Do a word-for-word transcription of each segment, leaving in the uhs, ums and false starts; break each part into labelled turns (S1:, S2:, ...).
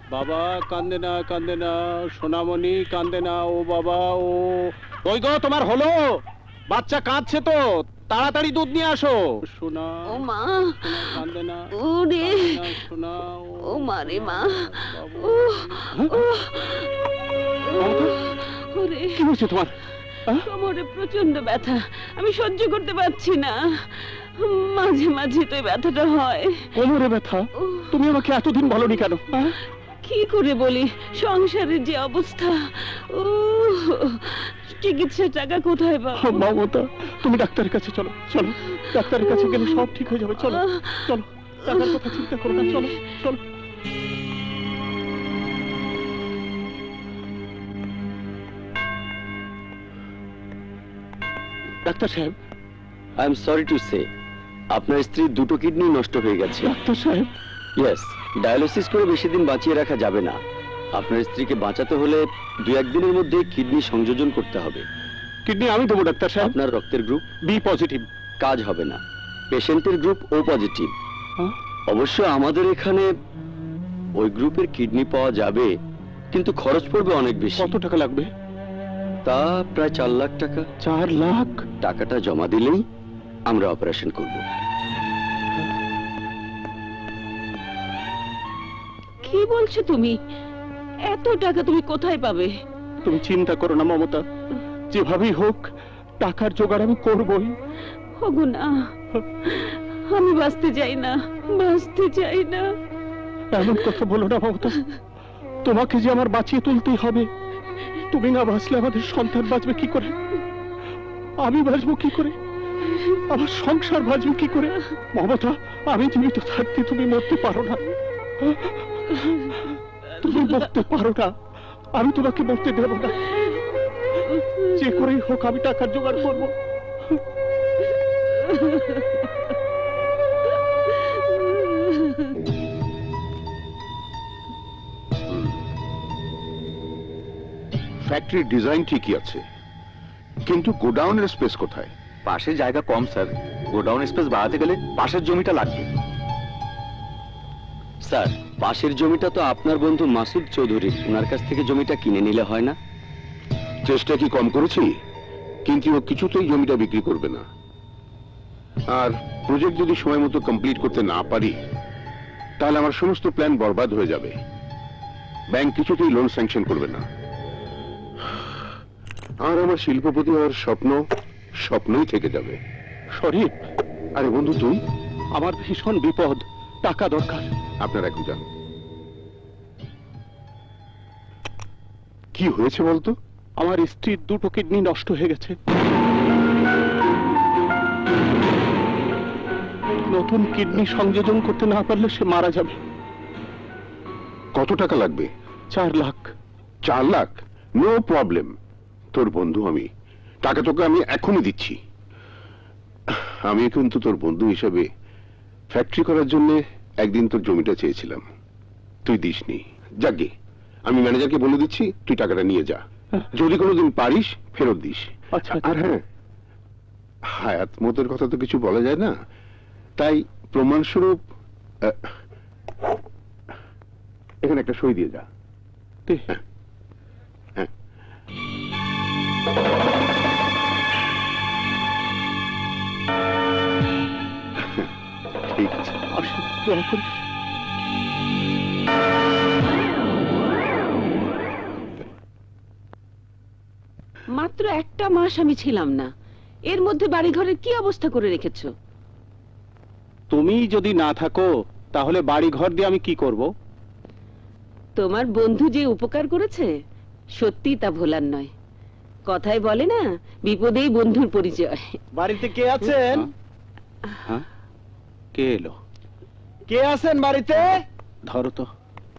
S1: বাবা কান্দে না কান্দে না, সোনামণি কান্দে না, ও বাবা ও ওই গো তোমার হলো, বাচ্চা কাঁদছে তো, তাড়াতাড়ি দুধ নিয়ে আসো। সোনা
S2: ও মা
S1: কান্দে না,
S2: ওরে
S1: সোনা
S2: ও মা রে মা, ওরে
S1: কি হয়েছে তোমার?
S2: কোমরে প্রচন্ড ব্যথা, আমি সহ্য করতে পারছি না, মাঝে মাঝে তো ব্যথাটা হয়।
S1: কোমরে ব্যথা? তুমি আমাকে এতদিন বলনি কেন?
S2: কি করে বলি, সংসারের যে অবস্থা, ও চিকিৎসার টাকা কোথায় পাবো?
S1: মমতা তুমি ডাক্তারের কাছে চলো, চলো ডাক্তারের কাছে গেলে সব ঠিক হয়ে যাবে, চলো চলো, টাকার কথা চিন্তা করো না, চলো চলো। ডাক্তার সাহেব,
S3: I am sorry to say আপনার স্ত্রীর দুটো কিডনি নষ্ট হয়ে গেছে।
S1: ডাক্তার সাহেব,
S3: ইয়েস, ডায়ালিসিস করে বেশি দিন বাঁচিয়ে রাখা যাবে না। আপনার স্ত্রীকে বাঁচাতে হলে দু একদিনের মধ্যে কিডনি সংযোজন করতে হবে।
S1: কিডনি আমি দেবো ডাক্তার সাহেব।
S3: আপনার রক্তের গ্রুপ
S1: বি পজিটিভ।
S3: কাজ হবে না, পেশেন্টের গ্রুপ ও পজিটিভ। অবশ্য আমাদের এখানে ওই গ্রুপের কিডনি পাওয়া যাবে, কিন্তু খরচ পড়বে অনেক বেশি।
S1: কত টাকা লাগবে?
S3: তা প্রায় চার লাখ টাকা।
S1: চার লাখ?
S3: টাকাটা জমা দিলেই আমরা অপারেশন করব।
S2: কি বলছো তুমি? এত টাকা তুমি কোথায় পাবে?
S1: তুমি চিন্তা করো না মমতা, যেভাবেই হোক টাকার জোগাড় আমি করবই।
S2: ওগো না, আমি বাঁচতে চাই না, বাঁচতে চাই না।
S1: এমন কথা বলো না মমতা, তোমাকে যে আমার বাঁচিয়ে তুলতেই হবে। তুমি না বাঁচলে আমাদের সন্তান বাঁচবে কি করে? আমি বাঁচবো কি করে? আমার সংসার বাঁচবে কি করে? মমতা, আমি জীবিত থাকতে তুমি মরতে পারো না, তুমি মরতে পারো না, আমি তোমাকে মরতে দেব না। যে করেই হোক আমি টাকার জোগাড় করবো।
S4: ফ্যাক্টরির ডিজাইন ঠিকই আছে, কিন্তু গোডাউনের স্পেস কোথায়?
S5: পাশে জায়গা কম স্যার, গোডাউন স্পেস বাড়াতে গেলে পাশের জমিটা লাগবে।
S3: স্যার, পাশের জমিটা তো আপনার বন্ধু মাসুদ চৌধুরী, ওনার কাছ থেকে জমিটা কিনে নিলে হয় না?
S4: চেষ্টা কি কম করেছি? কিন্তু ও কিছুতেই জমিটা বিক্রি করবে না। আর প্রজেক্ট যদি সময় মতো কমপ্লিট করতে না পারি, তাহলে আমার সমস্ত প্ল্যান বরবাদ হয়ে যাবে। ব্যাংক কিছুতেই লোন স্যাংশন করবে না। আর আমার শিল্পপতি হওয়ার স্বপ্ন স্বপ্নই থেকে যাবে।
S1: শরীফ,
S4: আরে বন্ধু তুই?
S1: আমার ভীষণ বিপদ, টাকা দরকার।
S4: আপনার এখন যান। কি হয়েছে বলতো?
S1: আমার স্ত্রীর দুটো কিডনি নষ্ট হয়ে গেছে, নতুন কিডনি সংযোজন করতে না পারলে সে মারা যাবে।
S4: কত টাকা লাগবে?
S1: চার লাখ।
S4: চার লাখ? নো প্রবলেম, তোর বন্ধু আমি, টাকা তোকে আমি এখনই দিচ্ছি। আমি কিন্তু তোর বন্ধু হিসেবে ফ্যাক্টরি করার জন্য একদিন তোর জমিটা চেয়েছিলাম, তুই দিসনি। যাকে আমি ম্যানেজারকে বলে দিচ্ছি, তুই টাকাটা নিয়ে যা, যদি কোনোদিন পারিস ফেরত দিস। আর হ্যাঁ, হায়াত মতের কথা তো কিছু বলা যায় না, তাই প্রমাণস্বরূপ এখানে একটা সই দিয়ে যা। হ্যাঁ, ঠিক আছে।
S2: মাত্র একটা মাস আমি ছিলাম না, এর মধ্যে বাড়ি ঘরের কি অবস্থা করে রেখেছো?
S1: তুমি যদি না থাকো তাহলে বাড়ি ঘর দিয়ে আমি কি করব?
S2: তোমার বন্ধু যে উপকার করেছে সত্যি তা ভোলার নয়। কথায় বলে না, বিপদেই বন্ধুর পরিচয়।
S1: বাড়িতে কে আছেন? হ্যাঁ, কে এলো? কে আছেন বাড়িতে? ধরো তো।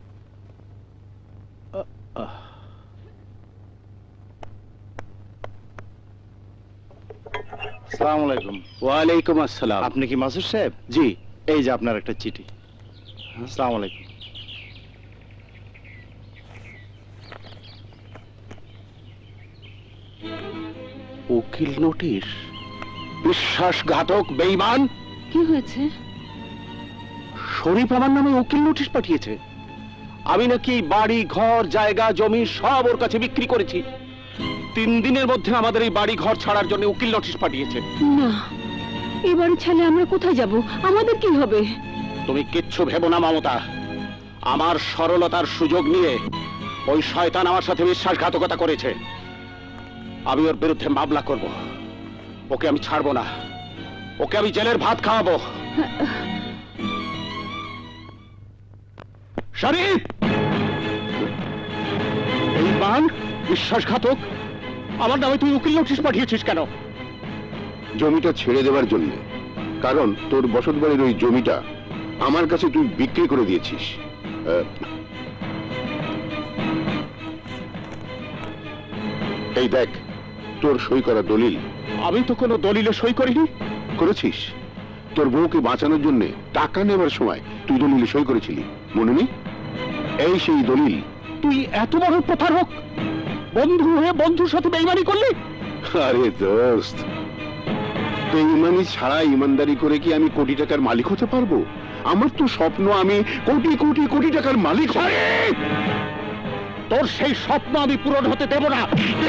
S5: আসসালামু আলাইকুম।
S1: ওয়ালাইকুম আসসালাম।
S5: আপনি কি মাসুদ সাহেব?
S1: জি।
S5: এই যে আপনার একটা চিঠি। আসসালামু আলাইকুম।
S1: উকিল নোটিশ? বিশ্বাসঘাতক বেঈমান!
S2: কি হয়েছে?
S1: শরীফ আমার নামে উকিল নোটিশ পাঠিয়েছে। আমি নাকি বাড়ি ঘর জায়গা জমি সব ওর কাছে বিক্রি করেছি। তিন দিনের মধ্যে আমাদের এই বাড়ি ঘর ছাড়ার জন্য উকিল নোটিশ পাঠিয়েছে।
S2: না, এবার ছেলে আমরা কোথায় যাব? আমাদের কি হবে?
S1: তুমি কিচ্ছু ভেবো না মমতা। আমার সরলতার সুযোগ নিয়ে ওই শয়তান আমার সাথে বিশ্বাসঘাতকতা করেছে। আমি ওর বিরুদ্ধে মামলা করব। ওকে আমি ছাড়বো না, ওকে আমি জেলের ভাত খাওয়াবো। শরীফ, এই মান বিশ্বাসঘাতক, আমার নামে তুই উকিল নোটিশ পাঠিয়েছিস কেন?
S4: জমিটা ছেড়ে দেওয়ার জন্য, কারণ তোর বসত বাড়ির ওই জমিটা আমার কাছে তুই বিক্রি করে দিয়েছিস। আহ, এই দেখ তোর সই করা দলিল।
S1: আমি তো কোনো দলিলে সই করিনি।
S4: করেছিস। তোর বউকে বাঁচানোর জন্য টাকা নেবার সময় তুই দলিলে সই করেছিলি, মনে নেই? এই সেই দলিল।
S1: তুই এত বড় প্রতারক, বন্ধু হয়ে বন্ধুর সাথে বেইমানি করলি?
S4: আরে দোস্ত, বেইমানি ছাড়া ইমানদারি করে কি আমি কোটি টাকার মালিক হতে পারবো? আমার তো স্বপ্ন আমি কোটি কোটি কোটি টাকার মালিক হব।
S1: তোর সেই স্বপ্ন আমি পূরণ হতে দেব না।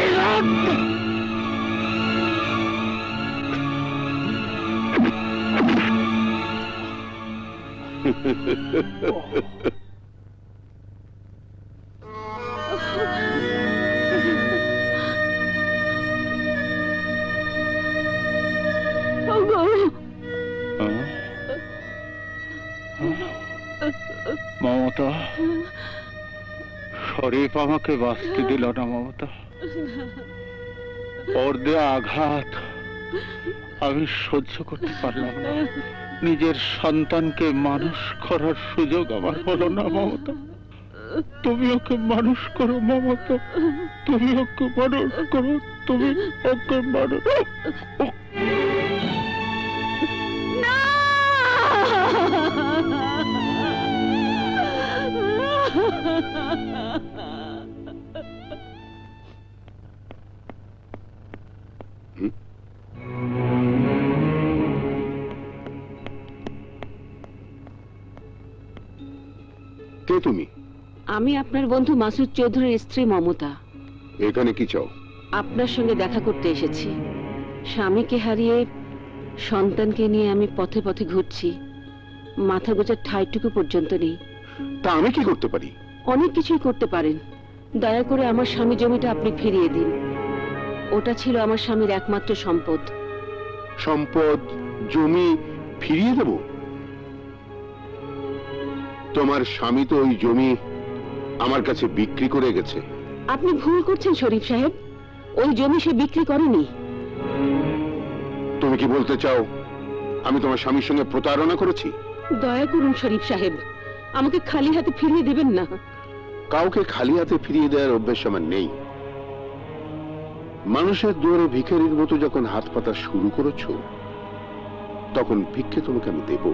S6: মমতা, শরীফ আমাকে বাঁচতে দিল না মমতা। ওর দেয়া আঘাত আমি সহ্য করতে পারলাম না। নিজের সন্তানকে মানুষ করার সুযোগ আমার হলো না মমতা। তুমি ওকে মানুষ করো মমতা, তুমি ওকে মানুষ করো, তুমি ওকে মানুষ।
S4: কে তুমি?
S2: আমি আপনার বন্ধু মাসুদ চৌধুরীর স্ত্রী মমতা।
S4: এখানে কি চাও?
S2: আপনার সঙ্গে দেখা করতে এসেছি। স্বামীকে হারিয়ে সন্তানকে নিয়ে আমি পথে পথে ঘুরছি। মাথা গোজার ঠাইটুকু পর্যন্ত নেই।
S4: তা আমি কি করতে পারি?
S2: অনেক কিছুই করতে পারেন। দয়া করে আমার স্বামী জমিটা আপনি ফিরিয়ে দিন। ওটা ছিল আমার স্বামীর একমাত্র সম্পদ।
S4: সম্পদ, জমি ফিরিয়ে দেব? তোমার স্বামী তো ওই জমি আমার কাছে বিক্রি করে গেছে।
S2: আপনি ভুল করছেন শরীফ সাহেব, ওই জমি সে বিক্রি করেনি।
S4: তুমি কি বলতে চাও আমি তোমার স্বামীর সঙ্গে প্রতারণা করেছি?
S2: দয়া করুন শরীফ সাহেব, আমাকে খালি হাতে ফিরিয়ে দিবেন না।
S4: কাউকে খালি হাতে ফিরিয়ে দেওয়ার অভ্যাস আমার নেই। মানুষের দুয়ারে ভিখারির মতো যখন হাত পাতা শুরু করেছ, তখন ভিক্ষে তোমাকে আমি দেব।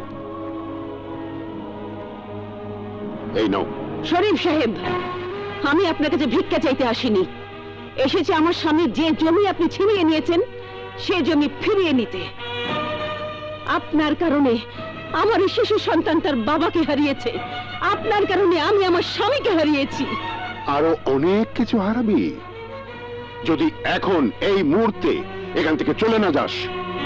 S4: এই নাও।
S2: শরীফ সাহেব, আমি আপনার কাছে ভিক্ষা চাইতে আসিনি। এসেছে আমার স্বামীর যে জমি আপনি ছিনিয়ে নিয়েছেন সে জমি ফিরিয়ে নিতে। আপনার কারণে আমার এই শিশু সন্তান তার বাবাকে হারিয়েছে। আপনার কারণে আমি আমার স্বামীকে হারিয়েছি।
S4: আরো অনেক কিছু হারাবি যদি এখন এই মুহূর্তে এখান থেকে চলে না যাস।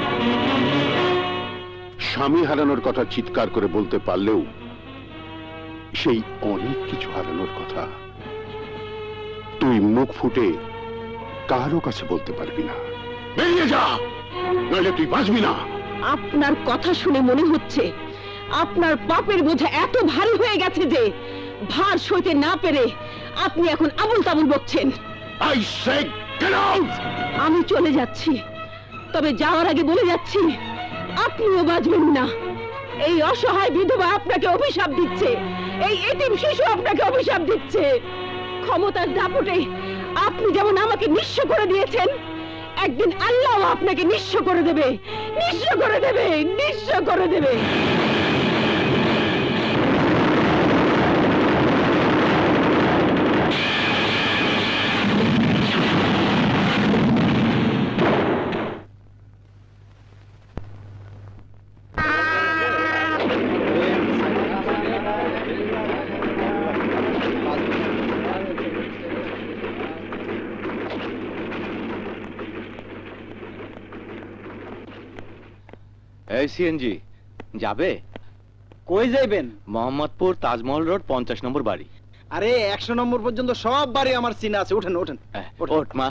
S4: স্বামী হারানোর কথা চিৎকার করে বলতে পারলেও সেই অনেক কিছু হারানোর কথা তুই মুখ ফুটে কারো কাছে বলতে পারবি না। বেরিয়ে যা, নইলে তুই বাঁচবি না।
S2: আপনার কথা শুনে মনে হচ্ছে আপনার পাপের বোঝা এত ভারী হয়ে গেছে যে ভার সইতে না পেরে আপনি এখন আবুল তাবুল বকছেন।
S4: I say get out!
S2: আমি চলে যাচ্ছি, তবে যাওয়ার আগে বলে যাচ্ছি আপনিও বাঁচবেন না। এই অসহায় বিধবা আপনাকে অভিশাপ দিচ্ছে, এই এতিম শিশু আপনাকে অভিশাপ দিচ্ছে। ক্ষমতার দাপটে আপনি যেমন আমাকে নিঃস্ব করে দিয়েছেন, একদিন আল্লাহ আপনাকে নিঃস্ব করে দেবে, নিঃস্ব করে দেবে, নিঃস্ব করে দেবে।
S5: এই সিএনজি যাবে?
S7: কই যাইবেন?
S5: মোহাম্মদপুর তাজমহল রোড পঞ্চাশ নম্বর বাড়ি।
S7: আরে একশো নম্বর পর্যন্ত সব বাড়ি আমার চিনা আছে, ওঠেন ওঠেন।
S5: ওঠ মা।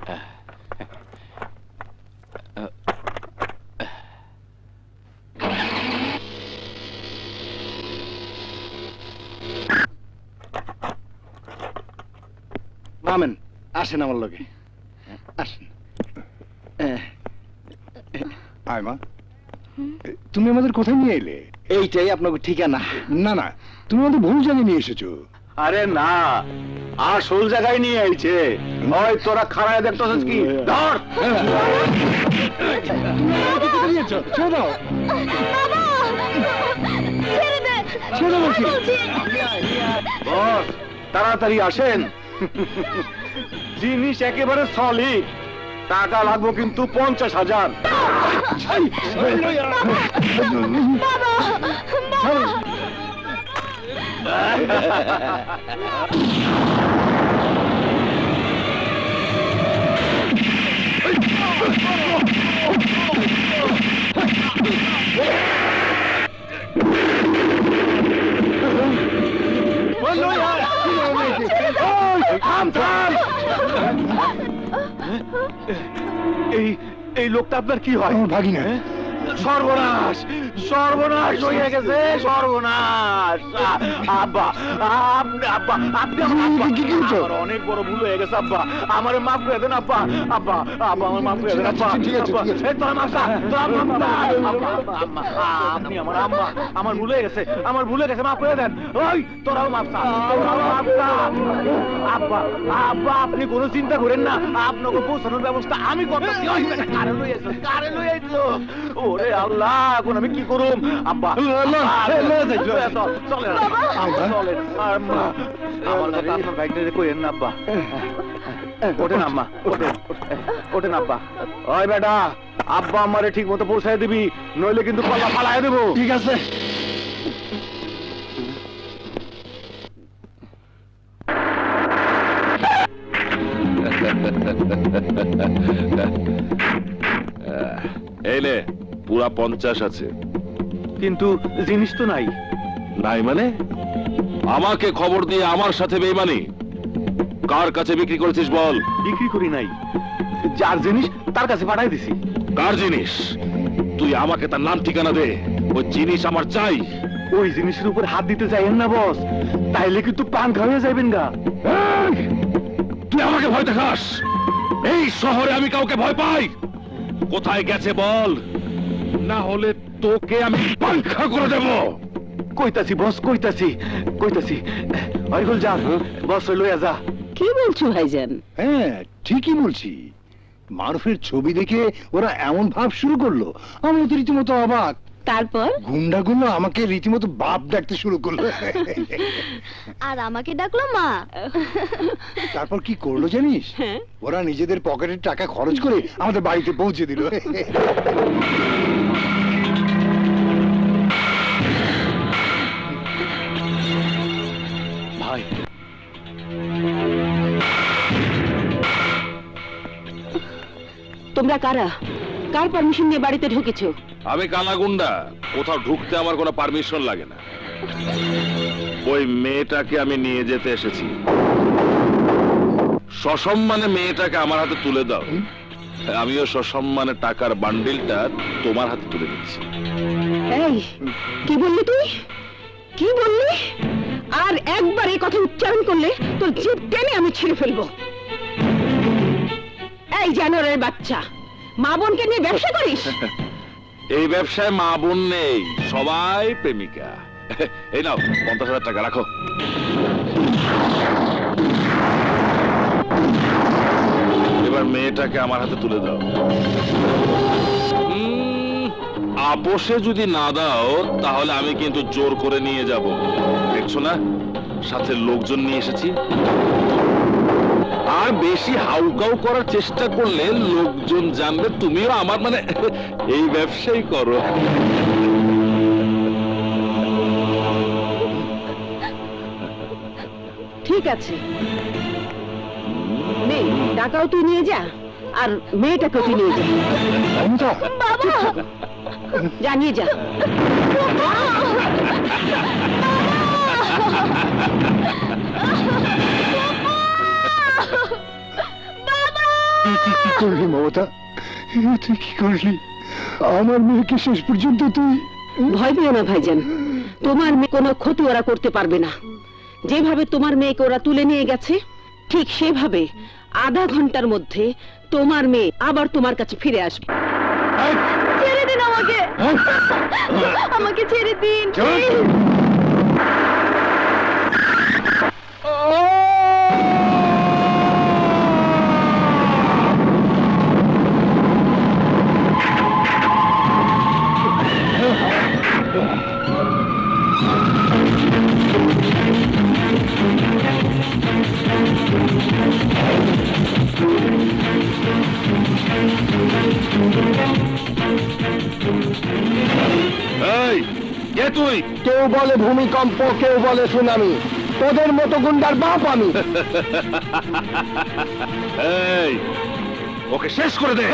S7: নামেন, আসেন আমার লগে আসেন।
S8: আয় মা, তুমি আমাদের কোথায় নিয়ে এলে?
S7: এইটাই আপনাকে ঠিকানা।
S8: না না, তুমি আমাদের ভুল জায়গায় নিয়ে এসেছো।
S5: আরে না, আসল জায়গায় নিয়ে আইছে। ওই তোরা খাড়ায় দেখতেছিস কি? ধর।
S8: ছেড়ে দাও, ছেড়ে দাও বলছি।
S5: বস, তাড়াতাড়ি আসেন। জিনিস একেবারে সলিড, টাকা লাগবে কিন্তু পঞ্চাশ হাজার। এই এই লোকটা আপনার কি হয়?
S8: ভাগি না।
S5: সর্বনাশ, সর্বনাশ হয়ে গেছে, সর্বনাশ। আব্বা, আপনি আব্বা, আপনি আমার অনেক বড় ভুল হয়ে গেছে আব্বা, আমার মাফ করে দেন আব্বা। আব্বা, আব্বা আমার মাফ করে দেন আব্বা। তোর মাফটা, তোর মাফটা। আপনি আমার আম্মা, আমার ভুল হয়ে গেছে, আমার ভুল হয়ে গেছে, মাফ করে দেন। ওই তোরাও মাফটা, তোরাও মাফটা। আব্বা, আব্বা আপনি কোনো চিন্তা করেন না, আপনাকে পৌঁছানোর ব্যবস্থা আমি করতেছি। কারে লই আইছো, কারে লই আইছো? ওরে আল্লাহ, এখন আমি কি করুম? আব্বা চলেন, আমার কথা আপনার ভাইকে কইেন না আব্বা। ওঠেন আম্মা, ওঠেন, ওঠেন আব্বা। ওই বেটা, আব্বা আমারে ঠিক মতো পৌঁছায় দিবি, নইলে কিন্তু পাল্লা ফালায় দেবো।
S8: ঠিক আছে।
S9: এই নে, পুরা পঞ্চাশ আছে।
S5: কিন্তু জিনিস তো নাই।
S9: নাই মানে? আমাকে খবর দিয়ে আমার সাথে বেইমানি? কার কাছে বিক্রি করেছিস বল?
S5: বিক্রি করি নাই, যার জিনিস তার কাছে পাঠাই দিছি।
S9: কার জিনিস? তুই আমাকে তার নাম ঠিকানা দে, ওই জিনিস আমার চাই।
S5: ওই জিনিসের উপর হাত দিতে চাইেন না বস, তাইলে কিন্তু পান খাওয়া যাইবেন গা।
S9: তুই আমাকে ভয় দেখাস? এই শহরে আমি কাউকে ভয় পাই? কোথায় গেছে বল, না হলে তোকে আমি পাংখা করে দেব।
S5: কইতাছি বস, কইতাছি কইতাছি ওইগুল যা বস, ওই লইয়া যা।
S2: কি বলছো ভাইজান?
S8: হ্যাঁ ঠিকই বলছি, মারুফের ছবি দেখে ওরা এমন ভাব শুরু করলো, আমি তো রীতিমতো অবাক।
S2: তারপর
S8: গুন্ডাগুলো আমাকে রীতিমতো বাপ ডাকতে শুরু করলো।
S10: আর আমাকে ডাকলো মা।
S8: তারপর কি করলো জানিস? ওরা নিজেদের পকেটের টাকা খরচ করে আমাদের বাড়িতে পৌঁছে দিল।
S5: ভাই,
S2: তোমরা কারা? কার পারমিশন নিয়ে বাড়িতে ঢুকেছো?
S9: আমি কালাগুন্ডা, কোথাও ঢুকতে আমার কোনো পারমিশন লাগে না। ওই মেয়েটাকে আমি নিয়ে যেতে এসেছি, সসম্মানে মেয়েটাকে আমার হাতে তুলে দাও, আমিও সসম্মানে টাকার বান্ডিলটা তোমার হাতে তুলে দিচ্ছি।
S2: এই কি বললি তুই? কি বললি? আর একবার এই কথা উচ্চারণ করলে তোর জিভ টেনে আমি ছিঁড়ে ফেলবো। এই জানোয়ারের বাচ্চা, মা বোনকে নিয়ে ব্যবসা করিস?
S9: এই ব্যবসায় মা বোন নেই, সবাই প্রেমিকা। এই নাও পঞ্চাশ হাজার টাকা রাখো। এবার মেয়েটাকে আমার হাতে তুলে দাও। আপোষে যদি না দাও তাহলে আমি কিন্তু জোর করে নিয়ে যাব। দেখছো না সাথে লোকজন নিয়ে এসেছি। আর বেশি হাউকাউ করার চেষ্টা করলে লোকজন জানবে তুমিও আমার মানে এই ব্যবসাই করো।
S2: ঠিক আছে, নে টাকাও তুই নিয়ে যা, আর মেয়েটাকেও তুই নিয়ে যা।
S10: বাবা
S2: জানিয়ে যা।
S8: কি করলি মমতা, তুই কি করলি? আমার মেয়েকে শেষ পর্যন্ত তুই...
S2: ভয় পেও না ভাইজান, তোমার মেয়ে কোনো ক্ষতি ওরা করতে পারবে না। যেভাবে তোমার মেয়েকে ওরা তুলে নিয়ে গেছে ঠিক সেভাবে আধা ঘন্টার মধ্যে তোমার মেয়ে আবার তোমার কাছে ফিরে আসবে।
S10: ছেড়ে দিন আমাকে, আমাকে ছেড়ে দিন।
S9: এই কে তুই?
S7: কেউ বলে ভূমিকম্প, কেউ বলে সুনামি, তোদের মতো গুন্ডার বাপ আমি।
S9: এই ওকে শেষ করে দে।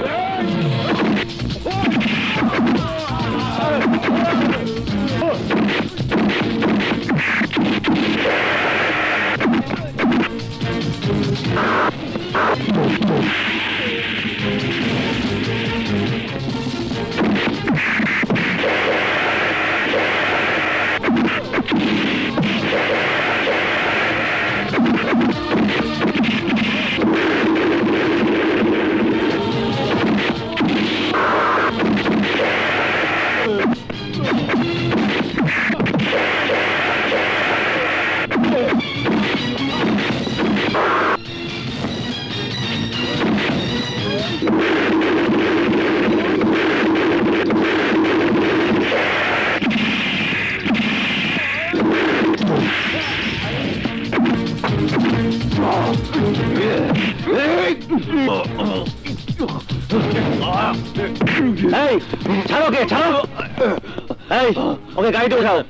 S5: এই ছাড়ো, কে ছাড়ো, এই ওকে গাড়িতে উঠাও।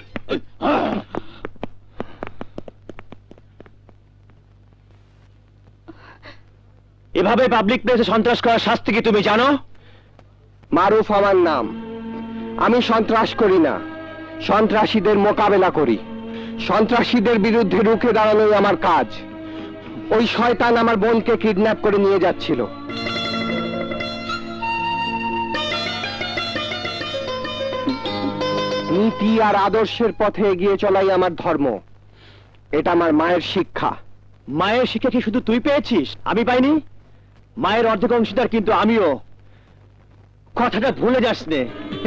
S5: এভাবে পাবলিক প্লেসে সন্ত্রাস করার শাস্তি কি তুমি জানো?
S7: মারুফ আমার নাম। আমি সন্ত্রাস করি না, সন্ত্রাসীদের মোকাবেলা করি। সন্ত্রাসীদের বিরুদ্ধে রুখে দাঁড়ানোই আমার কাজ। ওই শয়তান আমার বোনকে কিডন্যাপ করে নিয়ে যাচ্ছিল। নীতি আর আদর্শের পথে এগিয়ে চলাই আমার ধর্ম। এটা আমার মায়ের শিক্ষা।
S5: মায়ের শিক্ষা কি শুধু তুই পেয়েছিস, আমি পাইনি? মায়ের অর্ধেক অংশীদার কিন্তু আমিও। কথাটা ভুলে যাস নে।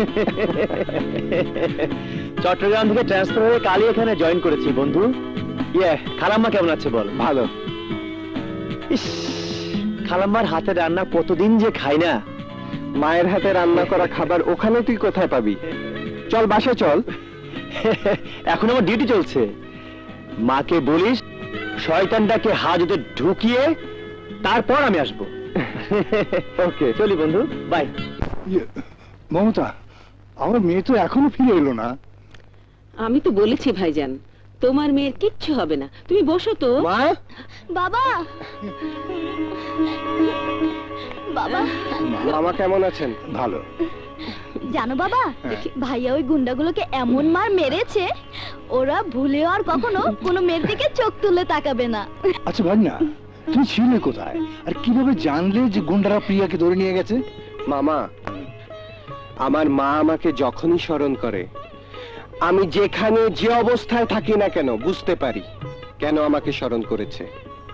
S5: চট্টগ্রাম থেকে ট্রান্সফার হয়ে কালই এখানে জয়েন করেছি বন্ধু। ইয়ে, খালাম্মা কেমন আছে বল?
S7: ভালো।
S5: ইস, খালাম্মার হাতে রান্না কতদিন যে খাই না।
S7: মায়ের হাতে রান্না করা খাবার ওখানে তুই কোথায় পাবি? চল বাসা চল।
S5: এখন আমার ডিউটি চলছে। মাকে বলিস শয়তানটাকে হাজতে ঢুকিয়ে তারপর আমি আসবো।
S7: ওকে,
S5: চলি বন্ধু, বাই।
S8: মমতা, আমার মেয়ে তো এখনো ফিরে এলো না।
S2: আমি তো বলেছি ভাইজান, তোমার মেয়ের কিচ্ছু হবে না, তুমি বসো তো।
S7: মা,
S10: বাবা, বাবা,
S7: মামা কেমন আছেন?
S8: ভালো।
S10: জানো বাবা, ভাইয়া ওই গুন্ডাগুলোকে এমন মার মেরেছে, ওরা ভুলেও আর কখনো কোনো মেয়ের দিকে চোখ তুলে তাকাবে না।
S8: আচ্ছা ভাই না, তুমি ছিলে কোথায় আর কিভাবে জানলে যে গুন্ডারা প্রিয়াকে ধরে নিয়ে গেছে?
S7: মামা, আমার মা আমাকে যখনই স্মরণ করে, আমি যেখানে যে অবস্থায় থাকি না কেন বুঝতে পারি কেন আমাকে স্মরণ করেছে।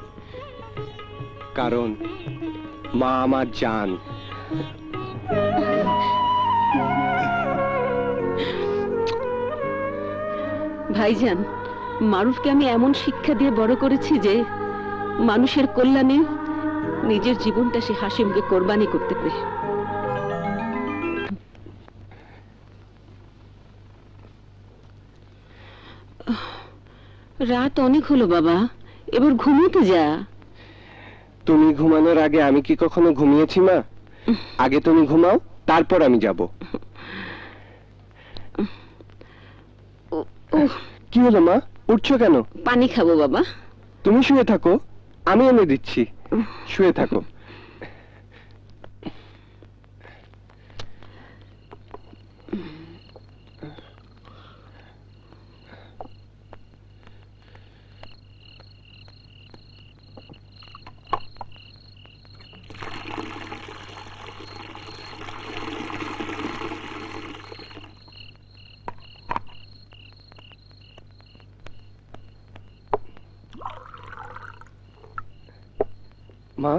S7: কারণ মা আমার জান।
S2: ভাইজান, মারুফকে আমি এমন শিক্ষা দিয়ে বড় করেছি যে মানুষের কল্যাণে নিজের জীবনটা সে হাসিমকে কোরবানি করতে পারে। রাত অনেক হলো বাবা, এবার ঘুমোতে যা।
S7: তুমি ঘুমানোর আগে আমি কি কখনো ঘুমিয়েছি মা? আগে তুমি ঘুমাও, তারপর আমি যাব। কি হলো মা, উঠছো কেন?
S2: পানি খাবো বাবা।
S7: তুমি শুয়ে থাকো, আমি এনে দিচ্ছি। শুয়ে থাকো। মা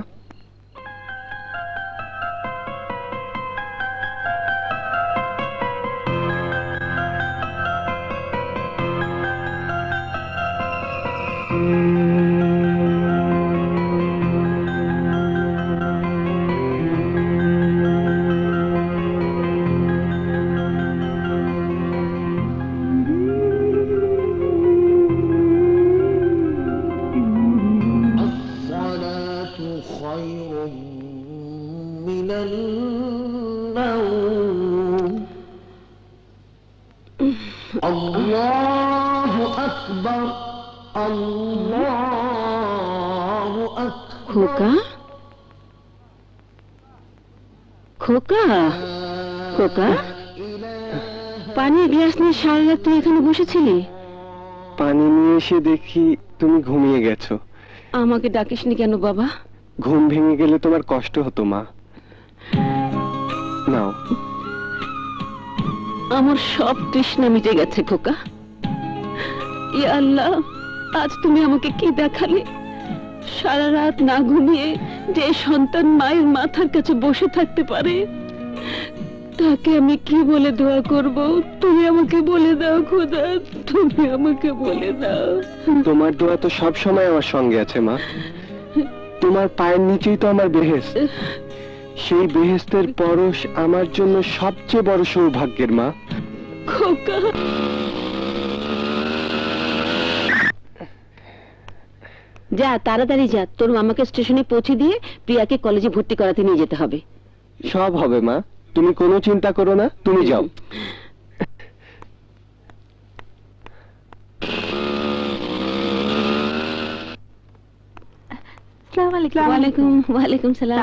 S2: খোকা খোকা খোকা পানির গ্লাস নিয়ে সারা রাত তুই এখানে বসেছিলি?
S7: পানি নিয়ে এসে দেখি তুমি ঘুমিয়ে গেছো।
S2: আমাকে ডাকিসনি কেন বাবা?
S7: ঘুম ভেঙে গেলে তোমার কষ্ট হতো মা। নাও।
S2: আমার সব তৃষ্ণা মিটে গেছে খোকা। ইয়া আল্লাহ, আজ তুমি আমাকে কি দেখালে? সারা রাত না ঘুমিয়ে যে সন্তান মায়ের মাথার কাছে বসে থাকতে পারে তাকে আমি কি বলে দোয়া করব? তুমি আমাকে বলে দাও খোদা, তুমি আমাকে বলে দাও।
S7: তোমার দোয়া তো সব সময় আমার সঙ্গে আছে মা। তোমার পায়ের নিচেই তো আমার বেহেশত। সেই বেহেশতের পরশ আমার জন্য সবচেয়ে বড় সৌভাগ্যের মা।
S2: খোকা যা, তাড়াতাড়ি যা, তোর মামাকে স্টেশনে পৌঁছে দিয়ে প্রিয়াকে কলেজে ভর্তি করাতে নিয়ে যেতে হবে।
S7: সব হবে মা, তুমি কোনো চিন্তা করো না, তুমি যাও।
S2: ওয়ালাইকুম ওয়ালাইকুম সালাম।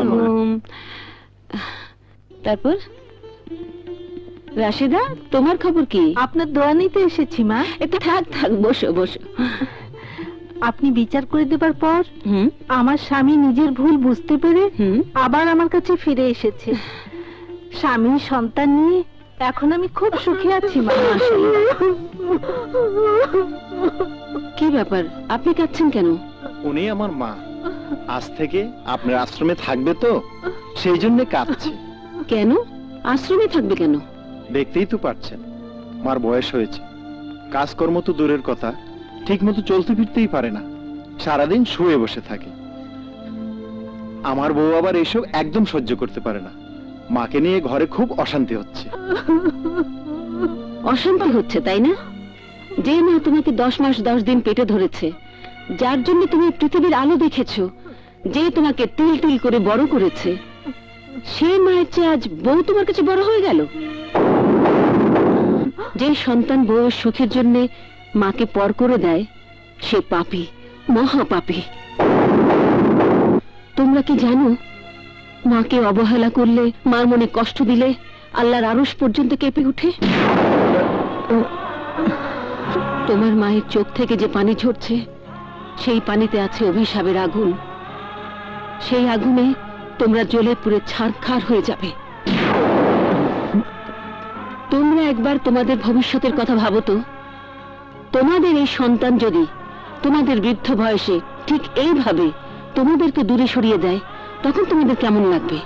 S2: তারপর রাশিদা, তোমার খবর কি?
S11: আপনার দোয়া নিতে এসেছি মা।
S2: এটা থাক থাক, বসো বসো।
S11: আপনি বিচার করে দেবার পর
S2: হুম
S11: আমার স্বামী নিজের ভুল বুঝতে পেরে
S2: হুম
S11: আবার আমার কাছে ফিরে এসেছে। স্বামী সন্তান নিয়ে এখন আমি খুব সুখী আছি মা।
S2: কি ব্যাপার, আপনি কাঁদছেন কেন?
S5: উনি আমার মা, আজ থেকে আপনার আশ্রমে থাকবে তো, সেই জন্য কাঁদছে।
S2: কেন আশ্রমে থাকবে কেন?
S5: দেখতেই তো পারছেন মার বয়স হয়েছে, কাজকর্ম তো দূরের কথা, ঠিক মতো চলতে ফিরতেই পারে না, সারাদিন শুয়ে বসে থাকে। আমার বউ আবার এসব একদম সহ্য করতে পারে না। মাকে নিয়ে ঘরে খুব অশান্তি হচ্ছে।
S2: অশান্তি হচ্ছে তাই না? যে মা তোমাকে দশ মাস দশ দিন পেটে ধরেছে, যার জন্য তুমি পৃথিবীর আলো দেখেছো, যে তোমাকে তিল তিল করে বড় করেছে, সেই মায়ের চেয়ে আজ বউ তোমার কাছে বড় হয়ে গেল। যে সন্তান বউয়ের সুখের জন্য মাকে পর করে দেয়, সে পাপী, মহা পাপী। তোমরা কি জানো, মাকে অবহেলা করলে, মার মনে কষ্ট দিলে আল্লাহর আরশ পর্যন্ত কেঁপে ওঠে। তোমার মায়ের চোখ থেকে যে পানি ঝরছে, সেই পানিতে আছে অভিশাপের আগুন। সেই আগুনে তোমরা জ্বলে পুড়ে ছারখার হয়ে যাবে। তোমরা একবার তোমাদের ভবিষ্যতের কথা ভাবো তো। তোমাদের এই সন্তান যদি তোমাদের বৃদ্ধ বয়সে ঠিক এইভাবে তোমাদেরকে দূরে সরিয়ে দেয়, তখন তোমাদের কেমন লাগবে?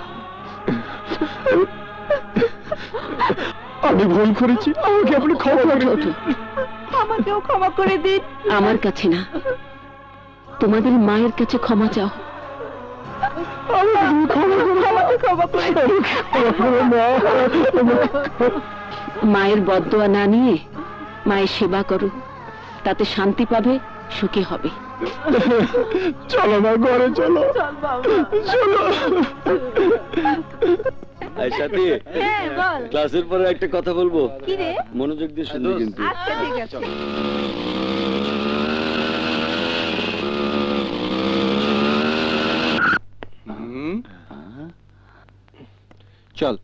S1: আমি ভুল করেছি, আমাকে আপনি ক্ষমা করে দিন।
S11: আমাকেও ক্ষমা করে দিন।
S2: আমার কাছে না, তোমাদের মায়ের কাছে ক্ষমা চাও। মায়ের বদদোয়া না নিয়ে মায়ের সেবা করো, তাতে শান্তি পাবে, সুখী হবে।
S1: চলো না, ঘরে চলো চলো।
S3: সাথী, ক্লাসের পরে একটা কথা বলবো,
S11: কি রে?
S3: মনোযোগ দিয়ে শুনবি কিন্তু।
S11: আচ্ছা ঠিক আছে।
S7: চল।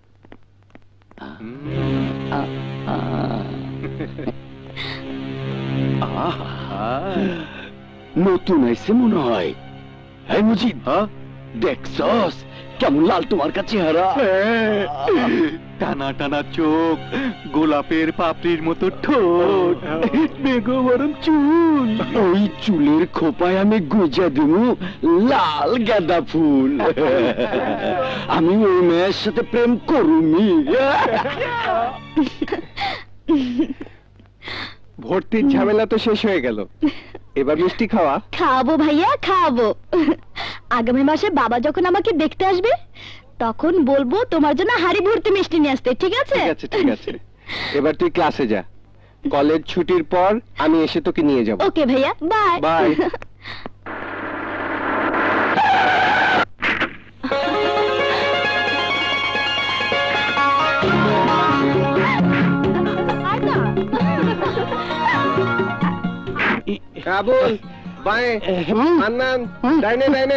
S3: নতুন আইছে মনে হয়। হ্যাঁ মুজিদ, দেখছস কেমন লাল তোমার কাছে হারা?
S5: টানা টানা চোখ, গোলাপের পাপড়ির মতো ঠোঁট, মেঘবরণ চুল।
S3: ওই চুলের খোপায় আমি গুজা দিমু লাল গাঁদা ফুল। আমি ওই মেয়ের সাথে প্রেম করুমি।
S7: ভর্তির ঝামেলা তো শেষ হয়ে গেল, এবার মিষ্টি খাওয়া।
S10: খাওয়াবো ভাইয়া, খাওয়াবো। আগামী মাসে বাবা যখন আমাকে দেখতে আসবে তখন বলবো তোমার জন্য হাড়ি ভর্তি মিষ্টি নিয়ে আসতে, ঠিক আছে?
S7: ঠিক আছে ঠিক আছে। এবার তুই ক্লাসে যা, কলেজ ছুটির পর আমি এসে তোকে নিয়ে যাব।
S10: ওকে ভাইয়া, বাই
S7: বাই। কাবুল বাঁয়ে, মান্নান ডাইনে ডাইনে।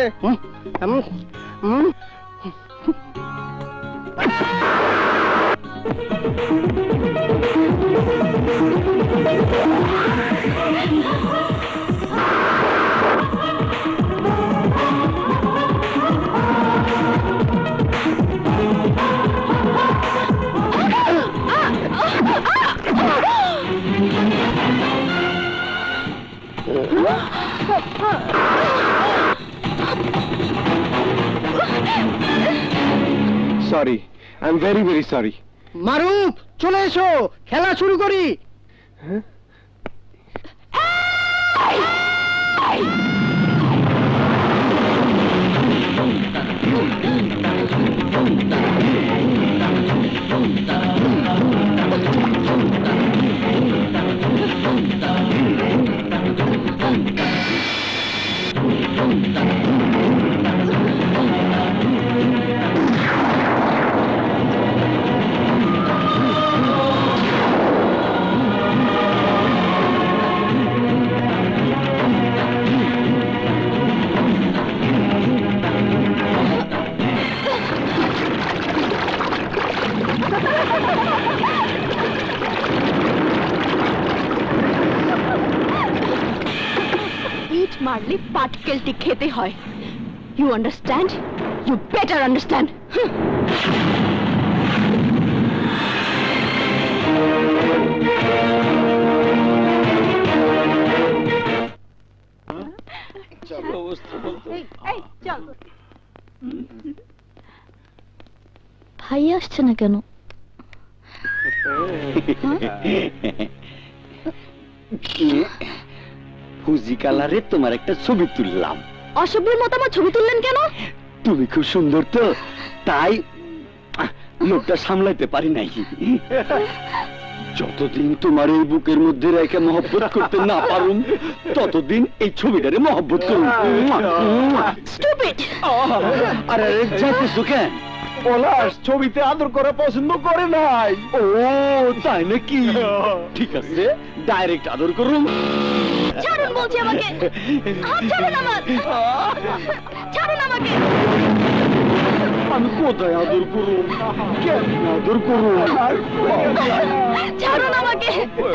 S7: Sorry, I am very very sorry.
S12: Maruf চলে এসো, খেলা শুরু করি।
S2: মারলে পাটকেলটি খেতে হয়। You understand? You better understand.
S10: ভাই আসছে না কেন?
S3: ফুজি কালারে তোমার একটা ছবি তুললাম।
S10: অসভ্যের মতো আমার ছবি তুললেন কেন?
S3: তুমি খুব সুন্দর তো, তাই লোকটা সামলাইতে পারি নাই। যতদিন তোমার এই বুকের মধ্যে রেখে মহব্বত করতে না পারুম ততদিন এই ছবিটারে মহব্বত করুন।
S10: স্টুপিড!
S3: আরে যাইতেছো কেন?
S5: পলাশ ছবিতে আদর করা পছন্দ করে নাই।
S3: ও তাই নাকি? ঠিক আছে, ডাইরেক্ট আদর করুন।
S10: ছাড়ুন বলছি আমাকে, হাত ছাড়ুন আমার, ছাড়ুন আমাকে।
S3: আমি কোথায় আদর করুন? কেন আদর করুন?
S10: ছাড়ুন আমাকে।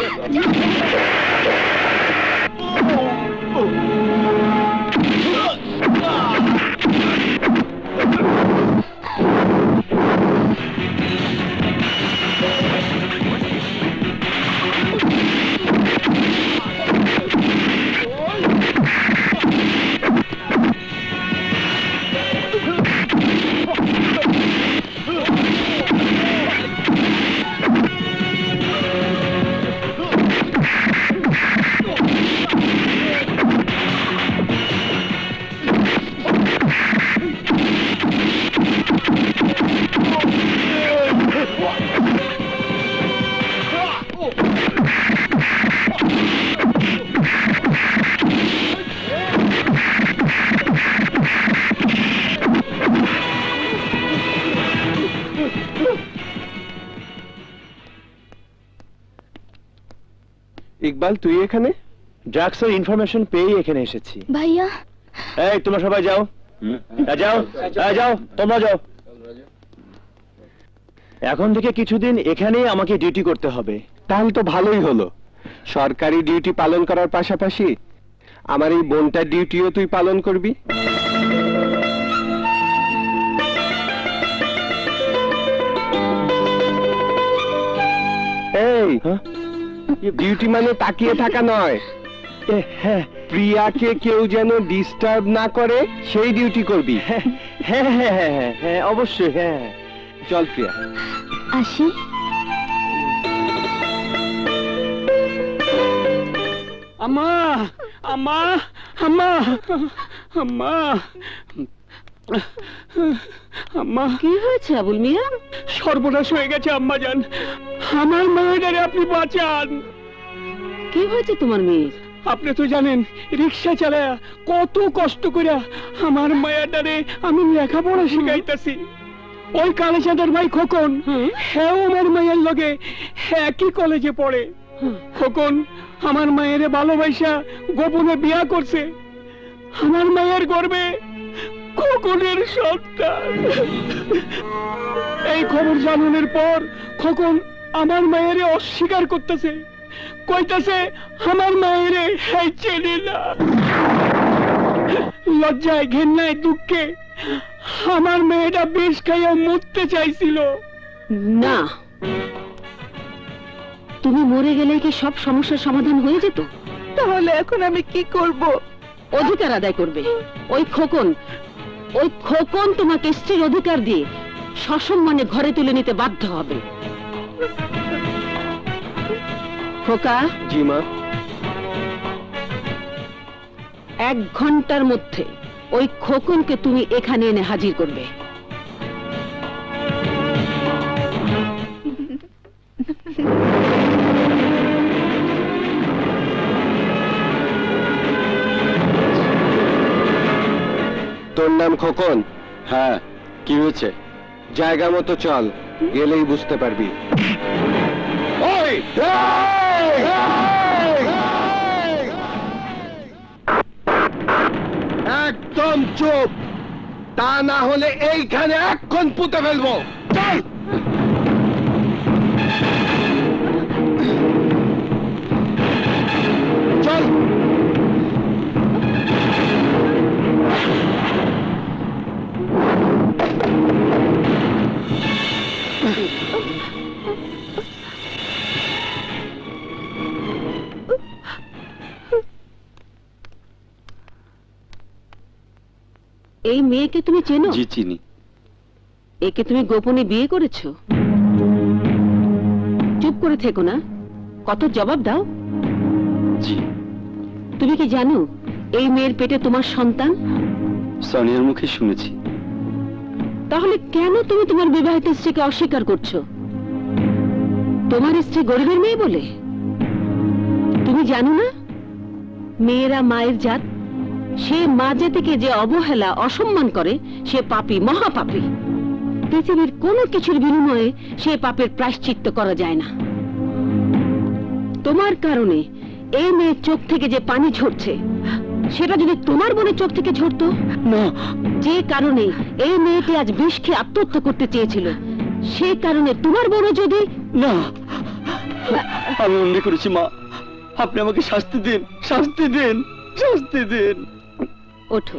S7: ইকবাল তুই এখানে?
S5: ড্রাগসের ইনফরমেশন পেয়ে এখানে এসেছি।
S10: ভাইয়া
S5: এই তোমরা সবাই যাও, যাও যাও, তোমরা যাও। এখন থেকে কিছুদিন এখানেই আমাকে ডিউটি করতে হবে।
S7: তাহলে তো ভালোই হলো, সরকারি ডিউটি পালন করার পাশাপাশি আমার এই বোনটার ডিউটিও তুই পালন করবি। এই ডিউটি মানে তাকিয়ে থাকা নয়, প্রিয়াকে কেউ যেন ডিস্টার্ব না করে সেই ডিউটি করবি। হ্যাঁ হ্যাঁ হ্যাঁ হ্যাঁ হ্যাঁ অবশ্যই। হ্যাঁ চল প্রিয়া
S10: আসি।
S1: আম্মা আম্মা আম্মা আম্মা আম্মা,
S2: কি হয়েছে আবুল মিয়া?
S1: সর্বনাশ হয়ে গেছে আম্মা জান, আমার মেয়েটারে আপনি বাঁচান।
S2: কি হয়েছে তোমার মেয়ের?
S1: আপনি তো জানেন রিক্সা চালায়া কত কষ্ট করে আমার মায়াটারে আমি লেখাপড়া শিখাইতেছি। ওই কালেচাঁদের ভাই খোকন, হ্যাঁ আমার মায়ের লগে একই কলেজে পড়ে। খোকন আমার মায়ের ভালোবাসা গোপনে বিয়া করছে। আমার মায়ের গর্বে খোকনের সন্তান। এই খবর জানানোর পর খোকন আমার মায়ের অস্বীকার করতেছে, কইতাছে আমার মায়ের চেনে না। লজ্জায় ঘেন্নায় দুঃখে আমার মেয়েটা বেশ খাইয়া মরতে চাইছিল।
S2: না, তুমি মরে গেলে কি সব সমস্যার সমাধান হয়ে যেত?
S11: তাহলে এখন আমি কি করব?
S2: অধিকার আদায় করবে। ওই খোকন ওই খোকন তোমাকে স্ত্রীর অধিকার দিয়ে সসম্মানে ঘরে তুলে নিতে বাধ্য হবে। খোকা।
S7: জি মা।
S2: এক ঘন্টার মধ্যে ওই খোকনকে তুমি এখানে এনে হাজির করবে।
S7: তোর নাম খোকন?
S3: হ্যাঁ, কি হয়েছে?
S7: জায়গা মতো চল, গেলেই বুঝতে পারবি।
S4: ওই
S7: একদম চুপ, তা না হলে এইখানে এক্ষণ পুঁতে ফেলবো। চল। চল।
S2: এই মেয়েকে তুমি চেনো?
S3: জি চিনি।
S2: একে তুমি গোপনে বিয়ে করেছো? চুপ করে থেকো না, কত জবাব দাও।
S3: জি।
S2: তুমি কি জানো এই মেয়ের পেটে তোমার সন্তান?
S3: সোনিয়ার মুখে শুনেছি।
S2: তাহলে কেন তুমি তোমার বিবাহিত স্ত্রীকে অস্বীকার করছো? তোমার স্ত্রী গরিবের মেয়ে বলে? তুমি জানো না মেয়েরা মায়ের জাত? সে মা জাতিকে যে অবহেলা অসম্মান করে সে পাপী, মহাপাপী। পৃথিবীর কোনো কিছুর বিনিময়ে সে পাপের প্রায়শ্চিত্ত করা যায় না। তোমার কারণে এই মেয়ের চোখ থেকে যে পানি ঝরছে সেটা যদি তোমার বোনের চোখ থেকে ঝরতো না, যে কারণে এই মেয়েটি আজ বিষ খেয়ে আত্মহত্যা করতে চেয়েছিল, সেই কারণে তোমার বোনও যদি
S3: না। আমি অন্যায় করেছি মা, আপনি আমাকে শাস্তি দিন, শাস্তি দিন, শাস্তি দিন।
S2: ওঠো।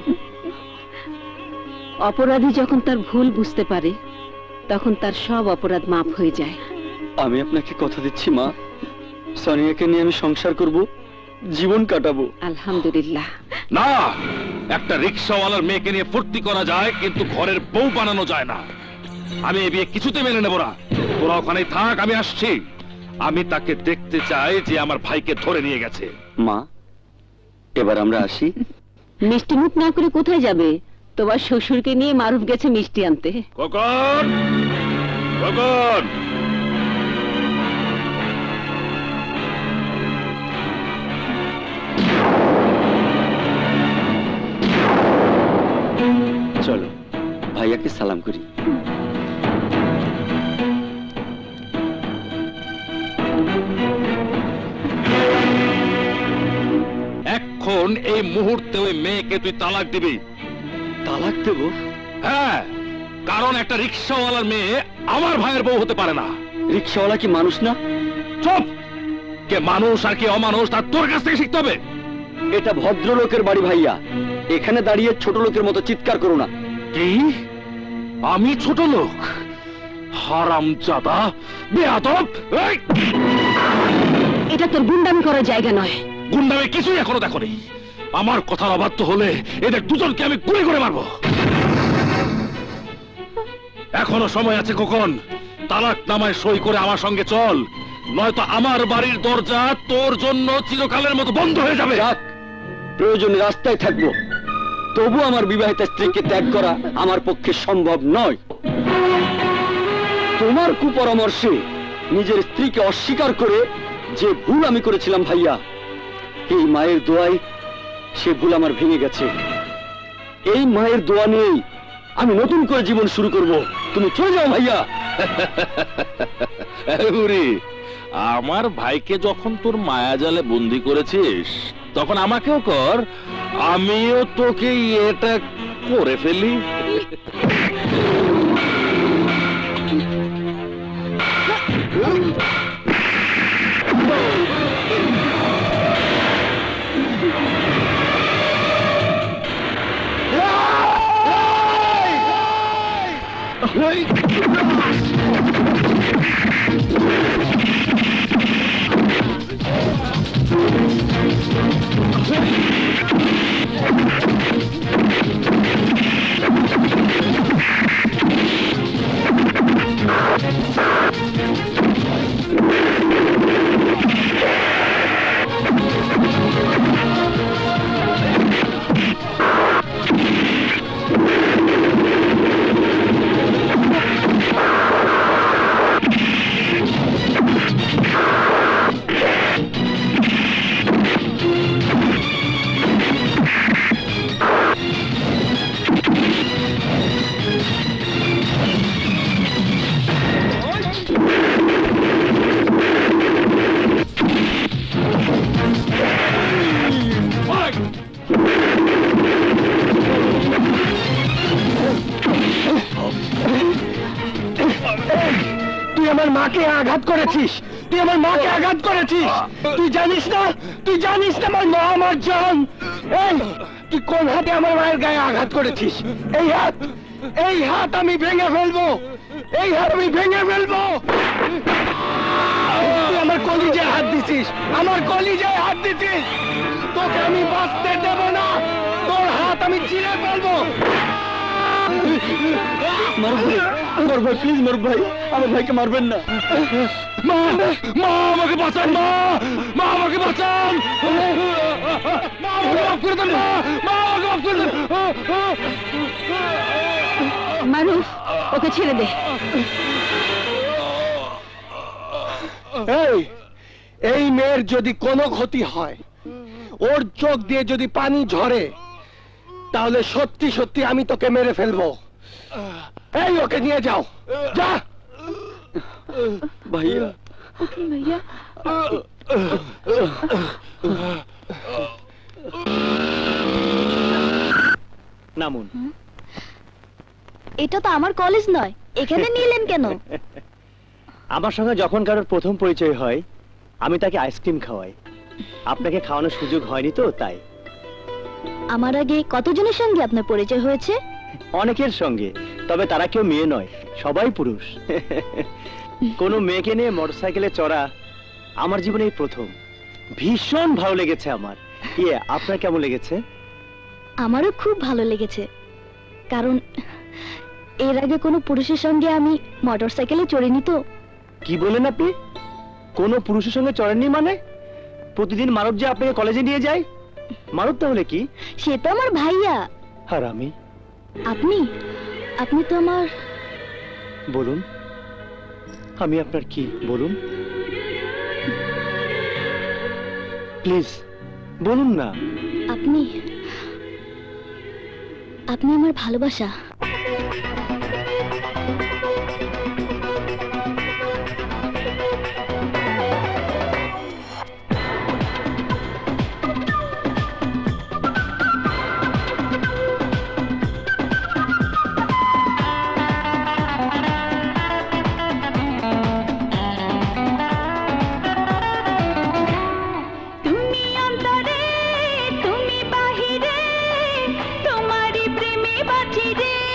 S2: অপরাধী যখন তার ভুল বুঝতে পারে তখন তার সব অপরাধ মাফ হয়ে যায়।
S3: আমি আপনাকে কথা দিচ্ছি মা, সোনিয়াকে নিয়ে আমি সংসার করব, জীবন কাটাবো।
S2: আলহামদুলিল্লাহ।
S9: না, একটা রিকশাওয়ালার মেয়েকে নিয়ে ফুর্তি করা যায় কিন্তু ঘরের বউ বানানো যায় না। আমি এই বিয়ে কিছুতে মেনে নেব না। তোরা ওখানে থাক, আমি আসছি। আমি তাকে দেখতে চাই যে আমার ভাইকে ধরে নিয়ে গেছে।
S3: মা, এবার আমরা আসি।
S2: মিষ্টি মুখ না করে কোথায় যাবে? তোমার শ্বশুরকে নিয়ে মারুফ গেছে মিষ্টি আনতে।
S9: খোকন, খোকন।
S3: চলো ভাইয়াকে সালাম করি।
S9: এখন এই মুহূর্তে ওই মেয়েকে তুই তালাক দিবি।
S3: তালাক দেব?
S9: হ্যাঁ, কারণ একটা রিকশাওয়ালার মেয়ে আমার ভাইয়ের বউ হতে পারে না।
S3: রিকশাওয়ালা কি মানুষ না?
S9: চুপ! কে মানুষ আর কে অমানুষ তা তোর কাছ থেকে শিখতে হবে।
S3: এটা ভদ্রলোকের বাড়ি ভাইয়া, এখানে দাঁড়িয়ে ছোট লোকের মতো চিৎকার করো না।
S9: কি? আমি ছোট লোক? হারামজাদা, বেয়াদব! এই!
S2: এটা তোর গুন্ডামি করার জায়গা নয়।
S9: গুন্ডামি কিছুই এখনো দেখোনি। আমার কথার অবাধ্য হলে এদের দুজনকে আমি গুলি করে মারবো। এখনো সময় আছে খোকন, তালাক নামায় সই করে আমার সঙ্গে চল, নয়তো আমার বাড়ির দরজা তোর জন্য চিরকালের মতো বন্ধ হয়ে যাবে।
S3: প্রয়োজনে রাস্তায় থাকবো, তবু আমার বিবাহিত স্ত্রীকে ত্যাগ করা আমার পক্ষে সম্ভব নয়। তোমার কুপরামর্শে নিজের স্ত্রীকে অস্বীকার করে যে ভুল আমি করেছিলাম ভাইয়া, এই মায়ের দোয়ায় সে ভুল আমার ভেঙে গেছে। এই মায়ের দোয়া নিয়েই আমি নতুন করে জীবন শুরু করব। তুমি চলে যাও ভাইয়া।
S9: বুড়ি, আমার ভাইকে যখন তোর মায়াজালে বন্দি করেছিস তখন আমাকেও কর, আমিও তোকে এটা করে ফেলি।
S7: তুই আমার মাকে আঘাত করেছিস, তুই আমার মাকে আঘাত করেছিস। তুই জানিস না, তুই জানিস না আমার মা আমার জান। এই তুই কোন হাতে আমার মায়ের গায়ে আঘাত করেছিস? এই হাত, এই হাত আমি ভেঙে ফেলবো, এই হাত আমি ভেঙে ফেলবো। তুই আমার কলিজায় হাত দিছিস, আমার কলিজায় হাত দিছিস। তোকে আমি বাঁচতে দেব না, তোর হাত আমি চিরে ফেলবো।
S3: মারুফ ভাই, মারুফ ভাই, প্লিজ মারুফ ভাই, আমার ভাইকে মারবেন না।
S9: মা, মা আমাকে বাঁচান, মা, মা আমাকে বাঁচান, মা আমাকে মাফ করে দেন, মা, মা আমাকে মাফ করে দেন।
S2: মারুফ, ওকে ছেড়ে দে।
S7: এই এই মেয়ের যদি কোনো ক্ষতি হয়, ওর চোখ দিয়ে যদি পানি ঝরে, তাহলে সত্যি সত্যি আমি তোকে মেরে ফেলবো। এই ওকে নিয়ে যাও, যা।
S3: ভাইয়া,
S2: ভাইয়া,
S3: নামুন।
S10: এটা তো আমার কলেজ নয়, এখানে নিলেন কেন?
S3: আমার সঙ্গে যখন কারোর প্রথম পরিচয় হয়, আমি তাকে আইসক্রিম খাওয়াই। আপনাকে খাওয়ানোর সুযোগ হয়নি তো, তাই।
S10: আমার আগে কতজনের সঙ্গে আপনার পরিচয় হয়েছে?
S3: অনেকের সঙ্গে, তবে তারা কেউ মেয়ে নয়, সবাই পুরুষ। কোনো মেয়েকে নিয়ে মোটরসাইকেলে চড়া আমার জীবনে এই প্রথম। ভীষণ ভালো লেগেছে আমার। ইয়ে, আপনার কেমন লেগেছে?
S10: আমারও খুব ভালো লেগেছে, কারণ এর আগে কোনো পুরুষের সঙ্গে আমি মোটরসাইকেলে চড়িনি তো।
S3: কি বলেন আপনি? কোনো পুরুষের সঙ্গে চড়েননি মানে? প্রতিদিন মানব যে আপনাকে কলেজে নিয়ে যায়। মানব তাহলে কি?
S10: সে তো আমার ভাইয়া।
S3: আর আমি?
S10: আপনি আপনি তো আমার।
S3: বলুন, আমি আপনার কি? বলুন প্লিজ, বলুন না।
S10: আপনি আপনি আমার ভালোবাসা।
S13: तुम्हारी प्रेमी बाची रे।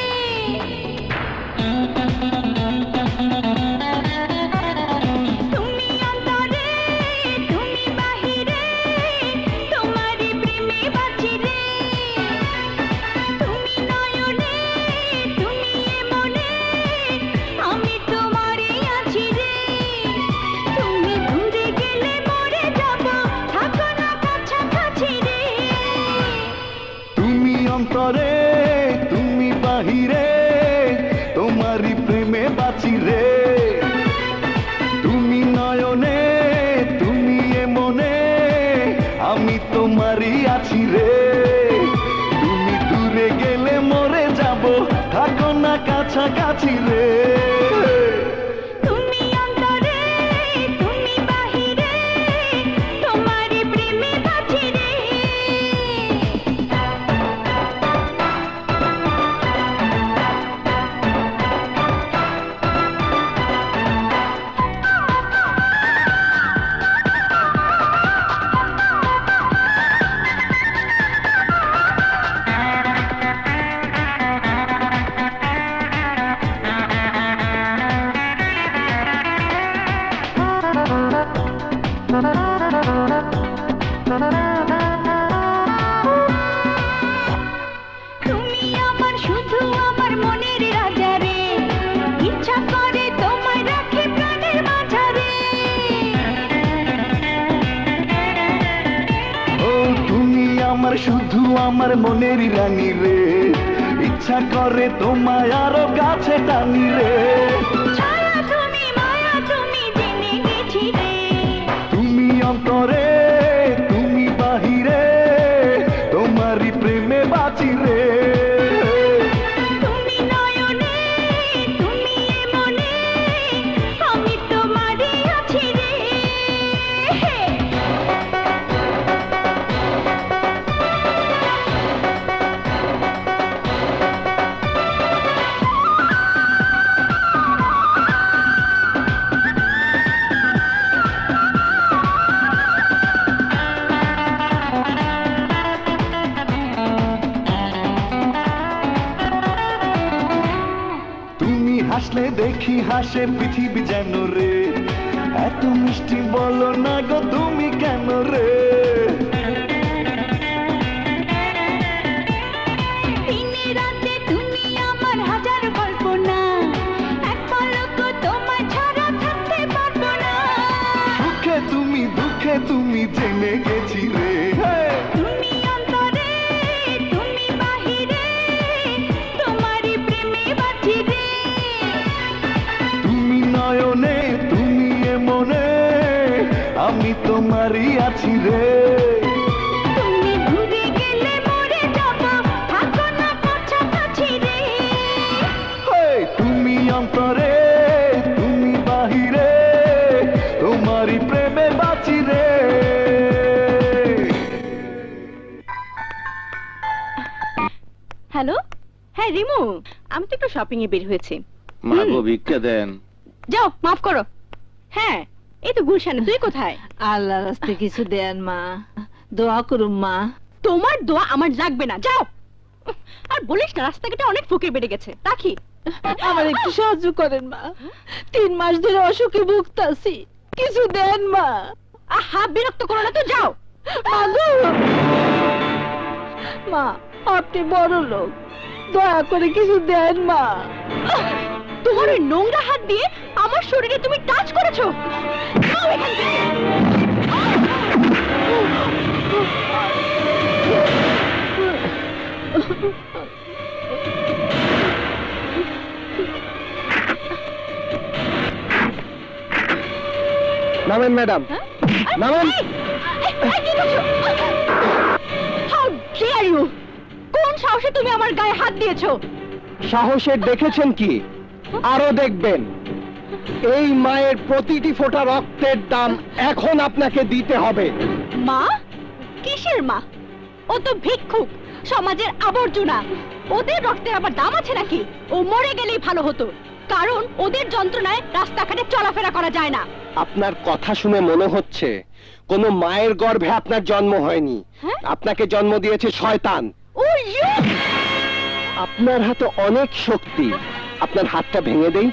S13: আমি তোমারই আছি রে তুমি দূরে গেলে মরে যাব থাকো না কাছাকাছি রে
S14: তুমি অন্তরে তুমি বাহিরে তোমারই প্রেমে বাঁচি রে তুমি আমার শুধু আমার মনের রাজা রে ইচ্ছা করে তোমায় রাখি প্রাণের মাঝারে
S13: ও তুমি আমার শুধু আমার মনের রানী রে ইচ্ছা করে তোমায় আরো কাছে টানি রে
S14: ছায়া তুমি মায়া তুমি জেনে গেছি রে
S13: তুমি অন্তরে তুমি বাহিরে তোমারই প্রেমে বাঁচি রে
S14: তুমি নয়নে তুমি মনে আমি তোমারই আছি রে
S13: তুমি হাসলে দেখি হাসে পৃথিবী যেন রে এত মিষ্টি বলো না গো তুমি কেন রে
S14: দিনে রাতে তুমি আমার হাজার কল্পনা এক পলক তোমায় ছাড়া থাকতে পারবো না
S13: সুখে তুমি দুঃখে তুমি জেনে গেছি রে
S14: তুমি অন্তরে তুমি বাহিরে তোমারই প্রেমে বাঁচি রে
S13: তুমি নয়নে তুমি এ মনে আমি তোমারই আছি রে
S14: তুমি দূরে গেলে মরে যাব থাকো না কাছাকাছি রে
S13: হেই, তুমি অন্তরে তুমি বাহিরে তোমারই প্রেমে বাঁচি রে
S2: হ্যালো, হ্যাঁ রিমু, আমি তো একটু শপিং এ বের হয়েছি।
S9: মা গো ভিক্ষা দেন।
S2: যাও, মাফ করো। হ্যাঁ, এই তো গুলশানে। তুই কোথায়?
S11: আল্লাহ রাস্তে কিছু দেন মা, দোয়া করুন মা।
S2: তোমার দোয়া আমার লাগবে না, যাও। আর বলিস না, রাস্তাঘাটে অনেক ফকির বেড়ে গেছে। রাখি,
S11: আমার একটু সাহায্য করেন মা, তিন মাস ধরে অসুখে ভুগতাছি, কিছু দেন মা।
S2: আহা, বিরক্ত করো না তো, যাও।
S11: মা গো, মা আপনি বড় লোক, দয়া করে কিছু দেন মা।
S2: তোমার ওই নোংরা হাত দিয়ে আমার শরীরে তুমি টাচ করেছো। যাও এখান থেকে।
S7: নামেন ম্যাডাম, নামেন।
S2: How dare you! কোন সাহসে তুমি আমার গায়ে হাত দিয়েছো?
S7: সাহসের দেখেছেন কি, আরো দেখবেন। এই মায়ের প্রতিটি ফোঁটা রক্তের দাম এখন আপনাকে দিতে হবে।
S2: মা? কিসের মা? ও তো ভিক্ষুক, সমাজের আবর্জনা। ওদের রক্তের আবার দাম আছে নাকি? ও মরে গেলেই ভালো হতো, কারণ ওদের যন্ত্রণায় রাস্তাঘাটে চলাফেরা করা যায় না।
S7: আপনার কথা শুনে মনে হচ্ছে কোনো মায়ের গর্ভে আপনার জন্ম হয়নি, আপনাকে জন্ম দিয়েছে শয়তান।
S2: Oh you!
S7: আপনার হাতে অনেক শক্তি, আপনার হাতটা ভেঙে দেই।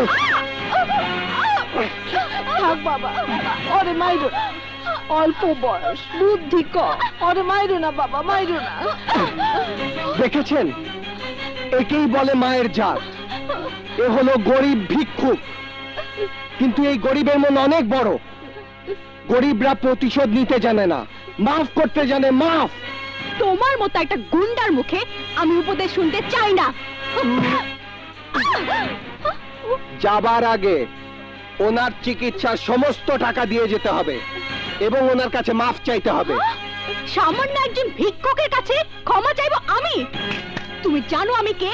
S11: থাক বাবা, ওরে মাইরো না, অল্প বয়স, বুদ্ধি কম, ওরে মাইরো না বাবা, মাইরো না।
S7: দেখেছেন, একেই বলে মায়ের জাত। এ হলো গরিব ভিক্ষুক, কিন্তু এই গরিবের মন অনেক বড়। গরিবরা প্রতিশোধ নিতে জানে না, মাফ করতে জানে। মাফ।
S2: তোমার মতো একটা গুন্ডার মুখে আমি উপদেশ শুনতে চাই না।
S7: যাবার আগে ওনার চিকিৎসার সমস্ত টাকা দিয়ে যেতে হবে এবং ওনার কাছে মাফ চাইতে হবে।
S2: সামান্য একজন ভিক্ষুকের কাছে ক্ষমা চাইবো আমি? তুমি জানো আমি কে?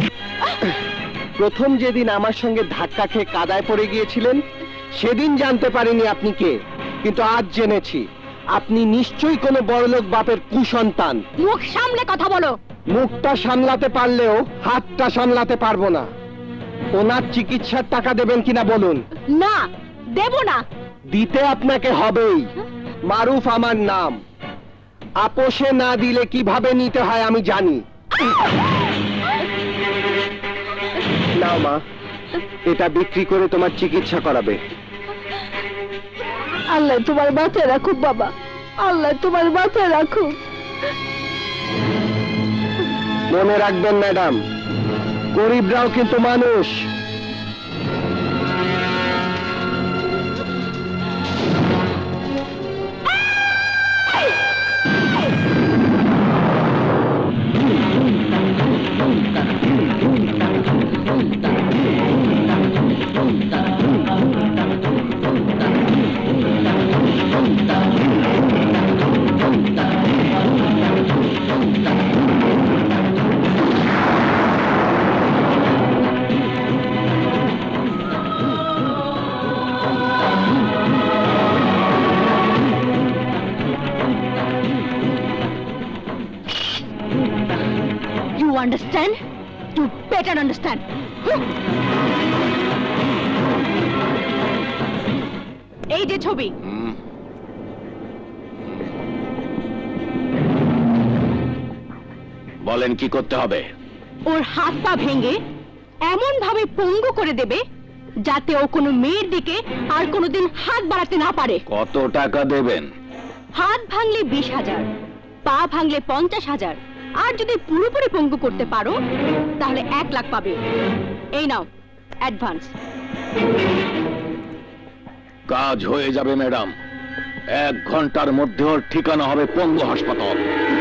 S7: প্রথম যেদিন আমার সঙ্গে ধাক্কা খেয়ে কাদায় পড়ে গিয়েছিলেন সেদিন জানতে পারিনি আপনি কে, কিন্তু আজ জেনেছি আপনি নিশ্চয়ই কোনো বড়লোক বাপের কুসন্তান।
S2: মুখ সামলে কথা বলো।
S7: মুখটা সামলাতে পারলেও হাতটা সামলাতে পারবো না। ওনার চিকিৎসার টাকা দেবেন কিনা বলুন।
S2: না, দেব না।
S7: দিতে আপনাকে হবেই। মারুফ আমার নাম। আপোষে না দিলে কিভাবে নিতে হয় আমি জানি। নাও মা, এটা বিক্রি করে তোমার চিকিৎসা করাবে।
S11: আল্লাহ তোমার মাথায় রাখুক বাবা, আল্লাহ তোমার মাথায় রাখুক।
S7: মনে রাখবেন ম্যাডাম, গরিবরাও কিন্তু মানুষ।
S2: Understand? You better understand. এই যে ছবি,
S5: বলেন কি করতে হবে?
S2: ওর হাত পা ভেঙে এমন ভাবে পঙ্গু করে দেবে যাতে ও কোনো মেয়ের দিকে আর কোনোদিন হাত বাড়াতে না পারে।
S5: কত টাকা দেবেন?
S2: হাত ভাঙলে বিশ হাজার, পা ভাঙলে পঞ্চাশ হাজার, আর যদি পুরোপুরি পঙ্গু করতে পারো তাহলে এক লাখ পাবে। এই নাও অ্যাডভান্স।
S5: কাজ হয়ে যাবে ম্যাডাম। এক ঘন্টার মধ্যে ওর ঠিকানা হবে পঙ্গু হাসপাতাল।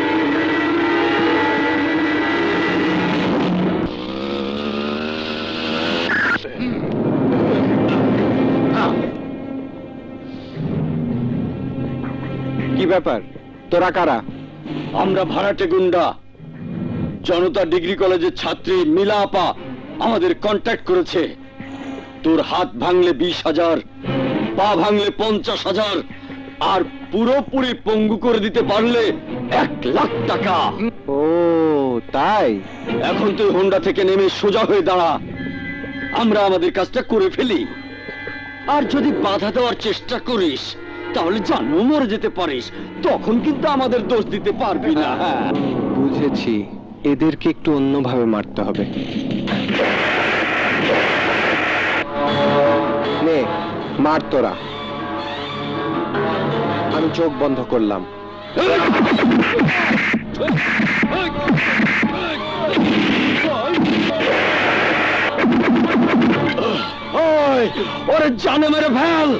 S7: কি ব্যাপার, তোরা কারা?
S3: আমরা ভাড়াটে গুন্ডা। জনতা ডিগ্রি কলেজের ছাত্রী মিলা আপা আমাদের কন্ট্যাক্ট করেছে। তোর হাত ভাঙলে বিশ হাজার, পা ভাঙলে পঞ্চাশ হাজার, আর পুরোপুরি পঙ্গু করে দিতে পারলে এক লাখ টাকা।
S7: ও তাই?
S3: এখন তুই হোন্ডা থেকে নেমে সোজা হয়ে দাঁড়া, আমরা আমাদের কাজটা করে ফেলি। আর যদি বাধা দেওয়ার চেষ্টা করিস তাহলে জানো মরে যেতে পারিস, তখন কিন্তু আমাদের দোষ দিতে পারবি না।
S7: বুঝেছি, এদেরকে একটু অন্যভাবে মারতে হবে। নে মার তোরা। আমি চোখ বন্ধ করলাম।
S3: ওরে জানে মেরে ফেল।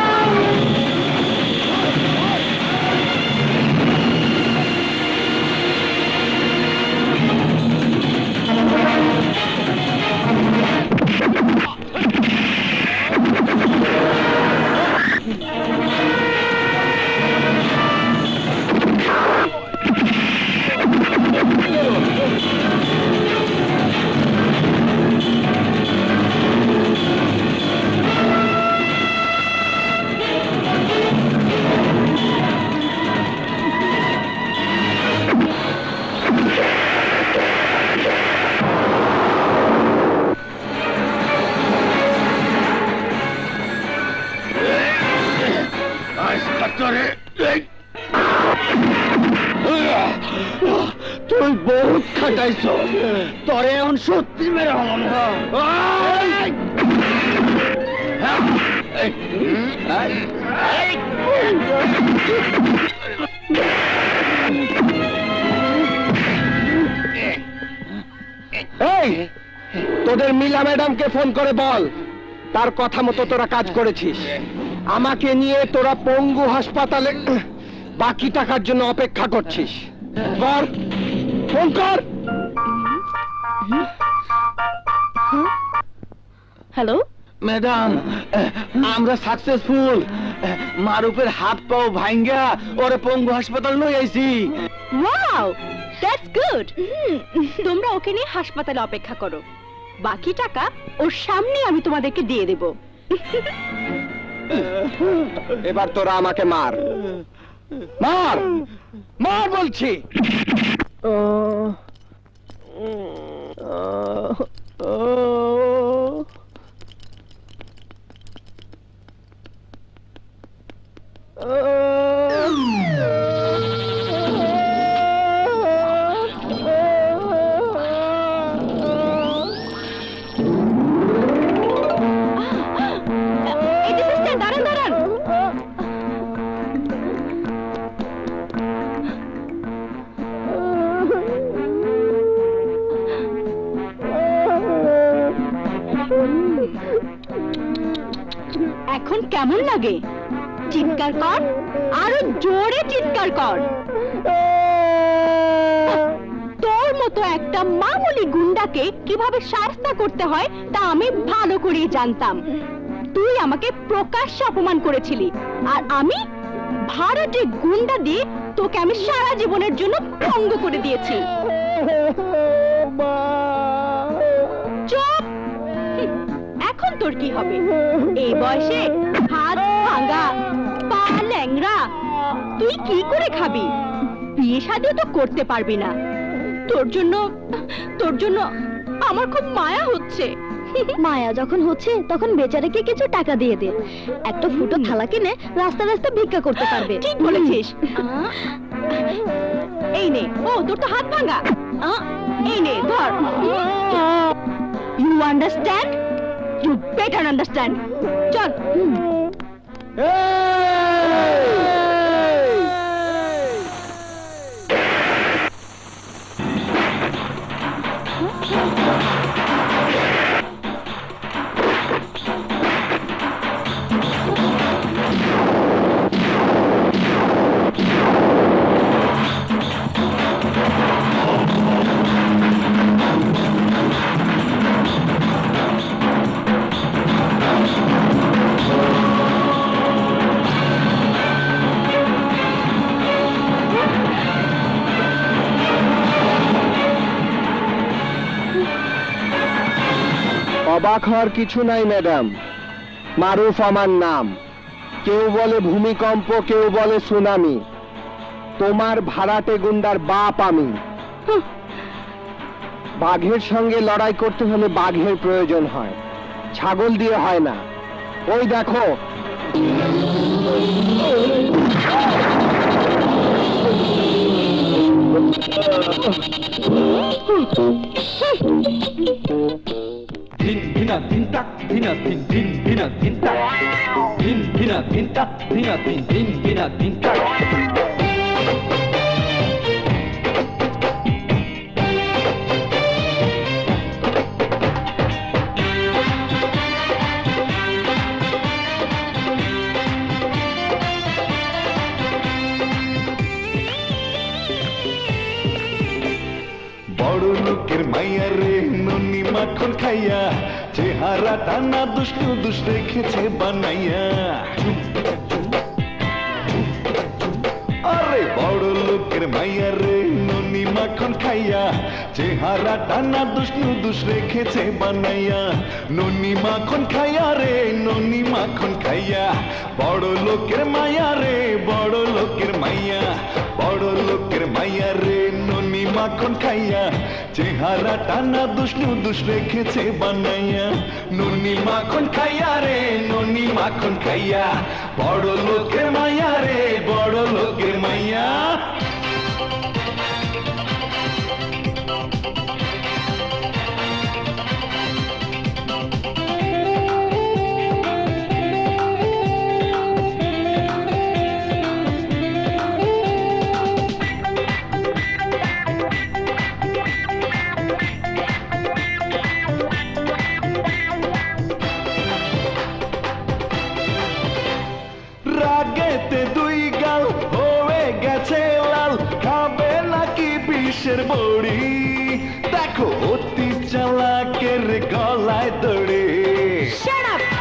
S3: তুই বহুত খাটাইছ, তোরে এখন সত্যি মেরে হলাম।
S7: এই তোদের মিলা ম্যাডামকে ফোন করে বল তার কথা মতো তোরা কাজ করেছিস। আমাকে নিয়ে তোরা পঙ্গু হাসপাতালে বাকি টাকার জন্য অপেক্ষা করছিস। কর, ফোন কর।
S2: হ্যালো,
S5: ম্যাডাম আমরা সাকসেসফুল মারুফের হাত পাও ভাঙ্গা ওরে পঙ্গু হাসপাতাল লই আইছি
S2: ওয়াও দ্যাটস গুড তোমরা ওকে নিয়ে হাসপাতালে অপেক্ষা করো বাকি টাকা ওর সামনে আমি তোমাদেরকে দিয়ে দেব
S7: এবার তোরা আমাকে মার মার মার বলছি
S2: দাঁড়ান দাঁড়ান এখন কেমন লাগে চিৎকার কর আরো জোরে চিৎকার কর তোর মতো একটা মামুলি গুন্ডাকে কিভাবে শাস্তা করতে হয় তা আমি ভালো করেই জানতাম তুই আমাকে প্রকাশ্যে অপমান করেছিলি আর আমি ভাড়াটে গুন্ডা দিয়ে তোকে আমি সারা জীবনের জন্য ভঙ্গ করে দিয়েছি চুপ এখন তোর কি হবে এই বয়সে হাত ভাঙা পা ল্যাংড়া তুই কি করে খাবি বিয়ে শাদিও তো করতে পারবি না তোর জন্য তোর জন্য আমার খুব মায়া হচ্ছে
S10: মায়া যখন হচ্ছে তখন বেচারাকে কিছু টাকা দিয়ে দে একটা ফুটো থালা কিনে রাস্তা রাস্তা ভিক্ষা করতে পারবে
S2: ঠিক বলেছিস এই নে ও তোর তো হাত ভাঙা এই নে ধর you understand you better understand চল
S7: অবাক হওয়ার কিছু নাই ম্যাডাম মারুফ আমার নাম কেউ বলে ভূমিকম্প কেউ বলে সুনামি তোমার ভাড়াটে গুন্ডার বাপ আমি বাঘের সঙ্গে লড়াই করতে হলে বাঘের প্রয়োজন হয় ছাগল দিয়ে হয় না ওই দেখো
S13: ধিন ধিনা ধিন তাক ধিনা ধিন ধিন ধিনা ধিন তাক ধিন ধিনা ধিন তাক ধিনা ধিন ধিন ধিনা ধিন তাক বড় লোকের মাইয়া রে ননি মাখন খাইয়া চেহারা টানা দুষ্টু দুষ রেখেছে বানাইয়া আরে বড় লোকের মাইয়া রে ননি মাখন খাইয়া চেহারা টানা দুষ্টু দুষ রেখেছে বানাইয়া ননি মাখন খাইয়া রে ননি মাখন খাইয়া বড় লোকের মাইয়া রে বড় লোকের মাইয়া বড় লোকের মাইয়া রে ননি মাখন খাইয়া চেহারা টানা দুষ্ণু দুষ রেখেছে বানাইয়া ননি মাখন খাইয়া রে ননি মাখন খাইয়া বড় লোকের মাইয়া রে বড় লোকের মাইয়া রাগেতে দুই গাল হয়ে গেছে লাল খাবে নাকি বিষের বড়ি দেখো অতি চালাকের গলায় দড়ি
S2: Shut up!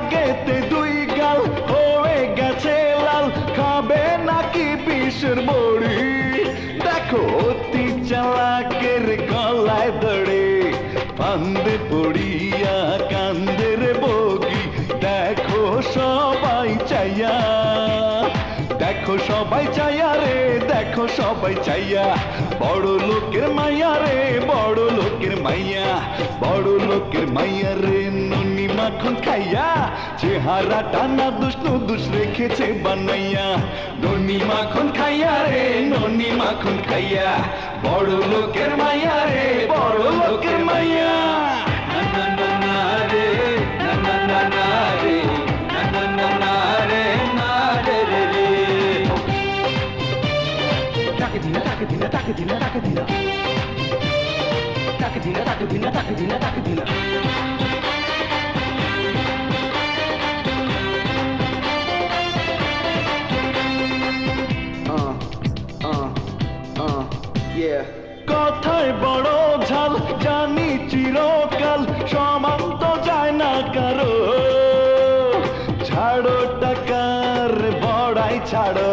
S13: রাগেতে দুই গাল হয়ে গেছে লাল, খাবে নাকি বিষের বড়ি? দেখো অতি চালাকের গলায় দড়ে, ফান্দে পড়িয়া কান্দে রে বগি। দেখো সবাই চাইয়া, দেখো সবাই চাইয়া রে, দেখো সবাই চাইয়া। বড় লোকের মাইয়া রে, বড় লোকের মাইয়া, বড় লোকের মাইয়া রে ননি মাখন খাইয়া। চেহারা টানা দুষ্ণু দুষ রেখেছে বানাইয়া, ননি মাখন খাইয়া রে, ননি মাখন খাইয়া। বড় লোকের মাইয়া রে, বড় লোকের মাইয়া। না না না না রে, না না না না রে, না না না না রে, না রে রে রে। তাকে দিনা, তাকে দিনা, তাকে দিনা, তাকে দিনা, তাকে দিনা, তাকে দিনা, তাকে দিনা, তাকে দিনা। কথায় বড় ঝাল জানি চিরকাল, সমান তো যায় না কারো। ছাড়ো টাকার বড়াই ছাড়ো।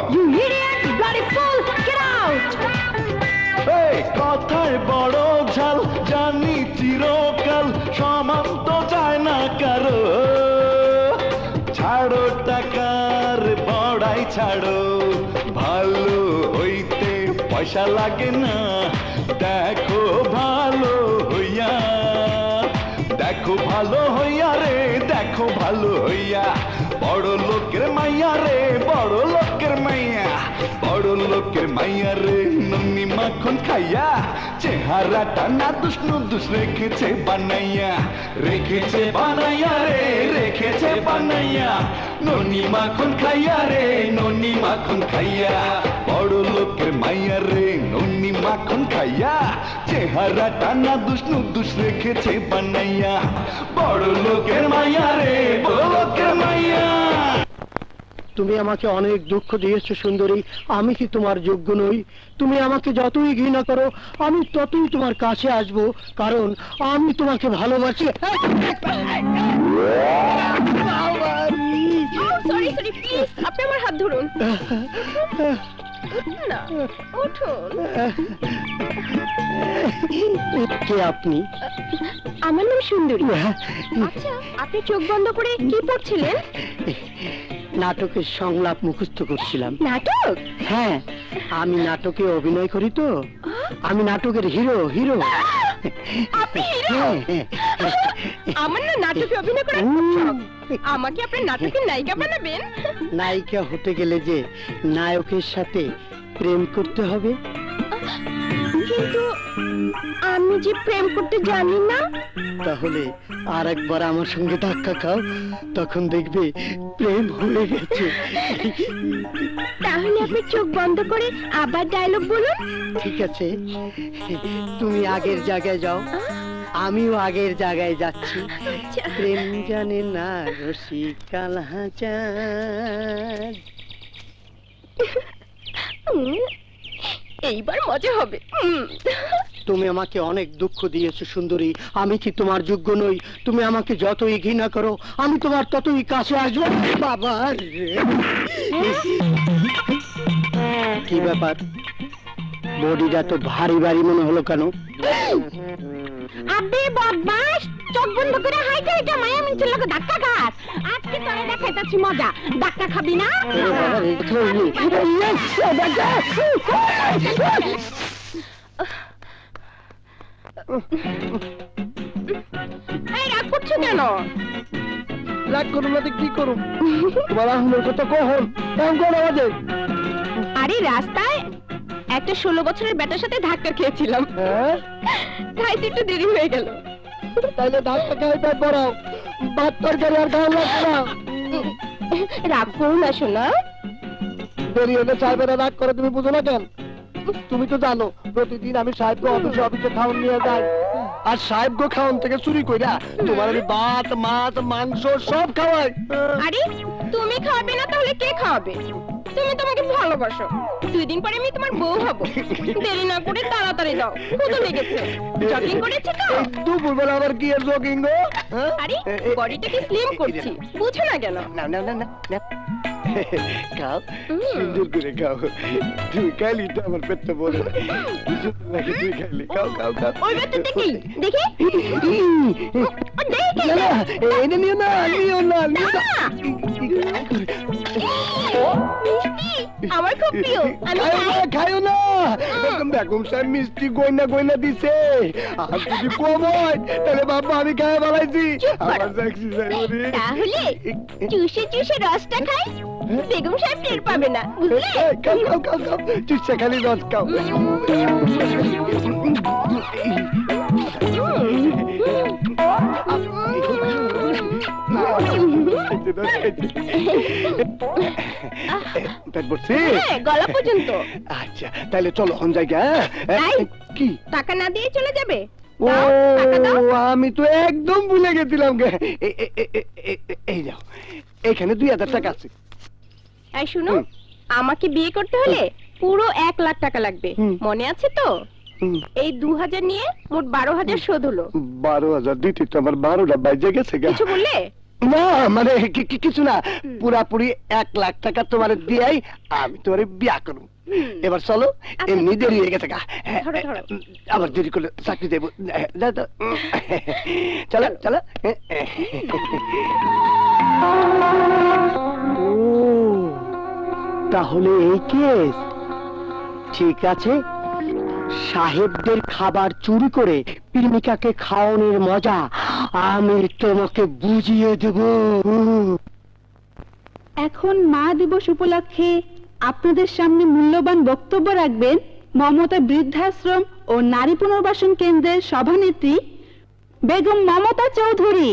S13: কথায় বড় ঝাল জানি চিরকাল, সমান তো যায় না কারো। ছাড়ো টাকার বড়াই ছাড়ো। ভালো হইতে পয়সা লাগে না, দেখো ভালো হইয়া, দেখো ভালো হইয়া রে, দেখো ভালো হইয়া। বড় লোকের মাইয়া রে, বড় লোকের মাইয়া, বড় লোকের মাইয়া রে ননি মাখন খাইয়া। চেহারাটা না দুষ্ণু দুষ রেখেছে বানাইয়া, রেখেছে বানাইয়া রে, রেখেছে বানাইয়া। ননি মাখন খাইয়া রে, ননি মাখন খাইয়া। বড় লোকের মাইয়া রে ননি মাখন খাইয়া। চেহারাটা না দুষ্ণু দুষ রেখেছে বানাইয়া। বড় লোকের মাইয়া রে, বড় লোকের মাইয়া।
S12: তুমি আমাকে অনেক দুঃখ দিয়েছো সুন্দরী, আমি কি তোমার যোগ্য নই? তুমি আমাকে যতই ঘৃণা করো আমি ততই তোমার কাছে আসবো, কারণ আমি তোমাকে ভালোবাসি।
S2: সরি সরি প্লিজ, আপনি আমার হাত ধরুন না, উঠুন।
S12: কে আপনি?
S2: আমার নাম সুন্দরী। আচ্ছা, আপনি চোখ বন্ধ করে কি পড়ছিলেন?
S12: নাটকের সংলাপ মুখস্থ করছিলাম।
S2: নাটক?
S12: হ্যাঁ, আমি নাটকে অভিনয় করি তো, আমি নাটকের হিরো। হিরো
S2: আপনি হিরো? আমার না নাটকে অভিনয় করার শখ। আমাকে আপনার নাটকের নায়িকা বানাবেন?
S12: নায়িকা হতে গেলে যে নায়কের সাথে প্রেম করতে হবে।
S2: কিন্তু আমি যে প্রেম করতে জানি না।
S12: তাহলে আর একবার আমার সঙ্গে ধাক্কা খাও, তখন দেখবে প্রেম হয়ে গেছে।
S2: তাহলে আপনি চোখ বন্ধ করে আবার ডায়লগ বলুন।
S12: ঠিক আছে, তুমি আগের জায়গায় যাও, আমিও আগের জায়গায় যাচ্ছি। প্রেম জানে না রসিক কালহাচাঁদ।
S2: এইবার মজা হবে।
S12: তুমি আমাকে অনেক দুঃখ দিয়েছো সুন্দরী, আমি কি তোমার যোগ্য নই? তুমি আমাকে যতই ঘৃণা করো আমি তোমার ততই কাছে আসবো। বাবা কি ব্যাপার, বডিটা তো ভারী ভারী মনে হলো কেন?
S2: আবে বদমাশ, চোখ বন্ধ করে হাই করে এটা মায়া মিছিল লোক ধাক্কা খাস। আজকে তোরে দেখাইতাছি মজা, ধাক্কা খাবি না? এই রাগ করছো কেন?
S12: রাগ করুন না কি করুন, তোমার আহমের কথা কখন কোন আওয়াজে?
S2: আরে রাস্তায় একটা ষোলো বছরের বেটার সাথে ধাক্কা খেয়েছিলাম, তাই তো একটু দেরি হয়ে গেল।
S12: তাইলে ধাক্কা খাইতে পড়াও, ভাত তরকারি আর খাওয়া লাগবে না।
S2: রাগ করো না শোনা,
S12: দেরি হলে চাইবে না, রাগ করে তুমি বুঝো না কেন? তুমি তো জানো প্রতিদিন আমি সাহেবকে অফিসে অফিসে খাওয়ান নিয়ে যাই, আর সাহেবকে খাওয়ান থেকে চুরি কইরা তোমার আমি ভাত মাছ মাংস সব খাওয়াই।
S2: আরে তুমি খাওয়াবে না তাহলে কে খাওয়াবে?
S15: তুমি তোমাকে ভালোবাসো, দুই দিন পরে আমি তোমার বউ হব। দেরি না করে তাড়াতাড়ি দাও, ক্ষুধা লেগেছে। জগিং করেছি তো?
S7: দুপুরবেলা আবার কি আর জগিং গো?
S15: আরে বডিটাকে স্লিম করছি, বুঝো না কেন?
S7: না না না না খাও, সুন্দর করে খাও। তুই খাইলি তো আমার পেটটা বলে তুই খাইলি। খাও খাও খাও।
S15: ওই তো দেখি দেখি
S7: না না এটা নিও না, নিও না, নিও না।
S15: আমার খুব প্রিয়। আমি
S7: খাইও না, বেগম সাহেব মিষ্টি গয়না গয়না দিছে। আর যদি কম হয় তাহলে বাবা আমি খাই বালাইছি। আমার যাচ্ছি
S15: তাহলে চুষে চুষে রসটা খাই, বেগম সাহেব টের পাবে না, বুঝলে?
S7: খাও খাও খাও খাও, চুষে খালি রস খাও।
S15: গলা পর্যন্ত।
S7: আচ্ছা তাহলে চলো হন জায়গা। কি
S15: টাকা না দিয়ে চলে যাবে?
S7: ও আমি তো একদম ভুলে গেছিলাম। এই যাও, এখানে দুই হাজার টাকা আছে।
S15: এই শুনো, আমাকে বিয়ে করতে হলে পুরো এক লাখ টাকা লাগবে, মনে আছে তো? এই দু হাজার নিয়ে মোট বারো হাজার শোধ হলো।
S7: বারো হাজার দিতে তো আমার বারোটা বাজে গেছে।
S15: কিছু বললে?
S7: না মানে কিছু না, পুরাপুরি এক লাখ টাকা তোমার দিয়াই আমি তোমার বিয়া করব। এবার চলো, এমনি দেরি হয়ে গেছে গা, আবার দেরি করলে চাকরি দেবো। চলো চলো। তাহলে এই কেস ঠিক আছে। সাহেবদের খাবার চুরি করে প্রেমিকাকে খাওয়ানোর মজা আমি তোমাকে বুঝিয়ে দেব।
S2: এখন মা দিবস উপলক্ষে আপনাদের সামনে মূল্যবান বক্তব্য রাখবেন মমতা বৃদ্ধাশ্রম ও নারী পুনর্বাসন কেন্দ্রের সভানেত্রী বেগম মমতা চৌধুরী।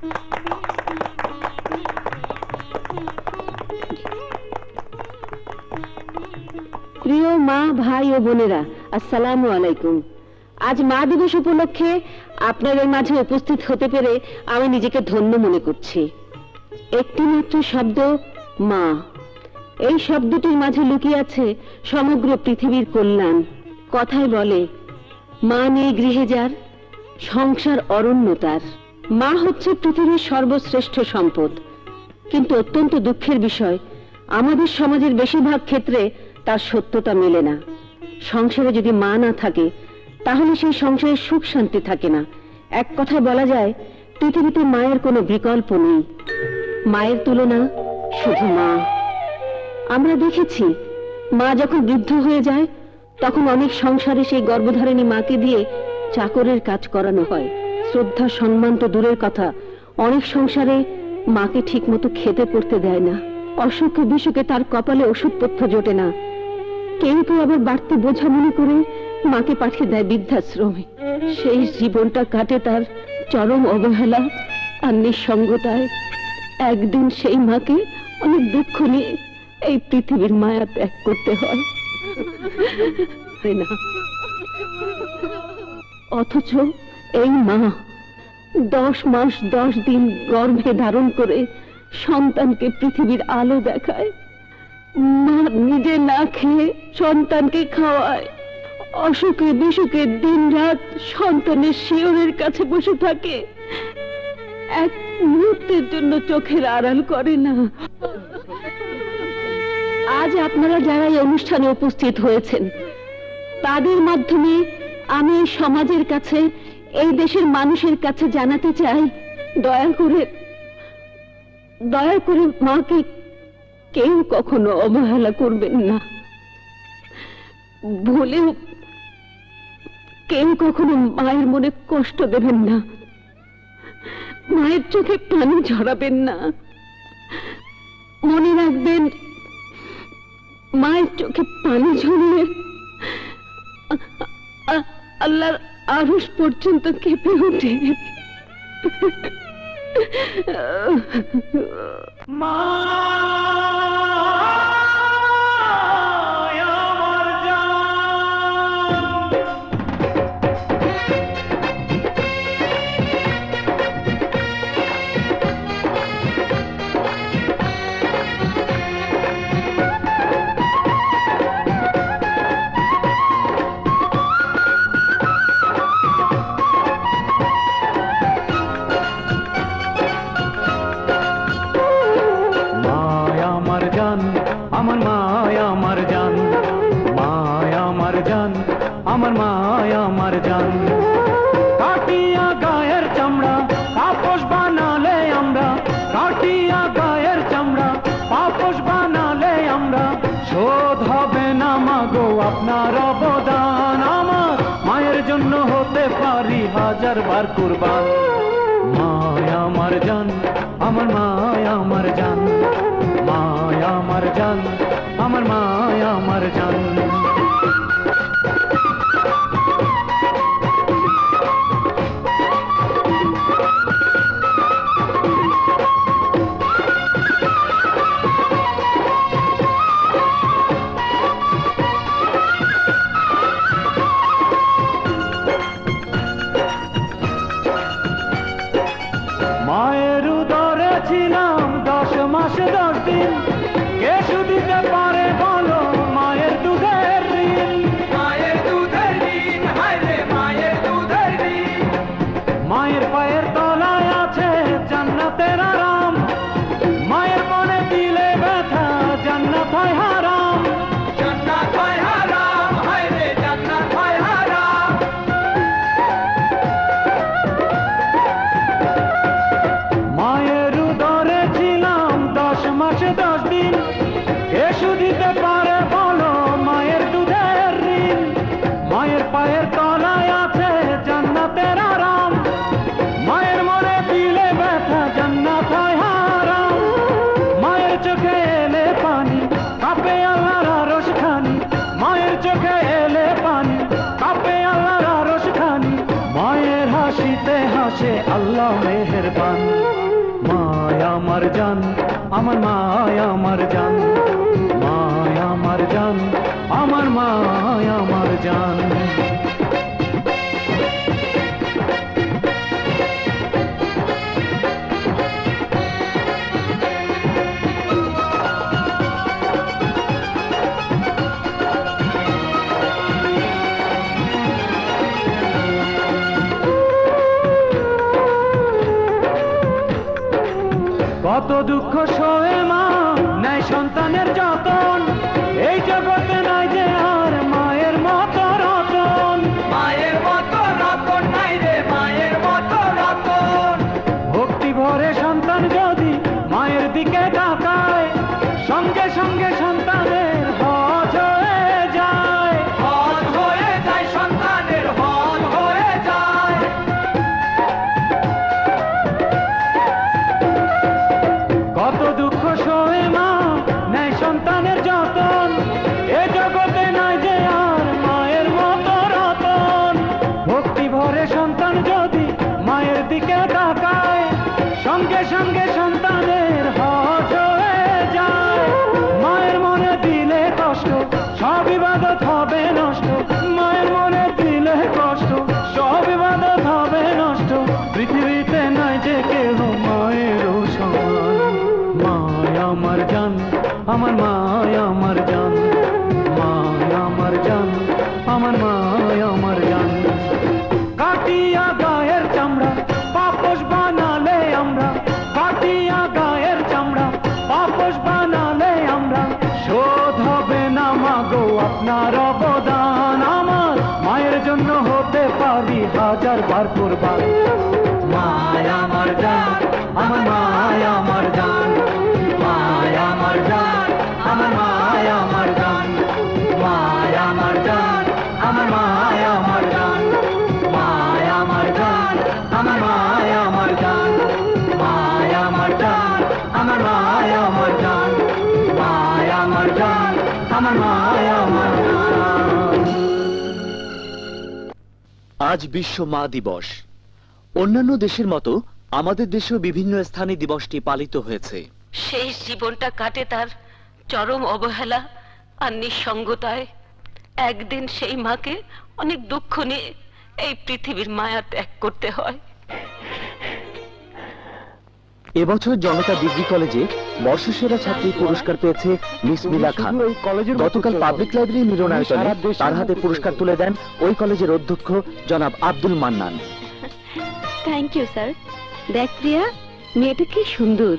S2: প্রিয় মা, ভাই ও বোনেরা, আসসালামু আলাইকুম। আজ মা দিবস উপলক্ষে আপনাদের মাঝে উপস্থিত হতে পেরে আমি নিজেকে ধন্য মনে করছি। একটি মাত্র শব্দ মা, এই শব্দটির মাঝে লুকিয়ে আছে সমগ্র পৃথিবীর কল্যাণ। কথায় বলে, মা নেই গৃহে যার, সংসার অরণ্য তার। মা হচ্ছে পৃথিবীর সর্বশ্রেষ্ঠ সম্পদ। কিন্তু অত্যন্ত দুঃখের বিষয়, আমাদের সমাজের বেশিরভাগ ক্ষেত্রে তার সত্যতা মেলে না। সংসারে যদি মা না থাকে তাহলে সেই সংসারে সুখ শান্তি থাকে না। এক কথায় বলা যায়, পৃথিবীতে মায়ের কোনো বিকল্প নেই। মায়ের তুলনা শুধু মা। আমরা দেখেছি, মা যখন বৃদ্ধ হয়ে যায় তখন অনেক সংসারে সেই গর্ভধারিণী মাকে দিয়ে চাকরের কাজ করানো হয়। শ্রদ্ধা সম্মান তো দূরের কথা, অনেক সংসারে মাকে ঠিক মতো খেতে পড়তে দেয় না। অসুখে বিসুখে তার কপালে ওষুধপত্র জোটে না। কেউ কেউ আবার বাড়তি বোঝা মনে করে মাকে পাঠিয়ে দেয় বৃদ্ধাশ্রমে। সেই জীবনটা কাটে তার চরম অবহেলা আর নিঃসঙ্গতায়। একদিন সেই মাকে অনেক দুঃখ নিয়ে এই পৃথিবীর মায়া ত্যাগ করতে হয় না। অথচ এই মা দশ মাস দশ দিন গর্ভে ধারণ করে সন্তানকে পৃথিবীর আলো দেখায়। মা নিজে না খেয়ে সন্তানকে খাওয়ায়। অসুখে বিসুখে দিন রাত সন্তানের শিয়রের কাছে বসে থাকে, এক মুহূর্তের জন্য চোখের আড়াল করে না। আজ আপনারা যারা এই অনুষ্ঠানে উপস্থিত হয়েছেন, তাদের মাধ্যমে আমি সমাজের কাছে, এই দেশের মানুষের কাছে জানাতে চাই, দয়া করে দয়া করে মাকে কেউ কখনো অবহেলা করবেন না। ভুলেও কেউ কখনো মায়ের মনে কষ্ট দেবেন না। মায়ের চোখে পানি ঝরাবেন না। মনে রাখবেন, মায়ের চোখে পানি ঝরলে আল্লাহর আরশ পর্যন্ত কেঁপে ওঠে। মা
S16: আপনার অবদান আমার মায়ের জন্য হতে পারি হাজার বার কুরবান মায়া আমার জান আমার মায়া আমার জান মায়া আমার জান আমার মায়া আমার জান মায়ের উদরে ছিলাম দশ মাস দশ দিন কে দিতে পারে বলো মায়ের দুধের ঋণ মায়ের দুধের ঋণ হায়রে মায়ের দুধের ঋণ মায়ের পায়ের তলায় আছে জান্নাতের আরাম মায়ের মনে দিলে ব্যথা জান্নাত হয় হারাম জান্নাত হয় হারাম হায়রে জান্নাত হয় হারাম মায়ের উদরে ছিলাম দশ মাসে দশ দিন এসু দিতে পারে বলো মায়ের দুধের ঋণ মায়ের পায়ের তলায় আছে জান্নাতের আরাম মায়ের মনে দিলে ব্যথা জান্নাত হয় হারাম মায়ের চোখে এলে পানি কাঁপে আল্লাহর আরশ খানি মায়ের চোখে এলে পানি কাঁপে আল্লাহর আরশ খানি মায়ের হাসিতে হাসে আল্লাহ মেহেরবান মায়া আমার জান আমার মায়া আমার জান মায়া আমার জান আমার মায়া আমার জান কত দুঃখ সয়ে মা নেয় সন্তানের যতন এই জগতে নাই যে আর মায়ের মতো রতন মায়ের মতো রতন নাই রে মায়ের মতো রতন ভক্তি ভরে সন্তান যদি মায়ের দিকে তাকায় সঙ্গে সঙ্গে সন্তানের হজ হয়ে যায় হজ হয়ে যায় সন্তানের হজ হয়ে যায় কত দুঃখ সয়ে মা নেয় সন্তানের যতন এ জগতে নাই যে আর মায়ের মতো রতন ভক্তি ভরে সন্তান যদি মায়ের দিকে তাকায় সঙ্গে সঙ্গে সন্তানের হজ হয়ে যায় মায়ের মনে দিলে কষ্ট সব ইবাদত হবে নষ্ট মায়ের মনে দিলে কষ্ট সব ইবাদত হবে নষ্ট পৃথিবীতে নাই যে কেহ মায়ের সমান মায়া আমার জান আমার মায়া আমার জান মায়া আমার জান আমার মায়া আমার জান কাটিয়া গায়ের চামড়া পাপোশ বানালে আমরা কাটিয়া গায়ের চামড়া পাপোশ বানালে আমরা শোধ হবে না মাগো আপনার অবদান আমার মায়ের জন্য হতে পারি হাজার বার কুরবান মায়া আমার জান আমার মায়া আমার জান মায়া আমার জান আমার মায়া আমার জান মায়া আমার জান আমার মায়া আমার জান মায়া আমার জান আমার মায়া আমার জান মায়া আমার জান আমার মায়া আমার জান মায়া আমার জান আমার মায়া আমার জান।
S17: আজ বিশ্ব মা দিবস। অন্যান্য দেশের মতো আমাদের দেশেও বিভিন্ন স্থানে দিবসটি পালিত হয়েছে।
S2: শেষ জীবনটা কাটে তার চরম অবহেলা আর নিঃসঙ্গতায়। একদিন সেই মাকে অনেক দুঃখ নিয়ে এই পৃথিবীর মায়া ত্যাগ করতে হয়।
S17: এবছর জনতা ডিগ্রি কলেজে বর্ষসেরা ছাত্রী পুরস্কার পেয়েছে মিস মিলা খান। গতকাল পাবলিক লাইব্রেরি মিলনায়তনে তার হাতে পুরস্কার তুলে দেন ওই কলেজের অধ্যক্ষ জনাব Abdul Mannan.
S2: Thank you sir. দেখ প্রিয়া, মেয়েটা কি সুন্দর।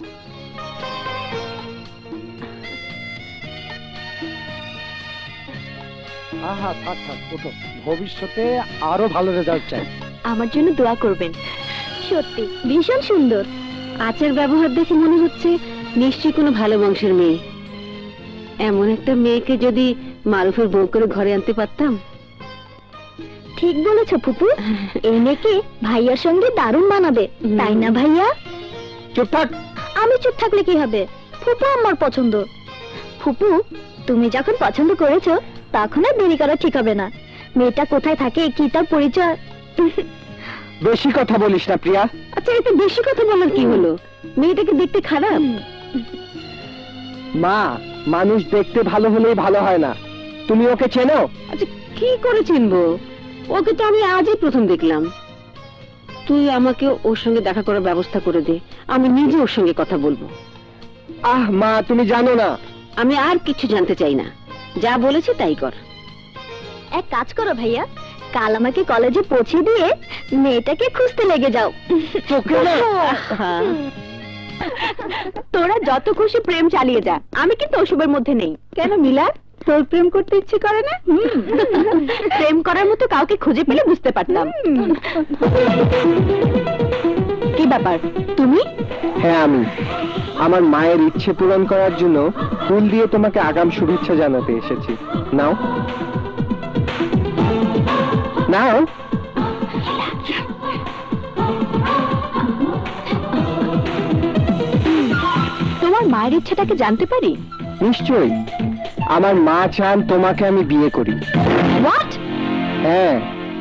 S12: আহা থাক থাক ওঠো, ভবিষ্যতে আরো ভালো রেজাল্ট চাই।
S10: আমার জন্য দোয়া করবেন। সত্যি ভীষণ সুন্দর।
S2: আচার ব্যবহার দেখে মনে হচ্ছে নিশ্চয়ই কোনো ভালো বংশের মেয়ে। এমন একটা মেয়েকে যদি মারুফের বউ করে ঘরে আনতে পারতাম।
S10: ঠিক বলেছো ফুপু, এই মেয়েকে ভাইয়ার সঙ্গে দারুণ বানাবে, তাই না ভাইয়া?
S7: চুপ থাক।
S10: আমি চুপ থাকলে কি হবে? ফুপু আমার পছন্দ। ফুপু, তুমি যখন পছন্দ করেছো তখন আর দেরি করা ঠিক হবে না। মেয়েটা কোথায় থাকে, কি তার পরিচয়?
S7: বেশি কথা বলিস না প্রিয়া।
S2: আচ্ছা, এতে বেশি কথা বলার কি হলো? মেয়েটাকে দেখতে খারাপ?
S7: মা, মানুষ দেখতে ভালো হলেই ভালো হয় না। তুমি ওকে চেনো?
S2: আচ্ছা, কি করে চিনবো? ওকে তো আমি আজই প্রথম দেখলাম। তুই আমাকে ওর সঙ্গে দেখা করার ব্যবস্থা করে দে, আমি নিজে ওর সঙ্গে কথা বলবো।
S7: আহ মা, তুমি জানো না।
S2: আমি আর কিছু জানতে চাই না, যা বলেছি তাই কর।
S10: এক কাজ করো ভাইয়া, কাল আমাকে কলেজে পৌঁছে দিয়ে মেয়েটাকে খুঁজতে লেগে যাও।
S2: তোরা যত খুশি প্রেম চালিয়ে যা, আমি কিন্তু ওসবের মধ্যে নেই। কেন মিলা, তোর প্রেম করতে ইচ্ছে করে না? প্রেম করার মতো কাউকে খুঁজে পেলে বুঝতে পারতাম। কি ব্যাপার, তুমি?
S7: হ্যাঁ আমি। আমার মায়ের ইচ্ছে পূরণ করার জন্য ফুল দিয়ে তোমাকে আগাম শুভেচ্ছা জানাতে এসেছি। নাও নাও।
S2: তোমার মায়ের ইচ্ছেটাকে জানতে পারি?
S7: নিশ্চয়ই। আমার মা চান তোমাকে আমি বিয়ে করি।
S2: হোয়াট?
S7: হ্যাঁ।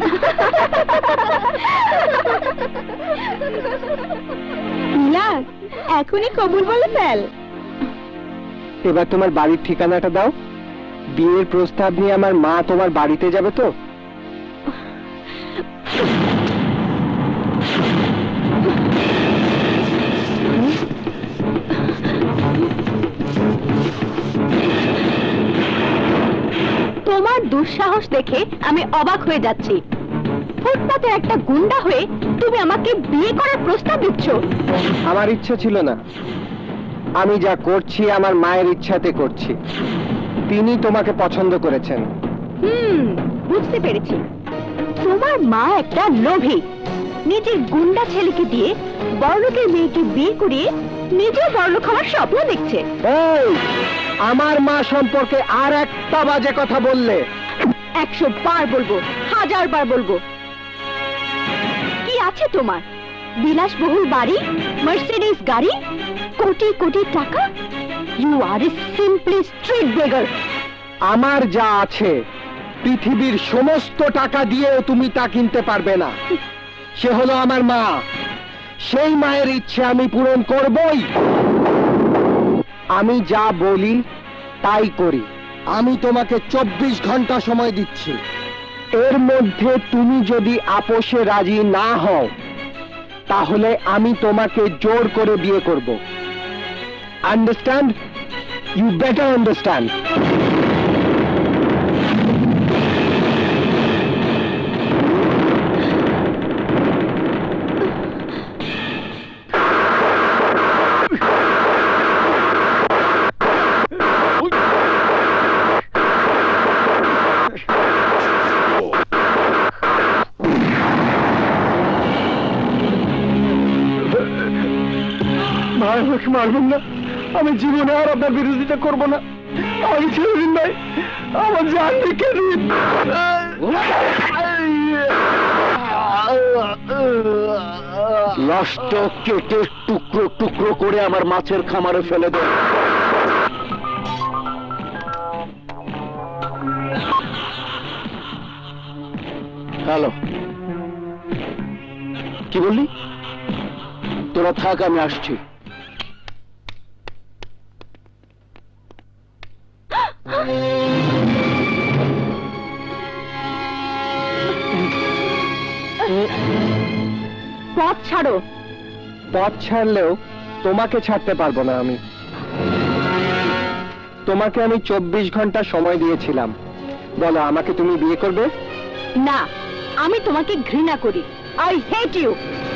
S2: মিলা, এখনই কবুল বলে ফেল।
S7: এবার তোমার বাড়ির ঠিকানাটা দাও। বিয়ের প্রস্তাব নিয়ে আমার মা তোমার বাড়িতে যাবে তো?
S2: তোমার দুঃসাহস দেখে আমি অবাক হয়ে যাচ্ছি। ফুটপাতের একটা গুন্ডা হয়ে তুমি আমাকে বিয়ে করার প্রস্তাব দিচ্ছ?
S7: আমার ইচ্ছা ছিল না। আমি যা করছি আমার মায়ের ইচ্ছাতে করছি। তিনি তোমাকে পছন্দ করেছেন।
S2: হুম, বুঝতে পেরেছি। তোমার মা একটা লোভী, নিজের গুন্ডা ছেলেকে দিয়ে বড়লোকের মেয়েকে বিয়ে করিয়ে নিজেও বড়লোক হওয়ার স্বপ্ন দেখছে।
S7: এই, আমার মা সম্পর্কে আর একটা বাজে কথা বললে
S2: একশো বার বলবো, হাজার বার বলবো। কি আছে তোমার? বিলাসবহুল বাড়ি, মার্সিডিজ গাড়ি, কোটি কোটি টাকা। You are a simply street beggar.
S7: আমার যা আছে পৃথিবীর সমস্ত টাকা দিয়েও তুমি তা কিনতে পারবে না। সে হলো আমার মা। সেই মায়ের ইচ্ছে আমি পূরণ করবই। আমি যা বলি তাই করি। আমি তোমাকে চব্বিশ ঘন্টা সময় দিচ্ছি। এর মধ্যে তুমি যদি আপোষে রাজি না হও তাহলে আমি তোমাকে জোর করে বিয়ে করব। আন্ডারস্ট্যান্ড? You better understand.
S1: ভাই, আমাকে মারবেন না। আমি জীবনে আর আপনার বিরোধিতা করব না। আমি ছেড়ে দিন ভাই, আমার জান রেখে দিন।
S5: লাশটা কেটে টুকরো টুকরো করে আমার মাছের খামারে ফেলে দেয়। হ্যালো, কি বললি? তোরা থাক, আমি আসছি।
S2: পথ ছাড়ো।
S7: পথ ছাড়লেও তোমাকে ছাড়তে পারবো না আমি। তোমাকে আমি চব্বিশ ঘন্টা সময় দিয়েছিলাম। বলো, আমাকে তুমি বিয়ে করবে?
S2: না, আমি তোমাকে ঘৃণা করি। I hate you.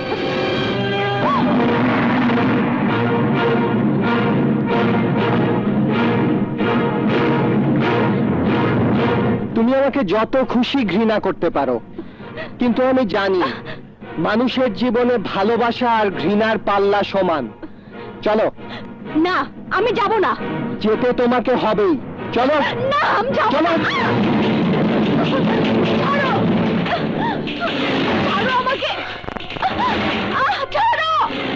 S7: তুমি আমাকে যত খুশি ঘৃণা করতে পারো, কিন্তু আমি জানি মানুষের জীবনে ভালোবাসা আর ঘৃণার পাল্লা সমান। চলো।
S2: না, আমি যাব না।
S7: যেতে তোমাকে হবেই। চলো
S10: না আমি যাবো
S7: চলো।
S10: না। ছাড়ো ছাড়ো আমাকে, আহ, ছাড়ো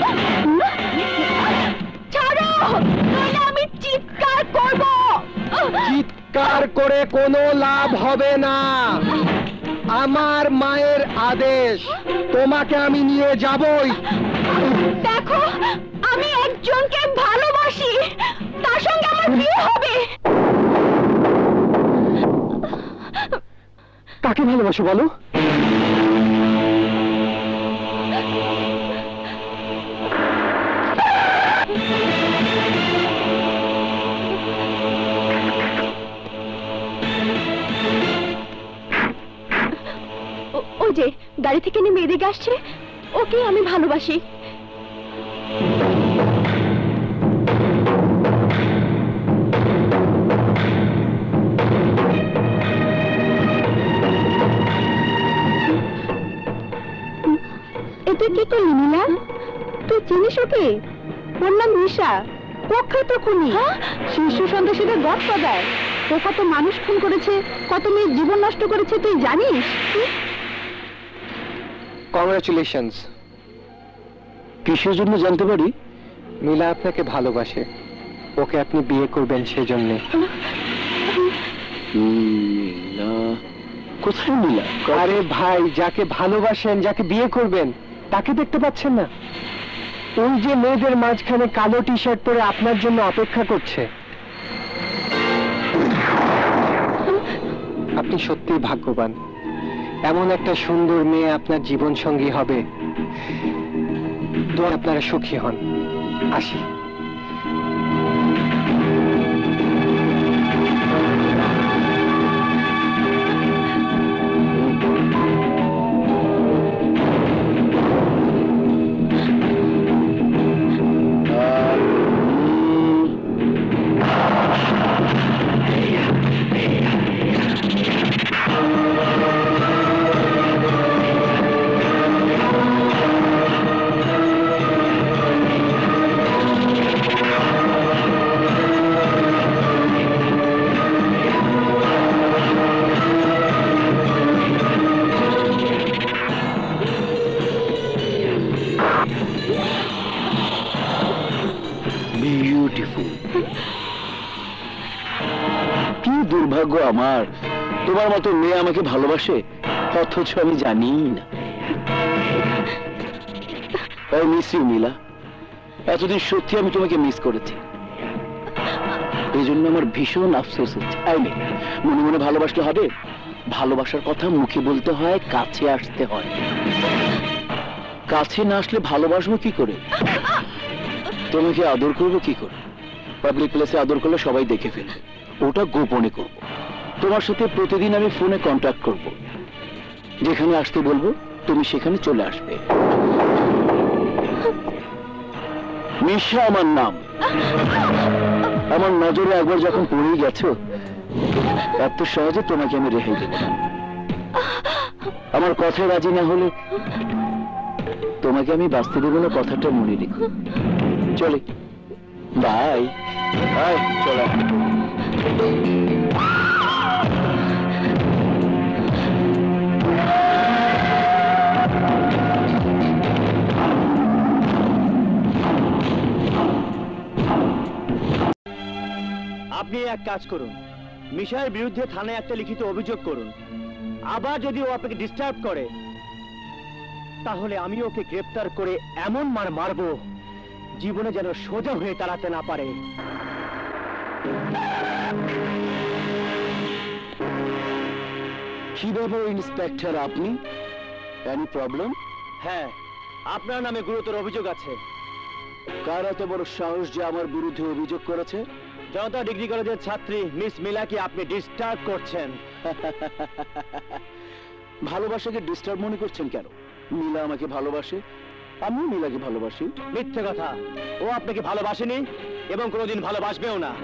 S10: ছাড়ো, নইলে আমি চিৎকার করব।
S7: চিৎকার করে কোনো লাভ হবে না। আমার মায়ের আদেশ, তোমাকে আমি নিয়ে যাবই।
S10: দেখো আমি একজনকে ভালোবাসি, তার সঙ্গে আমার বিয়ে হবে।
S7: কাকে ভালোবাসো বলো?
S10: ওই যে গাড়ি থেকে নেমে এদিকে আসছে, ওকে আমি ভালোবাসি। তুই কি করলি নীলা? তুই চিনিস ওকে? ওর নাম নিশা, প্রখ্যাত খুনি, শীর্ষ সন্ত্রাসীদের গডফাদার। ও কত মানুষ খুন করেছে, কত মেয়ের জীবন নষ্ট করেছে তুই জানিস?
S7: কংগ্রাচুলেশনস।
S3: কিসের জন্য জানতে পারি?
S7: নীলা আপনাকে ভালোবাসে, ওকে আপনি বিয়ে করবেন সেজন্যে।
S3: কোথায় নীলা?
S7: আরে ভাই, যাকে ভালোবাসেন, যাকে বিয়ে করবেন, তাকে দেখতে পাচ্ছেন না? ওই যে মেয়েদের মাঝখানে কালো টি শার্ট পরে আপনার জন্য অপেক্ষা করছে। আপনি সত্যিই ভাগ্যবান, এমন একটা সুন্দর মেয়ে আপনার জীবন সঙ্গী হবে। দোয়া আপনারা সুখী হন। আসি।
S3: কি দুর্ভাগ্য আমার, তোমার মতো মেয়ে আমাকে ভালোবাসে, অথচ আমি জানি না। I miss you Nila. এতদিন সত্যি আমি তোমাকে মিস করেছি, এই জন্য আমার ভীষণ আফসোস হচ্ছে। আই মিন, মনে মনে ভালোবাসলে হবে? ভালোবাসার কথা মুখে বলতে হয়, কাছে আসতে হয়। কাছে না আসলে ভালোবাসবো কি করে? তোমাকে আদর করবো কি করে? পাবলিক প্লেসে আদর করলে সবাই দেখে ফেলবে, ওটা গোপনে করব। তোমার সাথে প্রতিদিন আমি ফোনে কন্ট্যাক্ট করব, যেখানে আসতে বলবো তুমি সেখানে চলে আসবে। নিশা আমার নাম, আমার নজরে একবার যখন পড়ে গেছো, এত সহজে তোমাকে আমি রেহাই দেব না। আমার কথায় রাজি না হলে তোমাকে আমি বাঁচতে দেবো না, কথাটা মনে রেখো। চলে বাই। বাই, চলো।
S7: আপনি এক কাজ করুন, মিশার বিরুদ্ধে থানায় একটা লিখিত অভিযোগ করুন। আবার যদি ও আপনাকে ডিস্টার্ব করে, তাহলে আমি ওকে গ্রেফতার করে এমন মার মারবো, জীবনে যেন সোজা হয়ে দাঁড়াতে না পারে।
S3: কি ব্যাপার ইন্সপেক্টর, আপনি? Any problem?
S7: হ্যাঁ, আপনার নামে গুরুতর অভিযোগ আছে।
S3: কার এত বড় সাহস যে আমার বিরুদ্ধে অভিযোগ করেছে?
S7: জনতা ডিগ্রি কলেজের ছাত্রী মিস মিলাকে আপনি ডিস্টার্ব করছেন।
S3: ভালোবাসাকে ডিস্টার্ব মনে করছেন কেন? মিলা আমাকে ভালোবাসে, আমিও মিলাকে ভালোবাসি।
S7: মিথ্যে কথা, ও আপনাকে ভালোবাসেনি এবং কোনোদিন ভালোবাসবেও না।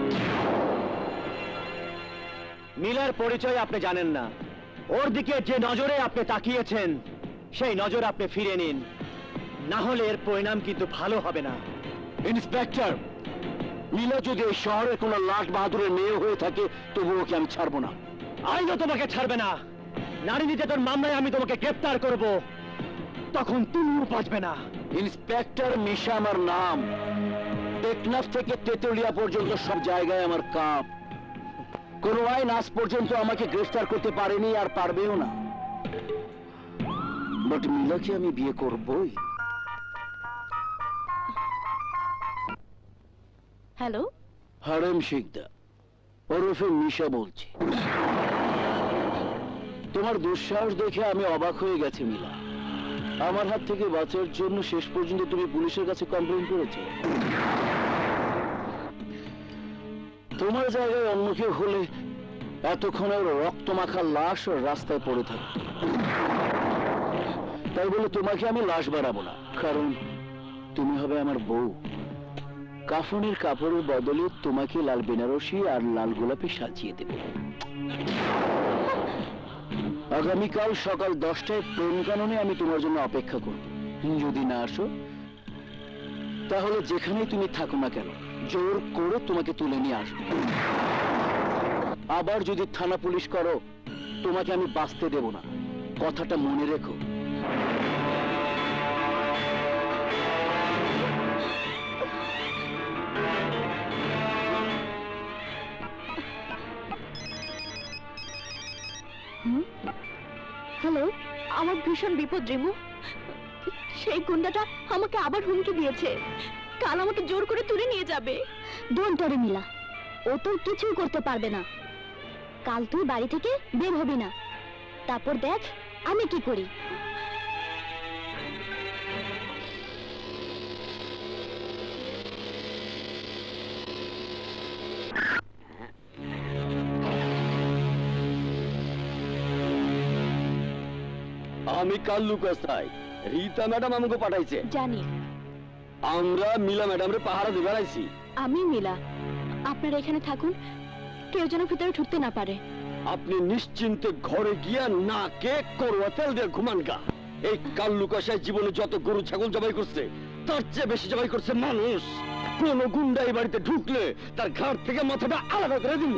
S7: মিলার পরিচয় আপনি জানেন না, ওর দিকে যে নজরে আপনি তাকিয়েছেন সেই নজর আপনি ফিরে নিন, না হলে এর পরিণাম কিন্তু ভালো হবে না।
S3: ইন্সপেক্টর, মিলা যদি এই শহরের কোন লাট বাহাদুরের মেয়ে হয়ে থাকে তবু ওকে আমি ছাড়বো না।
S7: আইনও তোমাকে ছাড়বে না। নারী নির্যাতন মামলায় আমি তোমাকে গ্রেফতার করব, তখন তুমিও বাঁচবে না।
S3: ইন্সপেক্টর মিশা আমার নাম। টেকনাফ থেকে তেতুলিয়া পর্যন্ত সব জায়গায় আমার কাপ। কোন আইন আজ পর্যন্ত আমাকে গ্রেফতার করতে পারেনি আর পারবেও না। বাট মিলাকে আমি বিয়ে করবই।
S15: হ্যালো,
S3: হারেম শিকদা ওরফে মিশা বলছি। তোমার দুঃসাহস দেখে আমি অবাক হয়ে গেছি মিলা। আমার হাত থেকে বাঁচার জন্য শেষ পর্যন্ত তুমি পুলিশের কাছে কমপ্লেন করেছো। তোমার জায়গায় অন্য কেউ হলে এতক্ষণ ওর রক্তমাখা লাশ ওর রাস্তায় পড়ে থাকে। তাই বলে তোমাকে আমি লাশ বাড়াবো না, কারণ তুমি হবে আমার বউ। কাফনের কাপড়ের বদলে তোমাকে লাল বেনারসি আর লাল গোলাপে সাজিয়ে দেব। আগামীকাল সকাল দশটায় প্রেম কাননে আমি তোমার জন্য অপেক্ষা করব। যদি না আসো তাহলে যেখানেই তুমি থাকো না কেন জোর করে তোমাকে তুলে নিয়ে আসবো। আবার যদি থানা পুলিশ করো তোমাকে আমি বাঁচতে দেব না, কথাটা মনে রেখো।
S10: হ্যালো, আমার ভীষণ বিপদ রিমু। সেই গুন্ডাটা আমাকে আবার হুমকি দিয়েছে, কাল আমাকে জোর করে তুলে নিয়ে যাবে। ডোন্ট ওয়ারি মিলা, ও তো কিছুই করতে পারবে না। কাল তুই বাড়ি থেকে বের হবি না, তারপর দেখ আমি কি করি।
S3: আমি কাল্লু কাস্তাই, রীতা ম্যাডাম আমাকে পাঠাইছে।
S10: জানি।
S3: আমরা মিলা ম্যাডামরে পাহারা দিয়ে বেড়াইছি।
S10: আমি মিলা, আপনারা এখানে থাকুন, কেউ যেন ভিতরে ঢুকতে না পারে।
S3: আপনি নিশ্চিন্তে ঘরে গিয়া নাকে করোয়া তেল দিয়ে ঘুমান গা। এই কাল্লু কাসাই জীবনে যত গরু ছাগল জবাই করছে তার চেয়ে বেশি জবাই করছে মানুষ। কোন গুন্ডা এই বাড়িতে ঢুকলে তার ঘাট থেকে মাথাটা আলাদা করে দিন।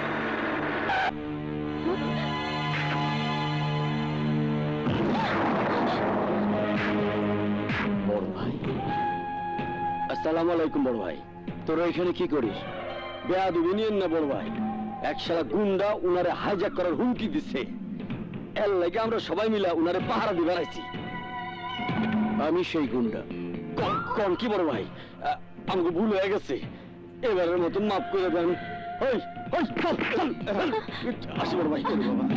S3: বড় ভাই, আসসালামু আলাইকুম। বড় ভাই, তোরা এখানে কি করিস? বেয়াদবি নিয়েন না বড় ভাই। এক শালা গুন্ডা উনারে হাইজ্যাক করার হুমকি দিচ্ছে, এর লাগে আমরা সবাই মিলে উনারে পাহারা দিয়ে বেড়াইছি। আমি সেই গুন্ডা। কোন কি বড় ভাই, আমাকে ভুল হয়ে গেছে, এবারের মতন মাফ করে দেন। ওই ওই চল চল আসি বড় ভাই। বাবা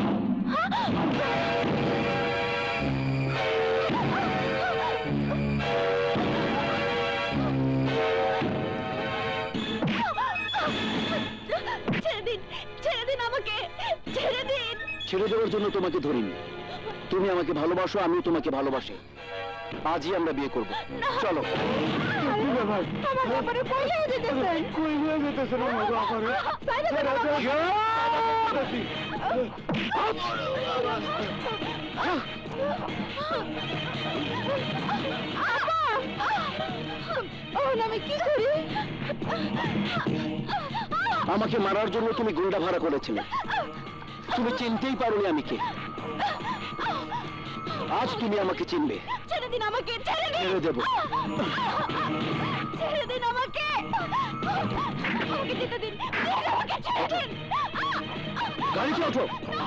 S10: ছেড়ে দিন, ছেড়ে দিন আমাকে, ছেড়ে দিন।
S3: ছেড়ে দেওয়ার জন্য তোমাকে ধরিনি, তুমি আমাকে ভালোবাসো, আমিও তোমাকে ভালোবাসি। আজই আমরা বিয়ে করব, চলো।
S10: আমার ব্যাপারে কই হয়ে যেতেছেন?
S12: কই হয়ে যেতেছেন আমার ব্যাপারে?
S10: আমি কি করি?
S3: আমাকে মারার জন্য তুমি গুন্ডা ভাড়া করেছিলে, তুমি চিনতেই পারোনি আমি কে। আজ তুমি আমাকে চিনবে।
S10: ছেড়ে দিন আমাকে, ছেড়ে দিন।
S3: ছেড়ে দেবো।
S10: ছেড়ে দিন আমাকে, আমাকে যেতে দিন, আমাকে ছেড়ে দিন।
S3: গাড়িতে ওঠো।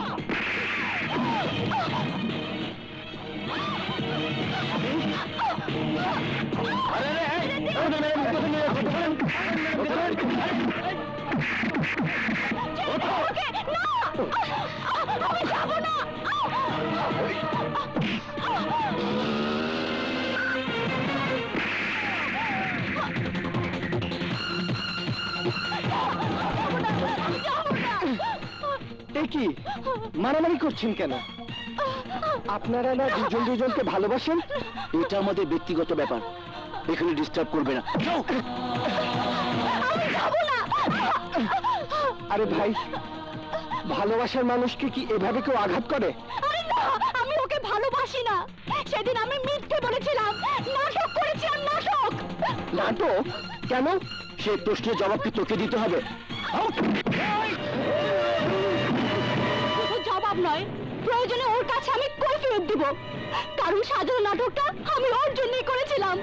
S10: আমি যাবো না।
S7: কি মারামারি করছেন কেন? আপনারা না দুজন দুজনকে ভালোবাসেন?
S3: এটা আমাদের ব্যক্তিগত ব্যাপার, এখানে ডিস্টার্ব করবে না।
S7: আরে ভাই, ভালোবাসার মানুষকে কি এভাবে কেউ আঘাত করে?
S10: আরে না, আমি ওকে ভালোবাসি না। সেদিন আমি মিথ্যে বলেছিলাম, নাটক করেছিলাম, নাটক।
S7: নাটক? কেন?
S3: সেই প্রশ্নের জবাব কি তোকে দিতে হবে?
S10: জবাব নয়, প্রয়োজনে ওর কাছে আমি কৈফিয়ত দিব, কারণ সাজানো নাটকটা আমি ওর জন্যই করেছিলাম।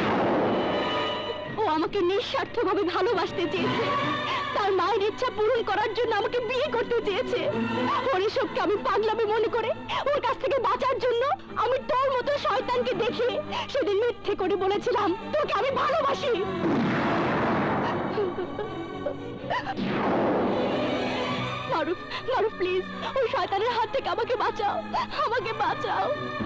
S10: ও আমাকে নিঃস্বার্থভাবে ভালোবাসতে চেয়েছে, তার মায়ের ইচ্ছা পূরণ করার জন্য আমাকে বিয়ে করতে চেয়েছে। ওর এসবকে আমি পাগলামি মনে করে ওর কাছ থেকে বাঁচার জন্য আমি তোর মতো শয়তানকে দেখে সেদিন মিথ্যে করে বলেছিলাম তোকে আমি ভালোবাসি। মারুফ, মারুফ প্লিজ, ওই শয়তানের হাত থেকে আমাকে বাঁচাও, আমাকে বাঁচাও।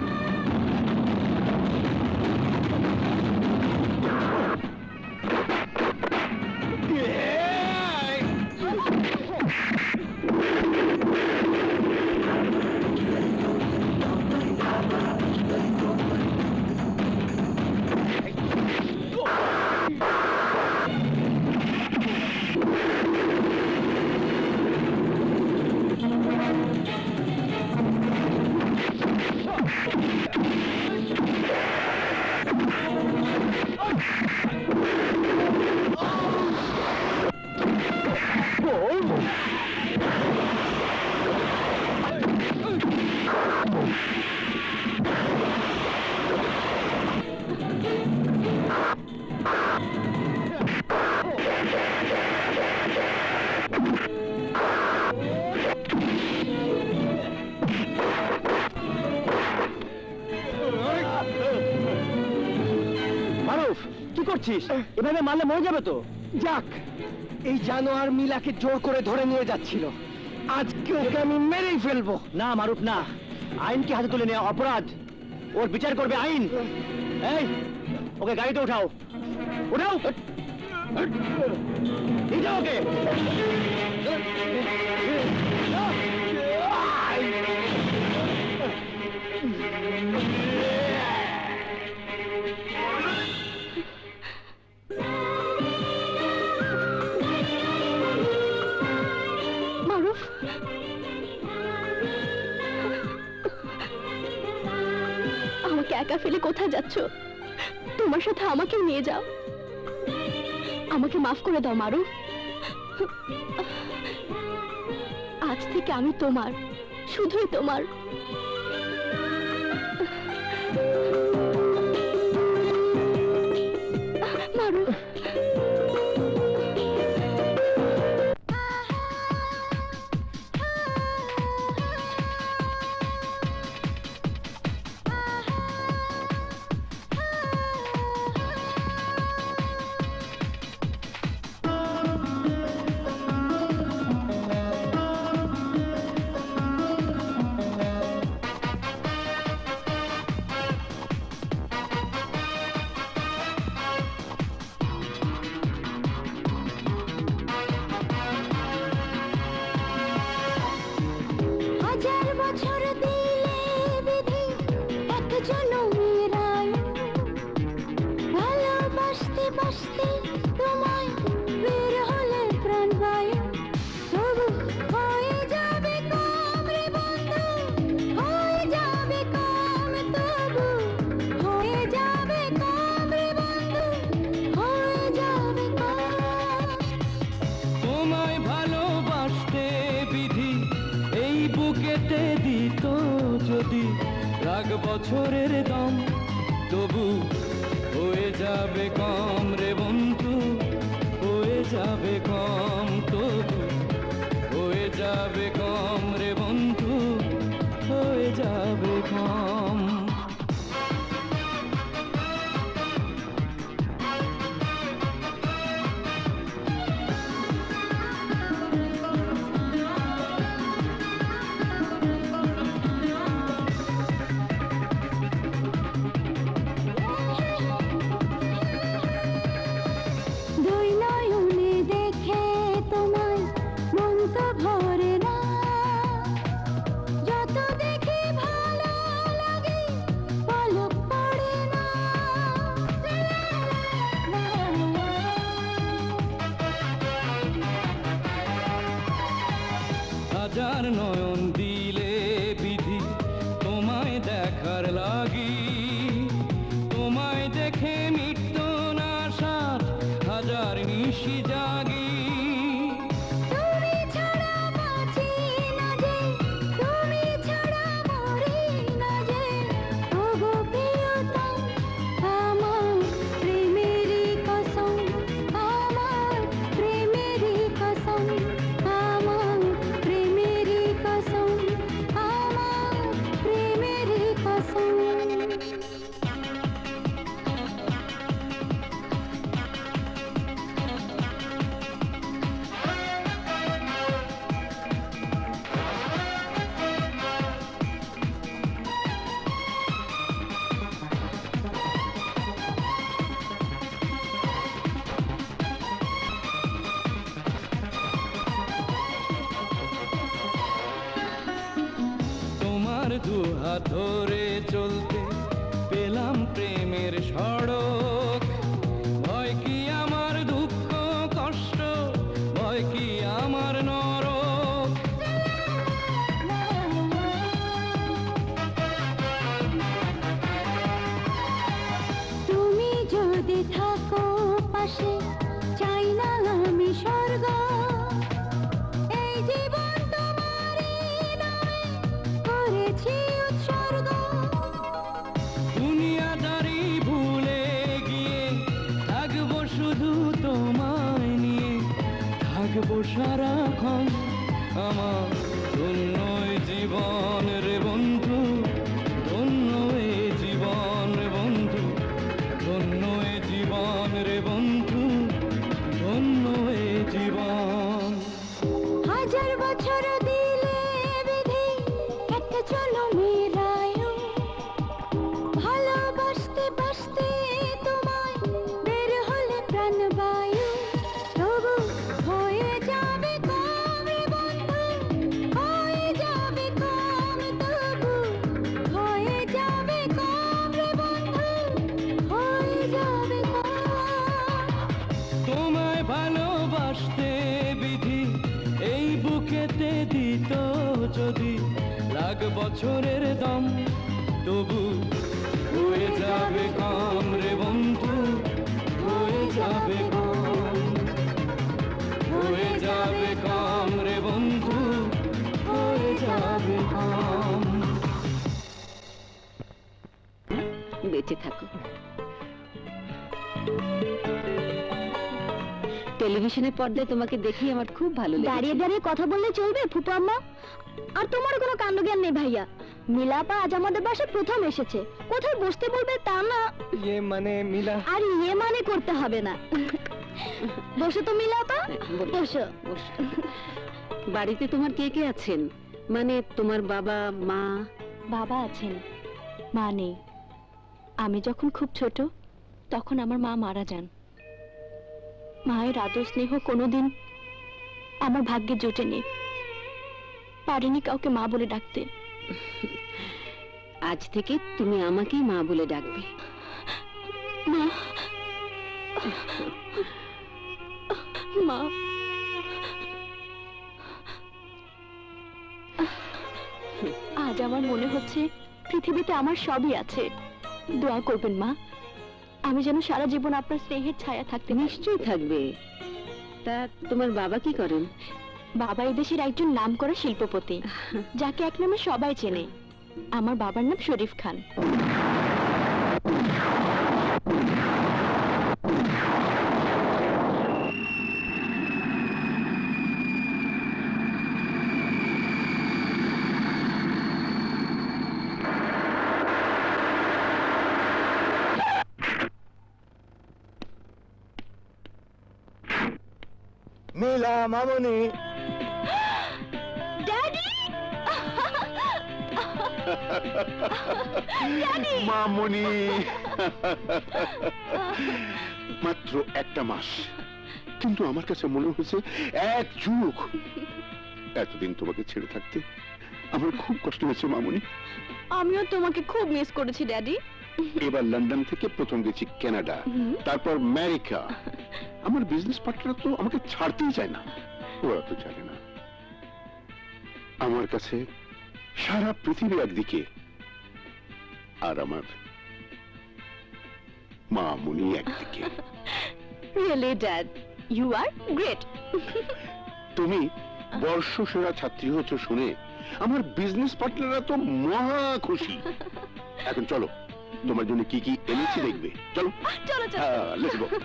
S3: এভাবে মারলে মরে যাবে তো।
S7: যাক, এই জানোয়ার মিলাকে জোর করে ধরে নিয়ে যাচ্ছিল, আজকে ওকে আমি মেরেই ফেলবো।
S3: না মারুফ না, আইনকে হাতে তুলে নেওয়া অপরাধ, ওর বিচার করবে আইন। এই ওকে গাড়িতে উঠাও, উঠাও ওকে।
S10: আমাকে একা ফেলে কোথায় যাচ্ছ? তোমার সাথে আমাকে নিয়ে যাও, আমাকে মাফ করে দাও মারুফ। আজ থেকে আমি তোমার, শুধুই তোমার। মারুফ
S16: বছরের দাম তবু হয়ে যাবে কম রে বন্ধু, হয়ে যাবে কম, তবু হয়ে যাবে কম রে বন্ধু, হয়ে যাবে কম। হাজার নয়ন দিলে বিধি তোমায় দেখার লাগি, তোমায় দেখে মিটত না সাত হাজার নিশি দুহাত ধরে চলতে পেলাম প্রেমের সড়ক। ভয় কি আমার দুঃখ কষ্ট, ভয় কি আমার নরক।
S14: তুমি যদি থাকো পাশে চাই না আমি স্বর্গ। এই জীবন তোমারই নামে করেছি উৎসর্গ।
S16: দুনিয়াদারি ভুলে গিয়ে থাকবো শুধু তোমায় নিয়ে, থাকবো সারাক্ষণ আমার ধন্য এ জীবন রে বন্ধু, ধন্য এ জীবন রে বন্ধু, ধন্য এ জীবন রে বন্ধু, ধন্য এ জীবন।
S14: হাজার বছর দিলে বিধি একটা চলো মেরায়ু। ভালোবাসতে বাসতে তোমায় বের হলে প্রাণবায়ু। তবু হয়ে যাবে কম রে বন্ধু, হয়ে যাবে কম। তবু হয়ে যাবে কম রে বন্ধু, হয়ে যাবে কম।
S16: তোমায় ভালোবাসতে বিধি এই বুকেতে দিত যদি লাখ বছরের দম, তবু হয়ে যাবে কম রে বন্ধু, হয়ে যাবে কম, হয়ে যাবে কম রে বন্ধু, হয়ে যাবে কম।
S2: বেঁচে থাকো। টেলিভিশনের পর্দায় তোমাকে দেখি আমার খুব ভালো লাগে।
S10: দাঁড়িয়ে দাঁড়িয়ে কথা বললে চলবে ফুপু আম্মা? আর তোমার কোনো কাণ্ডজ্ঞান নেই ভাইয়া। মিলাপা আজ আমাদের বাসায় প্রথম এসেছে, কোথায় বসতে বলবে তা না।
S7: ইয়ে মানে মিলা।
S10: আর ইয়ে মানে করতে হবে না। বসো তো মিলাপা, বসো।
S2: বাড়িতে তোমার কে কে আছেন? মানে তোমার বাবা মা?
S10: বাবা আছেন, মা নেই। আমি যখন খুব ছোট তখন আমার মা মারা যান। মায়ের আদর স্নেহ কোনোদিন আমার ভাগ্যে জোটেনি, পারিনি কাউকে মা বলে ডাকতে।
S2: আজ থেকে তুমি আমাকেই মা বলে ডাকবে।
S10: মা, মা। আজ আমার মনে হচ্ছে পৃথিবীতে আমার সবই আছে। দোয়া করবেন মা, আমি যেন সারা জীবন আপনার স্নেহের ছায়া থাকতে।
S2: নিশ্চয়ই থাকবে। তা তোমার বাবা কি করেন?
S10: বাবা এদেশের একজন নামকরা শিল্পপতি, যাকে এক নামে সবাই চেনে। আমার বাবার নাম শরীফ খান।
S8: মিলা মামনি।
S10: ড্যাডি!
S4: মামনি, মাত্র একটা মাস, কিন্তু আমার কাছে মনে হয়েছে এক যুগ। এতদিন তোমাকে ছেড়ে থাকতে আমার খুব কষ্ট হয়েছে মামনি।
S10: আমিও তোমাকে খুব মিস করেছি ড্যাডি।
S4: এবার লন্ডন থেকে প্রথম গেছি কানাডা, তারপর আমেরিকা। আমার বিজনেস পার্টনার তো আমাকে ছাড়তেই চায় না। ওরা তো জানে না আমার কাছে সারা পৃথিবী একদিকে, আর আমার মামুনি একদিকে।
S10: Really dad, you are great.
S4: তুমি বর্ষ সেরা ছাত্রী হচ্ছ শুনে আমার বিজনেস পার্টনাররা তো মহা খুশি। এখন চলো, তোমার জন্য কি কি এনেছি দেখবে। চলো
S10: চলো চলো,
S4: লেটস গো।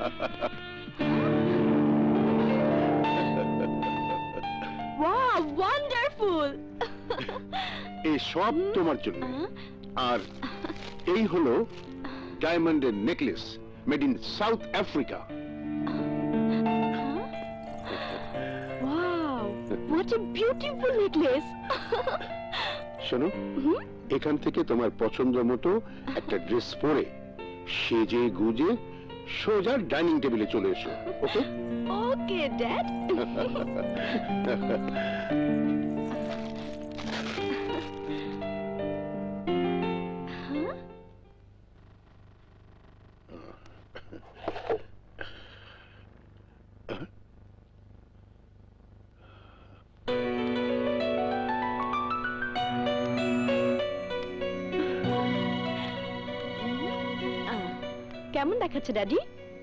S10: Wow, wonderful.
S4: এই সব তোমার জন্য। আর এই হলো ডায়মন্ডের necklace, made in South Africa.
S10: Wow, what a beautiful necklace.
S4: শোনো, এখান থেকে তোমার পছন্দ মতো একটা ড্রেস পরে সেজে গুজে সোজা ডাইনিং টেবিলে চলে এসো। Okay
S10: okay dad.
S15: কেমন দেখাচ্ছে daddy?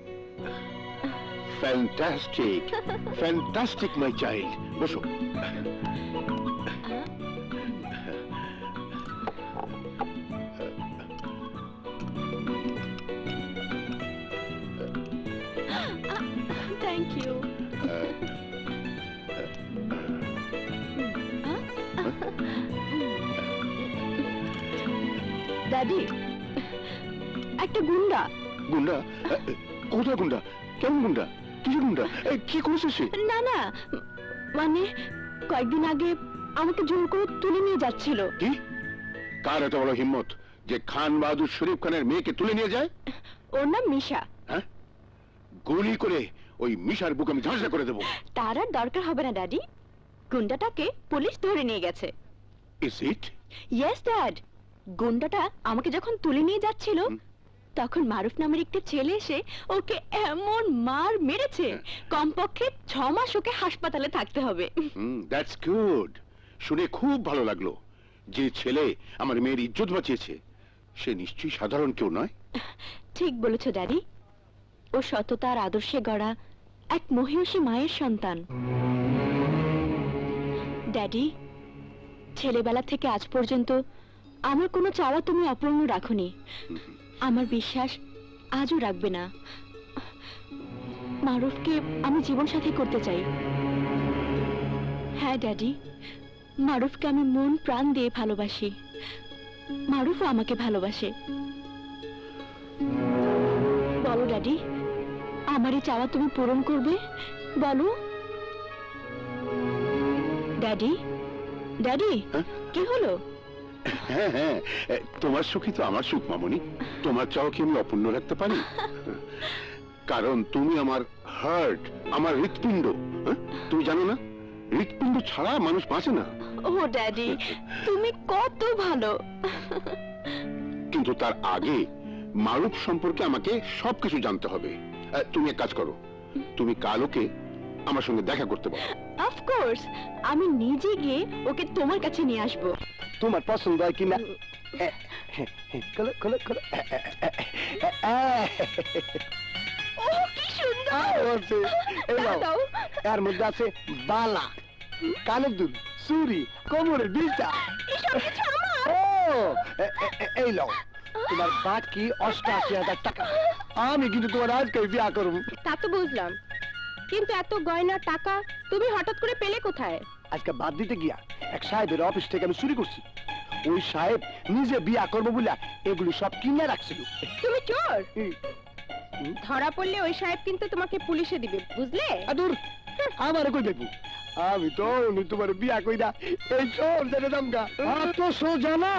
S4: Fantastic, fantastic my child. বসো।
S15: Thank you.
S2: ড্যাডি, একটা গুন্ডা।
S4: গুন্ডা? কোথায় গুন্ডা? কেমন গুন্ডা? কিসের গুন্ডা? কি করেছে সে?
S2: না না, মানে কয়েকদিন আগে আমাকে জোর করে তুলে নিয়ে যাচ্ছিল।
S4: কি? কার এত বড় হিম্মত যে খান বাহাদুর শরীফ খানের মেয়েকে তুলে নিয়ে যায়?
S2: ওর নাম মিশা।
S4: হ্যাঁ, গুলি করে ওই মিশার বুক আমি ঝাঁঝরা করে দেবো।
S2: তার আর দরকার হবে না ড্যাডি, গুন্ডাটাকে পুলিশ ধরে নিয়ে গেছে।
S4: Is it?
S2: ইয়েস ড্যাড, গুন্ডাটা আমাকে যখন তুলে নিয়ে যাচ্ছিল তখন মারুফ নামের একটা ছেলে এসে ওকে এমন মার মেরেছে, কমপক্ষে ছ মাস ওকে হাসপাতালে থাকতে হবে।
S4: দ্যাটস গুড, শুনে খুব ভালো লাগলো। যে ছেলে আমার মেয়ের ইজ্জত বাঁচিয়েছে সে নিশ্চয়ই সাধারণ কেউ নয়।
S2: ঠিক বলেছ ড্যাডি, ও সততা আর আদর্শে গড়া এক মহিষী মায়ের সন্তান। ড্যাডি, ছেলেবেলা থেকে আজ পর্যন্ত আমার কোনো চাওয়া তুমি অপূর্ণ রাখোনি। আমার বিশ্বাস আজও রাখবে না। মারুফকে আমি জীবন সাথী করতে চাই। হ্যাঁ ড্যাডি, মারুফকে আমি মন প্রাণ দিয়ে ভালোবাসি, মারুফও আমাকে ভালোবাসে। বলো ড্যাডি, আমার এই চাওয়া তুমি পূরণ করবে? বলো ড্যাডি। ড্যাডি, কি হলো?
S4: হ্যাঁ হ্যাঁ, তোমার সুখই তো আমার সুখ মামনি। তোমার চাও কি আমি অপূর্ণ রাখতে পারি? কারণ তুমি আমার হার্ট, আমার হৃৎপিণ্ড। তুমি জানো না, হৃৎপিণ্ড ছাড়া মানুষ বাঁচে না।
S2: ও ড্যাডি, তুমি কত ভালো।
S4: কিন্তু তার আগে মারুফ সম্পর্কে আমাকে সবকিছু জানতে হবে। তুমি এক কাজ করো, তুমি কাল ওকে আমার সঙ্গে দেখা করতে পারো।
S2: অফকোর্স, আমি নিজে গিয়ে ওকে তোমার কাছে নিয়ে আসবো।
S7: তোমার পছন্দ হয় কিনা?
S2: ও কি সুন্দর!
S7: এর মধ্যে আছে বালা, কানের দুল, চুরি, কোমরের বিলটা। ও এই লও তোমার বাকি অষ্টাশি হাজার টাকা। আমি কিন্তু তোমার আজকে বিয়া করবো।
S15: তা তো বুঝলাম, কিন্তু এত গয়না টাকা তুমি হঠাৎ করে পেলে কোথায়?
S7: আজকে বাদ দিতে গিয়া এক সাহেবের অফিস থেকে আমি চুরি করছি। ওই সাহেব নিজে বিয়া করবো বলে এগুলো সব কিনে রাখছিল।
S15: তুমি চোর? ধরা পড়লে ওই সাহেব কিন্তু তোমাকে পুলিশে দিবে, বুঝলে?
S7: দূর, আমার কই দেবো? আমি তো তোমার বিয়া কইরা এই চোর জেনে দামগা। অত সোজা না।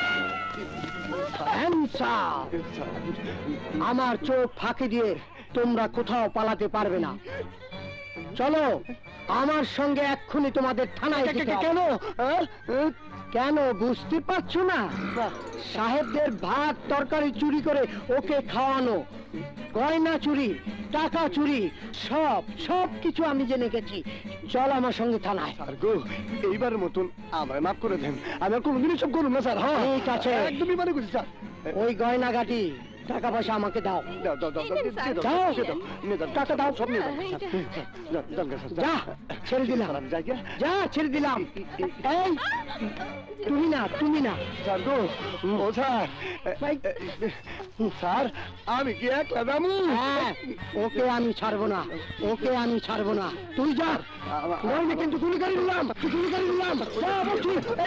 S7: আমার চোখ ফাঁকি দিয়ে তোমরা কোথাও পালাতে পারবে না। চলো আমার সঙ্গে এক্ষুনি তোমাদের থানায় যেতে হবে। কেন কেন বুঝতে পারছো না? সাহেবদের ভাত তরকারি চুরি করে ওকে খাওয়ানো, গয়না চুরি, টাকা চুরি, সব সব কিছু আমি জেনে গেছি। চল আমার সঙ্গে থানায়। এইবার মতন আমার মাফ করে দেন, আমি কোনোদিনই সব করুন না স্যার। ঠিক আছে, একদমই মানে করছি স্যার। ওই গয়না গাটি টাকা পয়সা আমাকে দাও। দাও দাও দাও দাও, টাকা দাও, সব নিয়ে যা। ছেড়ে দিলাম, যা ছেড়ে দিলাম। এই তুমি না, তুমি না স্যার গো। ও স্যার, স্যার আমি কি একলা দামু? ওকে আমি ছাড়বো না, ওকে আমি ছাড়বো না। তুই যা, নইলে কিন্তু গুলি করে দিলাম, গুলি করে দিলাম। যা বলছি।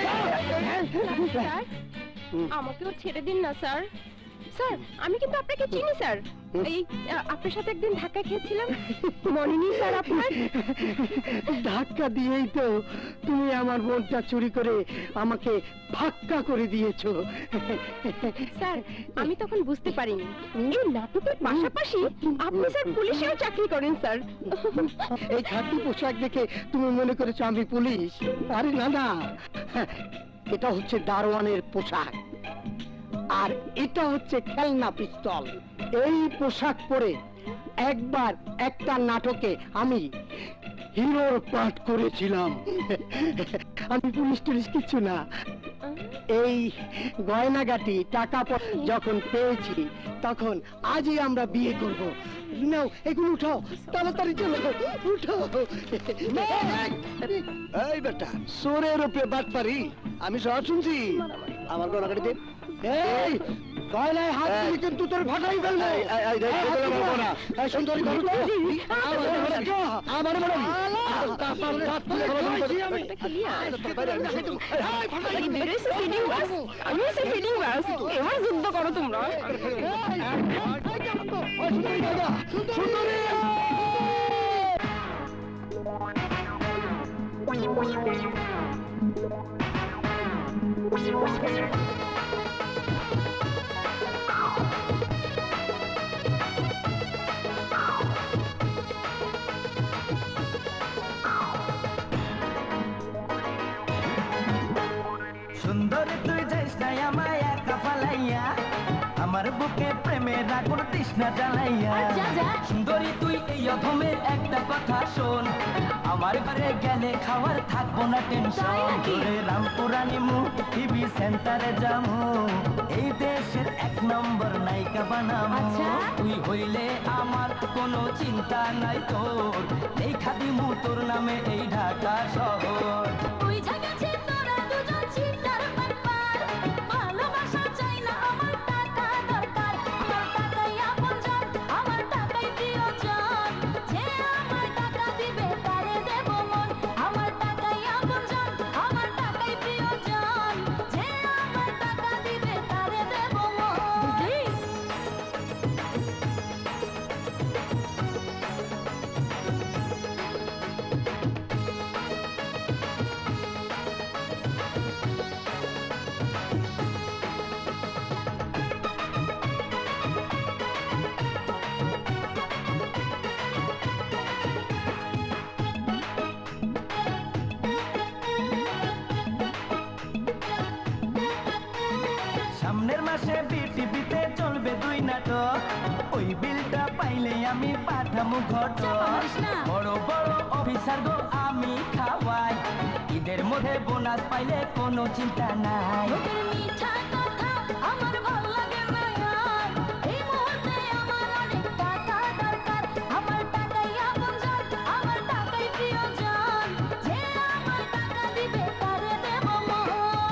S15: আমাকেও ছেড়ে দিন না স্যার। স্যার, আমি কিন্তু আপনাকে চিনি স্যার। এই আপনার সাথে একদিন ধাক্কা খেয়েছিলাম, মনে নেই স্যার আপনার?
S12: ধাক্কা দিয়েই তো তুমি আমার বোনটা চুরি করে আমাকে ফাক্কা করে দিয়েছো।
S15: স্যার, আমি তখন বুঝতে পারিনি এই নাটকের পাশাপাশি আপনি স্যার পুলিশেও চাকরি করেন স্যার।
S12: এই খাকি পোশাক দেখে তুমি মনে করেছো আমি পুলিশ? আরে না না, এটা হচ্ছে দারোয়ানের পোশাক, আর এটা হচ্ছে খেলনা পিস্তল। এই পোশাক পরে একবার একটা নাটকে আমি হিরোর পাঠ করেছিলাম। আমি পুলিশ টুলিশ কিছু না, এই গয়নাগাটি টাকা পয়সা যখন পেয়েছি তখন আজই আমরা বিয়ে করব। নাও এগুলো উঠাও, তাড়াতাড়ি চলো, উঠাও। এই বেটা, সোরের উপরে বাট পারি, আমি সব শুনছি। আমার গয়নাগাটি দে। এই গয়নায় হাত দিলে কিন্তু তোর ভাটাই ফেলবে। এই সুন্দরী ঘর আমার বড়
S15: এবার যুদ্ধ করো তোমরা।
S18: সুন্দরী তুই যাইস না আমায় একা ফালাইয়া, আমার বুকে প্রেমের আগুন তৃষ্ণা জ্বালাইয়া। সুন্দরী তুই এই অধমের একটা কথা শোন, আমার ঘরে গেলে খাওয়ার থাকবো না টেনশন। তোরে রামপুরানি মু টিভি সেন্টারে যামু, এই দেশের এক নম্বর নায়িকা বানামু। তুই হইলে আমার কোনো চিন্তা নাই তোর, এই খাদিমু তোর নামে এই ঢাকা শহর।
S14: তুই জাগাছে তোরা দুজন চিন্তার ব্যাপার, ভালোবাসা চাই না আমার টাকা দরকার। আমার টাকাই আপনজন, আমার টাকাই প্রিয়জন, যে আমার টাকা দিবে তারে দেব মন। আমার টাকাই আপনজন, আমার টাকাই প্রিয়জন, যে আমার টাকা দিবে তারে দেব মন।
S18: সামনের মাসে বিটিভিতে চলবে দুই নাটক, ওই বিলটা পাইলে আমি পাঠামু ঘট। বড় বড় অফিসার গো আমি খাওয়াই, ঈদের মধ্যে বোনাস পাইলে কোনো চিন্তা নাই।
S14: তোদের মিঠা কথা আমার ভালো লাগে না আর, এই মুহূর্তে আমার অনেক টাকা দরকার। আমার টাকাই আপনজন, আমার টাকাই প্রিয়জন, যে আমার টাকা দিবে তারে দেব মন।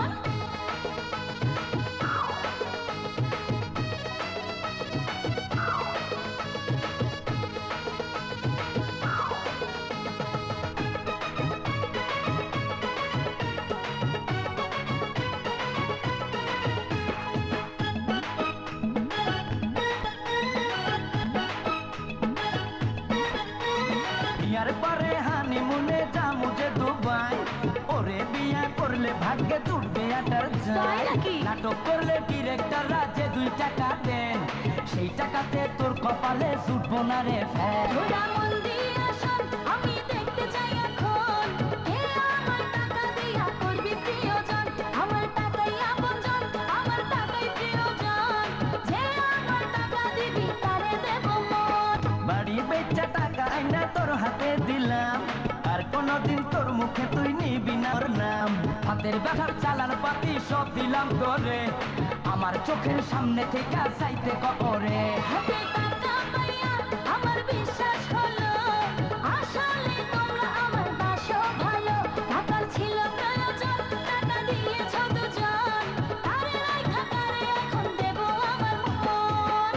S18: বিয়ার পরে হানিমুনে যামু যে দুবাই, ওরে বিয়া করলে ভাগ্যে জুটবে আটার যায়। নাটক করলে ডিরেক্টররা যে দুই টাকা দেন, সেই টাকাতে তোর কপালে জুটবো না রে ফ্যান।
S14: তোরা মন দিয়া শোন, আমি দেখতে চাই এখন, কে আমার টাকা দিয়া করবি প্রিয়জন। আমার টাকাই আপনজন, আমার টাকাই প্রিয়জন, যে আমার টাকা দিবি তারে দেব মন।
S18: বাড়ি বেচা টাকা আইনা তোর হাতে দিলাম, আর কোনদিন তোর মুখে তুই নিবি না ওর নাম। হাতের ব্যথার চালান পাতি সব দিলাম তোরে, আমার চোখের সামনে থেকে চাইতে করে।
S14: হাতে টাকা পাইয়া আমার বিশ্বাস হলো, আসলে তোমরা আমার বাসো ভালো। টাকার ছিল প্রয়োজন, টাকা দিয়েছ দুজন, তারে রাইখা তারে এখন দেব আমার মন।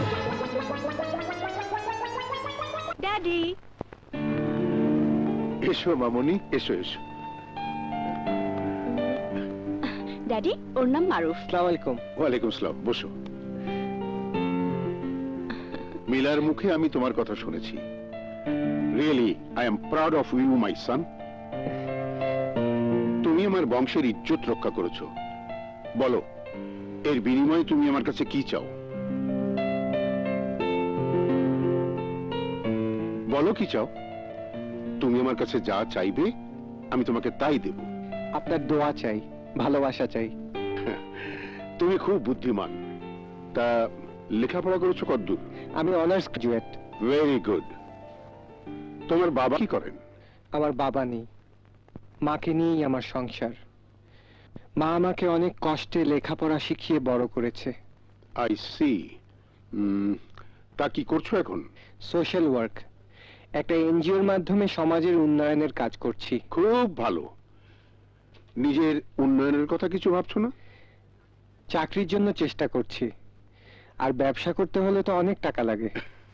S15: ড্যাডি
S4: এসো মামনি, এসো এসো।
S15: ড্যাডি, ওর নাম মারুফ।
S7: আসসালামু আলাইকুম।
S4: ওয়ালাইকুম আসসালাম, বসো। মিলার মুখে আমি তোমার কথা শুনেছি। Really I am proud of you my son. তুমি আমার বংশের ইজ্জত রক্ষা করেছো। বলো, এর বিনিময়ে তুমি আমার কাছে কি চাও? বলো কি চাও? তুমি আমার কাছে যা চাইবে আমি তোমাকে তাই দেব।
S7: আপনার দোয়া চাই, ভালোবাসা চাই।
S4: তুমি খুব বুদ্ধিমান। তা লেখাপড়া করেছো কতদূর?
S7: আমি অনার্স গ্রাজুয়েট।
S4: Very good. তোমার বাবা কি করেন?
S7: আমার বাবা নেই, মাকে নিয়েই আমার সংসার। মা আমাকে অনেক কষ্টে লেখাপড়া শিখিয়ে বড় করেছে।
S4: I see. তা কি করছো এখন?
S7: সোশ্যাল ওয়ার্ক, একটা এনজিওর মাধ্যমে সমাজের উন্নয়নের কাজ করছি।
S4: খুব ভালো। নিজের উন্নয়নের কথা কিছু ভাবছো না?
S7: চাকরির জন্য চেষ্টা করছি, আর ব্যবসা করতে হলে তো অনেক টাকা লাগে।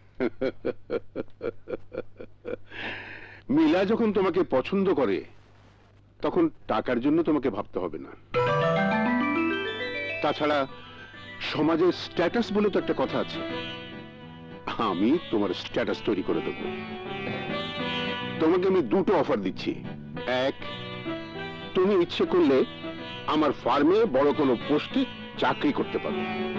S4: মিলা যখন তোমাকে পছন্দ করে তখন টাকার জন্য তোমাকে ভাবতে হবে না। তাছাড়া সমাজের স্ট্যাটাস বলে তো একটা কথা আছে, আমি তোমার স্ট্যাটাস তৈরি করে দেব। তোমাকে আমি দুটো অফার দিচ্ছি। এক, তুমি ইচ্ছে করলে আমার ফার্মে বড় কোনো পোস্টে চাকরি করতে পারো।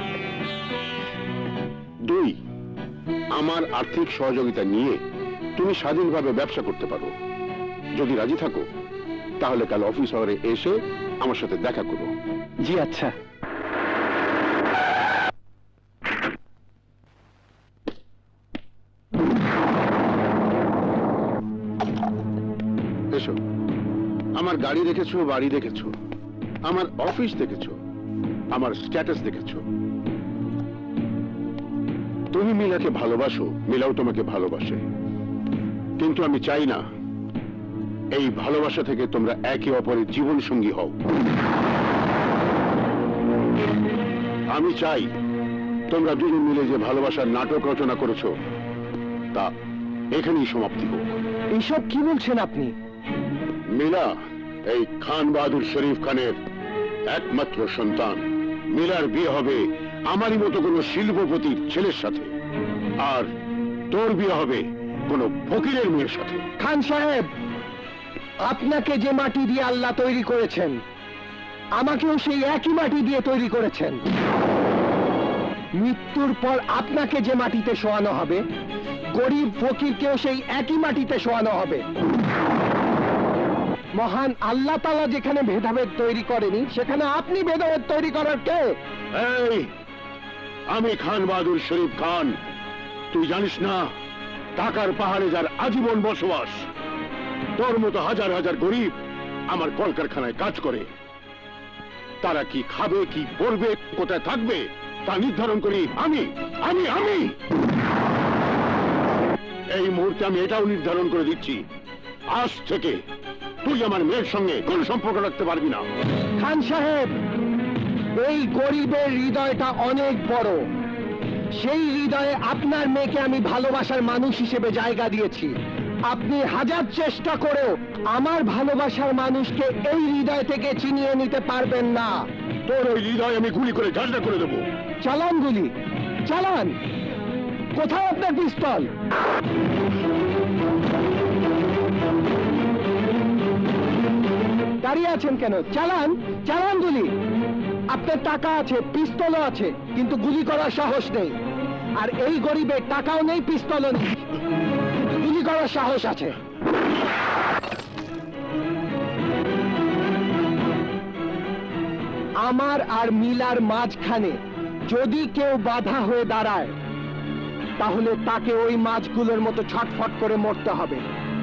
S4: দুই, আমার আর্থিক সহযোগিতা নিয়ে তুমি স্বাধীনভাবে ব্যবসা করতে পারো। যদি রাজি থাকো তাহলে কাল অফিস আওয়ারে এসে আমার সাথে দেখা করো।
S7: জি আচ্ছা।
S4: এসো। আমার গাড়ি দেখেছো, বাড়ি দেখেছো, আমার অফিস দেখেছো, আমার স্ট্যাটাস দেখেছো। তুমি মিলাকে ভালোবাসো, মিলাও তোমাকে ভালোবাসে, কিন্তু আমি চাই না এই ভালোবাসা থেকে তোমরা একে অপরের জীবন সঙ্গী হও। আমি চাই তোমরা দুজন মিলে যে ভালোবাসার নাটক রচনা করেছো তা এখানেই সমাপ্তি হোক।
S7: এইসব কি বলছেন আপনি?
S4: মিলা এই খান বাহাদুর শরীফ খানের একমাত্র সন্তান। মিলার বিয়ে হবে আমারই মতো কোনো শিল্পপতির ছেলের সাথে, আর তোর বিয়ে হবে কোনো ফকিরের মেয়ের সাথে।
S7: খান সাহেব, আপনাকে যে মাটি দিয়ে আল্লাহ তৈরি করেছেন আমাকেও সেই একই মাটি দিয়ে তৈরি করেছেন। মৃত্যুর পর আপনাকে যে মাটিতে শোয়ানো হবে গরিব ফকিরকেও সেই একই মাটিতে শোয়ানো হবে। মহান আল্লাহ তাআলা যেখানে ভেদাভেদ তৈরি করেনি সেখানে আপনি ভেদাভেদ তৈরি করার কে?
S4: এই, আমি খান বাহাদুর শরীফ খান। তুই জানিস না টাকার পাহাড়ে যার আজীবন বসবাস, তোর মতো হাজার হাজার গরিব আমার কলকারখানায় কাজ করে। তারা কি খাবে, কি পরবে, কোথায় থাকবে তা নির্ধারণ করি আমি আমি আমি এই মুহূর্তে আমি এটাও নির্ধারণ করে দিচ্ছি, আজ থেকে তুই আমার মেয়ের সঙ্গে কোন সম্পর্ক রাখতে পারবি না।
S7: খান সাহেব, এই গরিবের হৃদয়টা অনেক বড়। সেই হৃদয়ে আপনার মেয়েকে আমি ভালোবাসার মানুষ হিসেবে জায়গা দিয়েছি। আপনি হাজার চেষ্টা করেও আমার ভালোবাসার মানুষকে এই হৃদয় থেকে চিনিয়ে নিতে পারবেন না।
S4: তোর ওই হৃদয় আমি গুলি করে ঝাঁঝরা করে দেবো।
S7: চালান গুলি, চালান। কোথায় আপনার পিস্তল? দাঁড়িয়ে আছেন কেন? চালান, চালান গুলি। আপনার টাকা আছে, পিস্তলও আছে, কিন্তু গুলি করার সাহস নেই। আর এই গরিবের টাকাও নেই, পিস্তলও নেই, কিন্তু গুলি করার সাহস আছে। আমার আর মিলার মাঝখানে যদি কেউ বাধা হয়ে দাঁড়ায় তাহলে তাকে ওই মাছগুলোর মতো ছটফট করে মরতে হবে।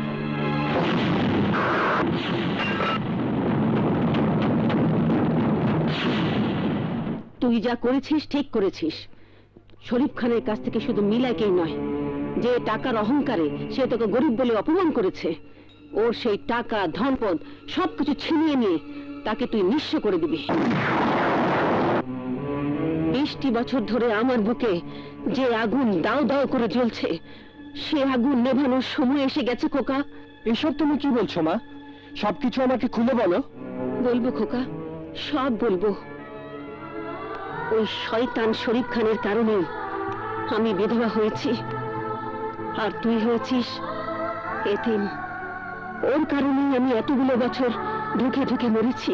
S2: তুই যা করেছিস ঠিক করেছিস। শরীফ খানের কাছ থেকে শুধু মিলাকেই নয়, যে টাকার অহংকারে সে তোকে গরিব বলে অপমান করেছে, ওর সেই টাকা ধনপদ সবকিছু ছিনিয়ে নিয়ে তাকে তুই নিঃস্ব করে দিবি। বিশটি বছর ধরে আমার বুকে যে আগুন দাও দাও করে জ্বলছে, সে আগুন নেভানোর সময় এসে গেছে খোকা।
S7: এসব তুমি কি বলছো মা? সবকিছু আমাকে খুলে বলো।
S2: বলবো খোকা, সব বলবো। ওই শয়তান শরীফ খানের কারণে আমি বিধবা হয়েছি, আর তুই হয়েছিস এতিম। ওর কারণেই আমি এতগুলো বছর ঢুকে ঢুকে মরেছি।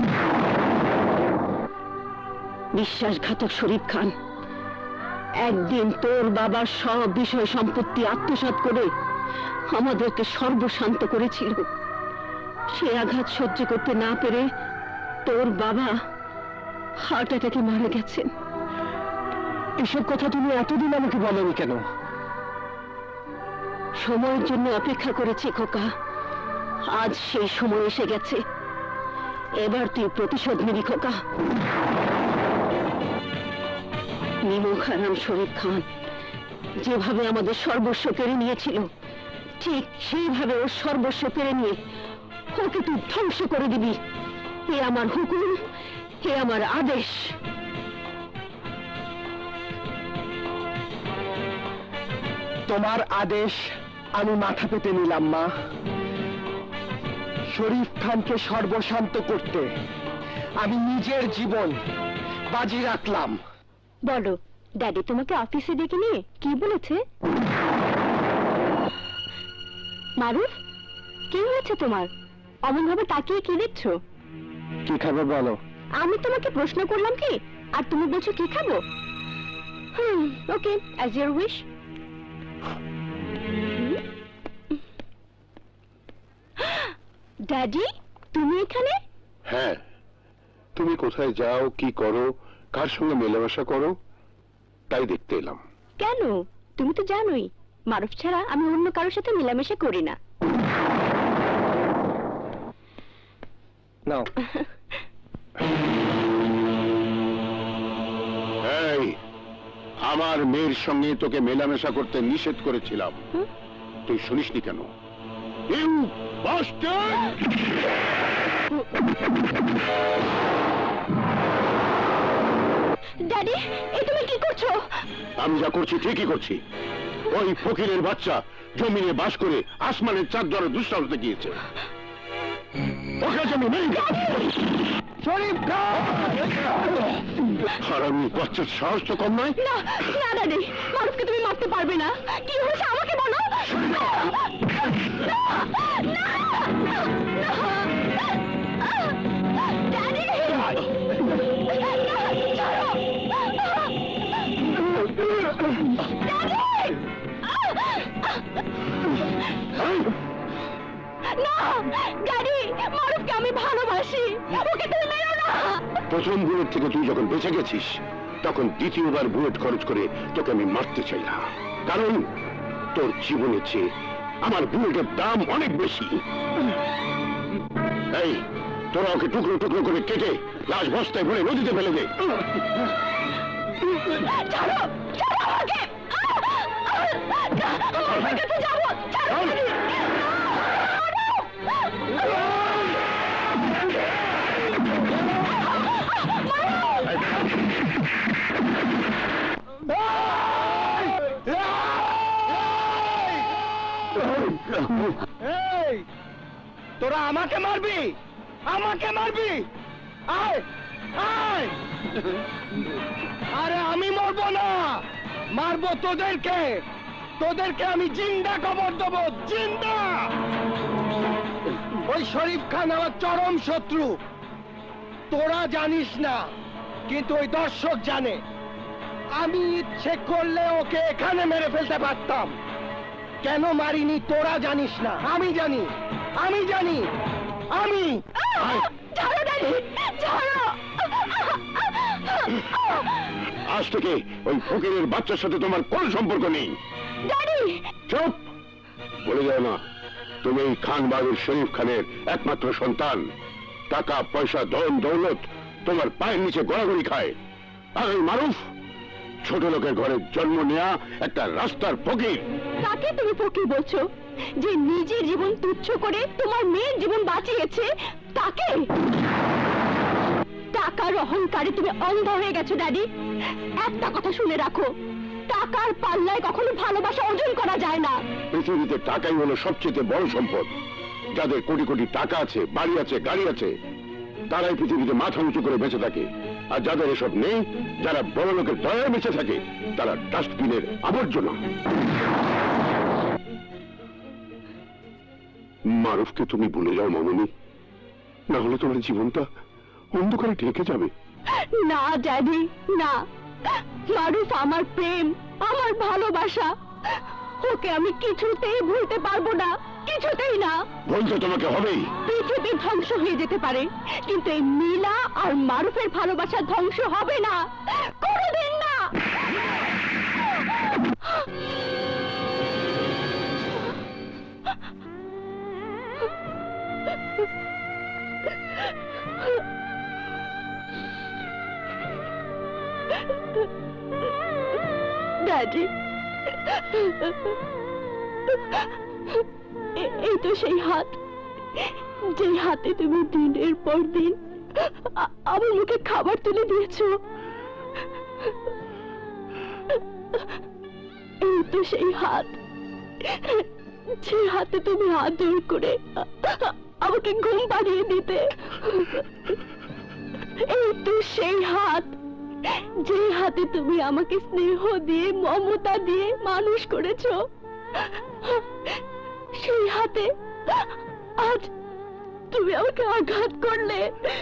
S2: বিশ্বাসঘাতক শরীফ খান একদিন তোর বাবার সব বিষয় সম্পত্তি আত্মসাৎ করে আমাদেরকে সর্বশান্ত করেছিল। সে আঘাত সহ্য করতে না পেরে তোর বাবা হার্ট অ্যাটাকে মারা গেছেন।
S7: এসব কথা তুমি এতদিন আমাকে বলোনি কেন?
S2: সময়ের জন্য অপেক্ষা করেছি খোকা, আজ সেই সময় এসে গেছে, এবার তুই প্রতিশোধ নিবি খোকা। নিমক হারাম শরীফ খান যেভাবে আমাদের সর্বস্ব কেড়ে নিয়েছিল, ঠিক সেইভাবে ওর সর্বস্ব কেড়ে নিয়ে ওকে তুই ধ্বংস করে দিবি। এ আমার হুকুম, এ আমার আদেশ।
S7: তোমার আদেশ আমি মাথা পেতে নিলাম মা। শরীফ খানকে সর্বশান্ত করতে আমি নিজের জীবন বাজি রাখলাম।
S10: বলো, ড্যাডি তোমাকে অফিসে ডেকে নিয়ে কি বলেছে? মারুফ, কি হয়েছে তোমার? অমন ভাবে তাকিয়ে কি দেখছো?
S7: কি খাবে বলো?
S10: আমি তোমাকে প্রশ্ন করলাম কি, আর তুমি বলছো কি খাবো? Hmm, okay, as your wish. Daddy, তুমি এখানে?
S4: হ্যাঁ, তুমি কোথায় যাও, কি করো, কার সঙ্গে মেলামেশা করো, তাই দেখতে এলাম।
S10: কেন? তুমি তো জানোই মারুফ ছাড়া আমি অন্য কারোর সাথে মেলামেশা করি না।
S7: নাও।
S4: এই, আমার মেয়ের সঙ্গে তোকে মেলামেশা করতে নিষেধ করেছিলাম, তুই শুনিসনি কেন? You bastard!
S10: ড্যাডি, এই তুমি কি করছো?
S4: আমি যা করছি ঠিকই করছি। ওই ফকিরের বাচ্চা জমিনে বাস করে আসমানের চাঁদ ধরে দুঃসাহসে গিয়েছে। ওকে জমি নেই।
S7: শরীফ খান!
S4: আর আমি বাচ্চার সাহস তো কম নয়।
S10: না না ড্যাডি, মারুফকে তুমি মারতে পারবে না। কি হয়েছে আমাকে বলো। মারুফকে আমি ভালোবাসি, ওকে তুমি মেরো না।
S4: প্রথম বুলেট থেকে তুই যখন বেঁচে গেছিস, তখন দ্বিতীয়বার বুলেট খরচ করে তোকে আমি মারতে চাই না, কারণ তোর জীবনের চেয়ে আমার বুলেটের দাম অনেক বেশি। এই, তোরা ওকে টুকরো টুকরো করে কেটে লাশ বস্তায় ভরে নদীতে ফেলে দে।
S10: ছাড়ো, ছাড়ো আমাকে। আমার কাছে যাবো।
S7: এই, তোরা আমাকে মারবি? আমাকে মারবি? আয় আয়! আরে আমি মরবো না, মারবো তোদেরকে। তোদেরকে আমি জিন্দা কবর দেবো, জিন্দা। ওই শরীফ খান আমার চরম শত্রু, তোরা জানিস না, কিন্তু ওই দর্শক জানে। আমি ইচ্ছে করলে ওকে এখানে মেরে ফেলতে পারতাম। কেন মারিনি তোরা জানিস না, আমি জানি, আমি জানি, আমি।
S10: ছাড়ো ড্যাডি, ছাড়ো।
S4: আজ থেকে ওই ফকিরের বাচ্চার সাথে তোমার কোন সম্পর্ক নেই।
S10: ড্যাডি!
S4: চুপ! বলে যাও না, তুমি এই খান বাহাদুর শরীফ খানের একমাত্র সন্তান। টাকা পয়সা ধন দৌলত তোমার পায়ের নিচে গড়াগড়ি খায়। আর ওই মারুফ ছোট লোকের ঘরে জন্ম নেয়া একটা রাস্তার ফকির।
S10: তাকে তুমি ফকির বলছো, যে নিজের জীবন তুচ্ছ করে তোমার মেয়ের জীবন বাঁচিয়েছে তাকে? টাকার অহংকারে তুমি অন্ধ হয়ে গেছো ড্যাডি। একটা কথা শুনে রাখো, টাকার পাল্লায় কখনো ভালোবাসা অর্জন করা যায় না।
S4: পৃথিবীতে টাকাই হলো সবচেয়ে বড় সম্পদ। যাদের কোটি কোটি টাকা আছে, বাড়ি আছে, গাড়ি আছে, তারাই পৃথিবীতে মাথা উঁচু করে বেঁচে থাকে। আর যাদের এসব নেই, যারা বড় লোকের দয়ায় বেঁচে থাকে, তারা ডাস্টবিনের আবর্জনা। মারুফকে তুমি ভুলে যাও মামনি, না হলে তোমার জীবনটা অন্ধকারে ঢেকে যাবে।
S10: না ড্যাডি, না। মারুফ আমার প্রেম, আমার ভালোবাসা, ওকে আমি কিছুতেই ভুলতে পারবো না, কিছুতেই না।
S4: বলতে তোমাকে হবেই।
S10: পৃথিবী ধ্বংস হয়ে যেতে পারে, কিন্তু এই নীলা আর মারুফের ভালোবাসা ধ্বংস হবে না, কোনোদিন না।
S2: ড্যাডি, এই তো সেই হাত, যে হাতে তুমি দিনের পর দিন আমার মুখে খাবার তুলে দিয়েছো। এই তো সেই হাত, যে হাতে তুমি আদর করে আমাকে ঘুম পাড়িয়ে দিতে। এই তো সেই হাত, যে হাতে তুমি আমাকে স্নেহ দিয়ে মমতা দিয়ে মানুষ করেছো। সেই হাতে আজ তুমি আমাকে আঘাত করলে।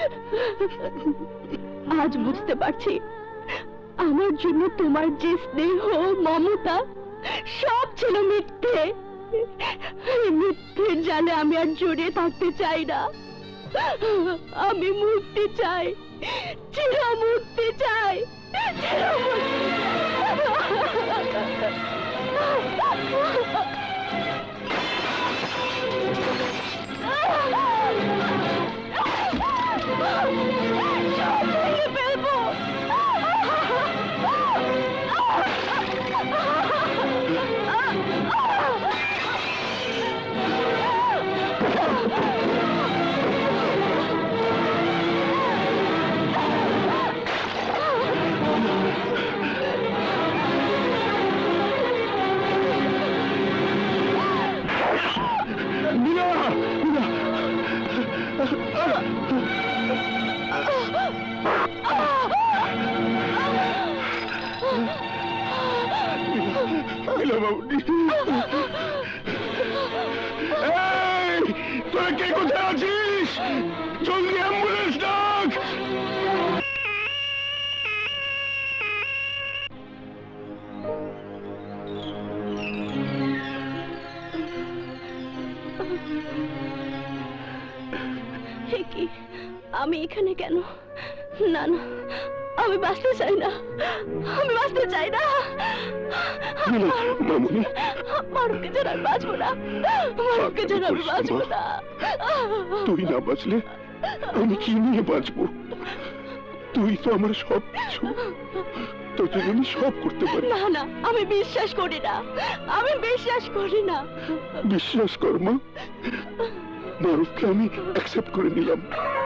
S2: আজ বুঝতে পারছি আমার জন্য তোমার যে স্নেহ মমতা সব ছিল মিথ্যে। মিথ্যের জালে আমি আর জড়িয়ে থাকতে চাই না। আমি মুক্তি চাই, চির মুক্তি চাই, চির মুক্তি ফেলবো।
S4: তোরা কে কোথায় আছিস? জলদি অ্যাম্বুলেন্স ডাক।
S2: কি আমি এখানে কেন? না না, আমি বাঁচতে চাই না, আমি বাঁচতে চাই না। মারুফকে ছাড়া আমি বাঁচবো না, মারুফকে ছাড়া আমি বাঁচবো না।
S4: তুই না বাঁচলে আমি কি নিয়ে বাঁচবো? তুই তো আমার সব কিছু, তোর জন্য আমি সব করতে পারি।
S2: না না, আমি বিশ্বাস করি না, আমি বিশ্বাস করি না।
S4: বিশ্বাস কর মা, মারুফকে আমি অ্যাকসেপ্ট করে নিলাম।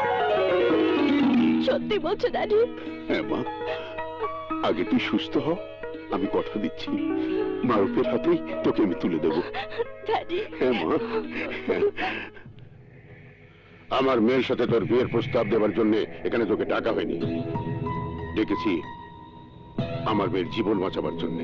S2: সত্যি বলছো ড্যাডি?
S4: হ্যাঁ মা, আগে তুই সুস্থ হ, আমি কথা দিচ্ছি মারুফের হাতেই তোকে আমি তুলে দেবো।
S2: ড্যাডি।
S4: হ্যাঁ মা, আমার মেয়ের সাথে তোর বিয়ের প্রস্তাব দেওয়ার জন্য এখানে তোকে ডাকা হয়নি, ডেকেছি আমার মেয়ের জীবন বাঁচাবার জন্য।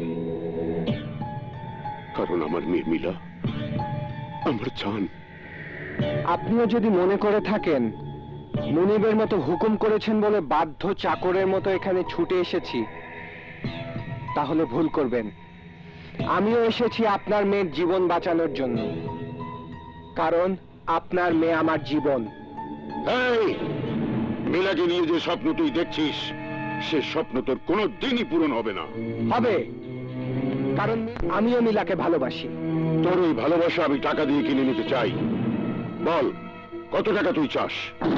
S4: কারণ আমার মেয়ে মিলা আমার জান।
S7: আপনিও যদি মনে করে থাকেন মুনিবের মতো হুকুম করেছেন বলে বাধ্য চাকরের মতো এখানে ছুটে এসেছি, তাহলে ভুল করবেন। আমিও এসেছি আপনার মেয়ের জীবন বাঁচানোর জন্য, কারণ আপনার মেয়ে আমার জীবন।
S4: এই মিলাকে নিয়ে যে স্বপ্ন তুই দেখছিস, সে স্বপ্ন তোর কোনো দিনই পূরণ হবে না।
S7: হবে, কারণ আমিও মিলাকে ভালোবাসি।
S4: তোর ওই ভালোবাসা আমি টাকা দিয়ে কিনে নিতে চাই। বল, কত টাকা তুই চাস?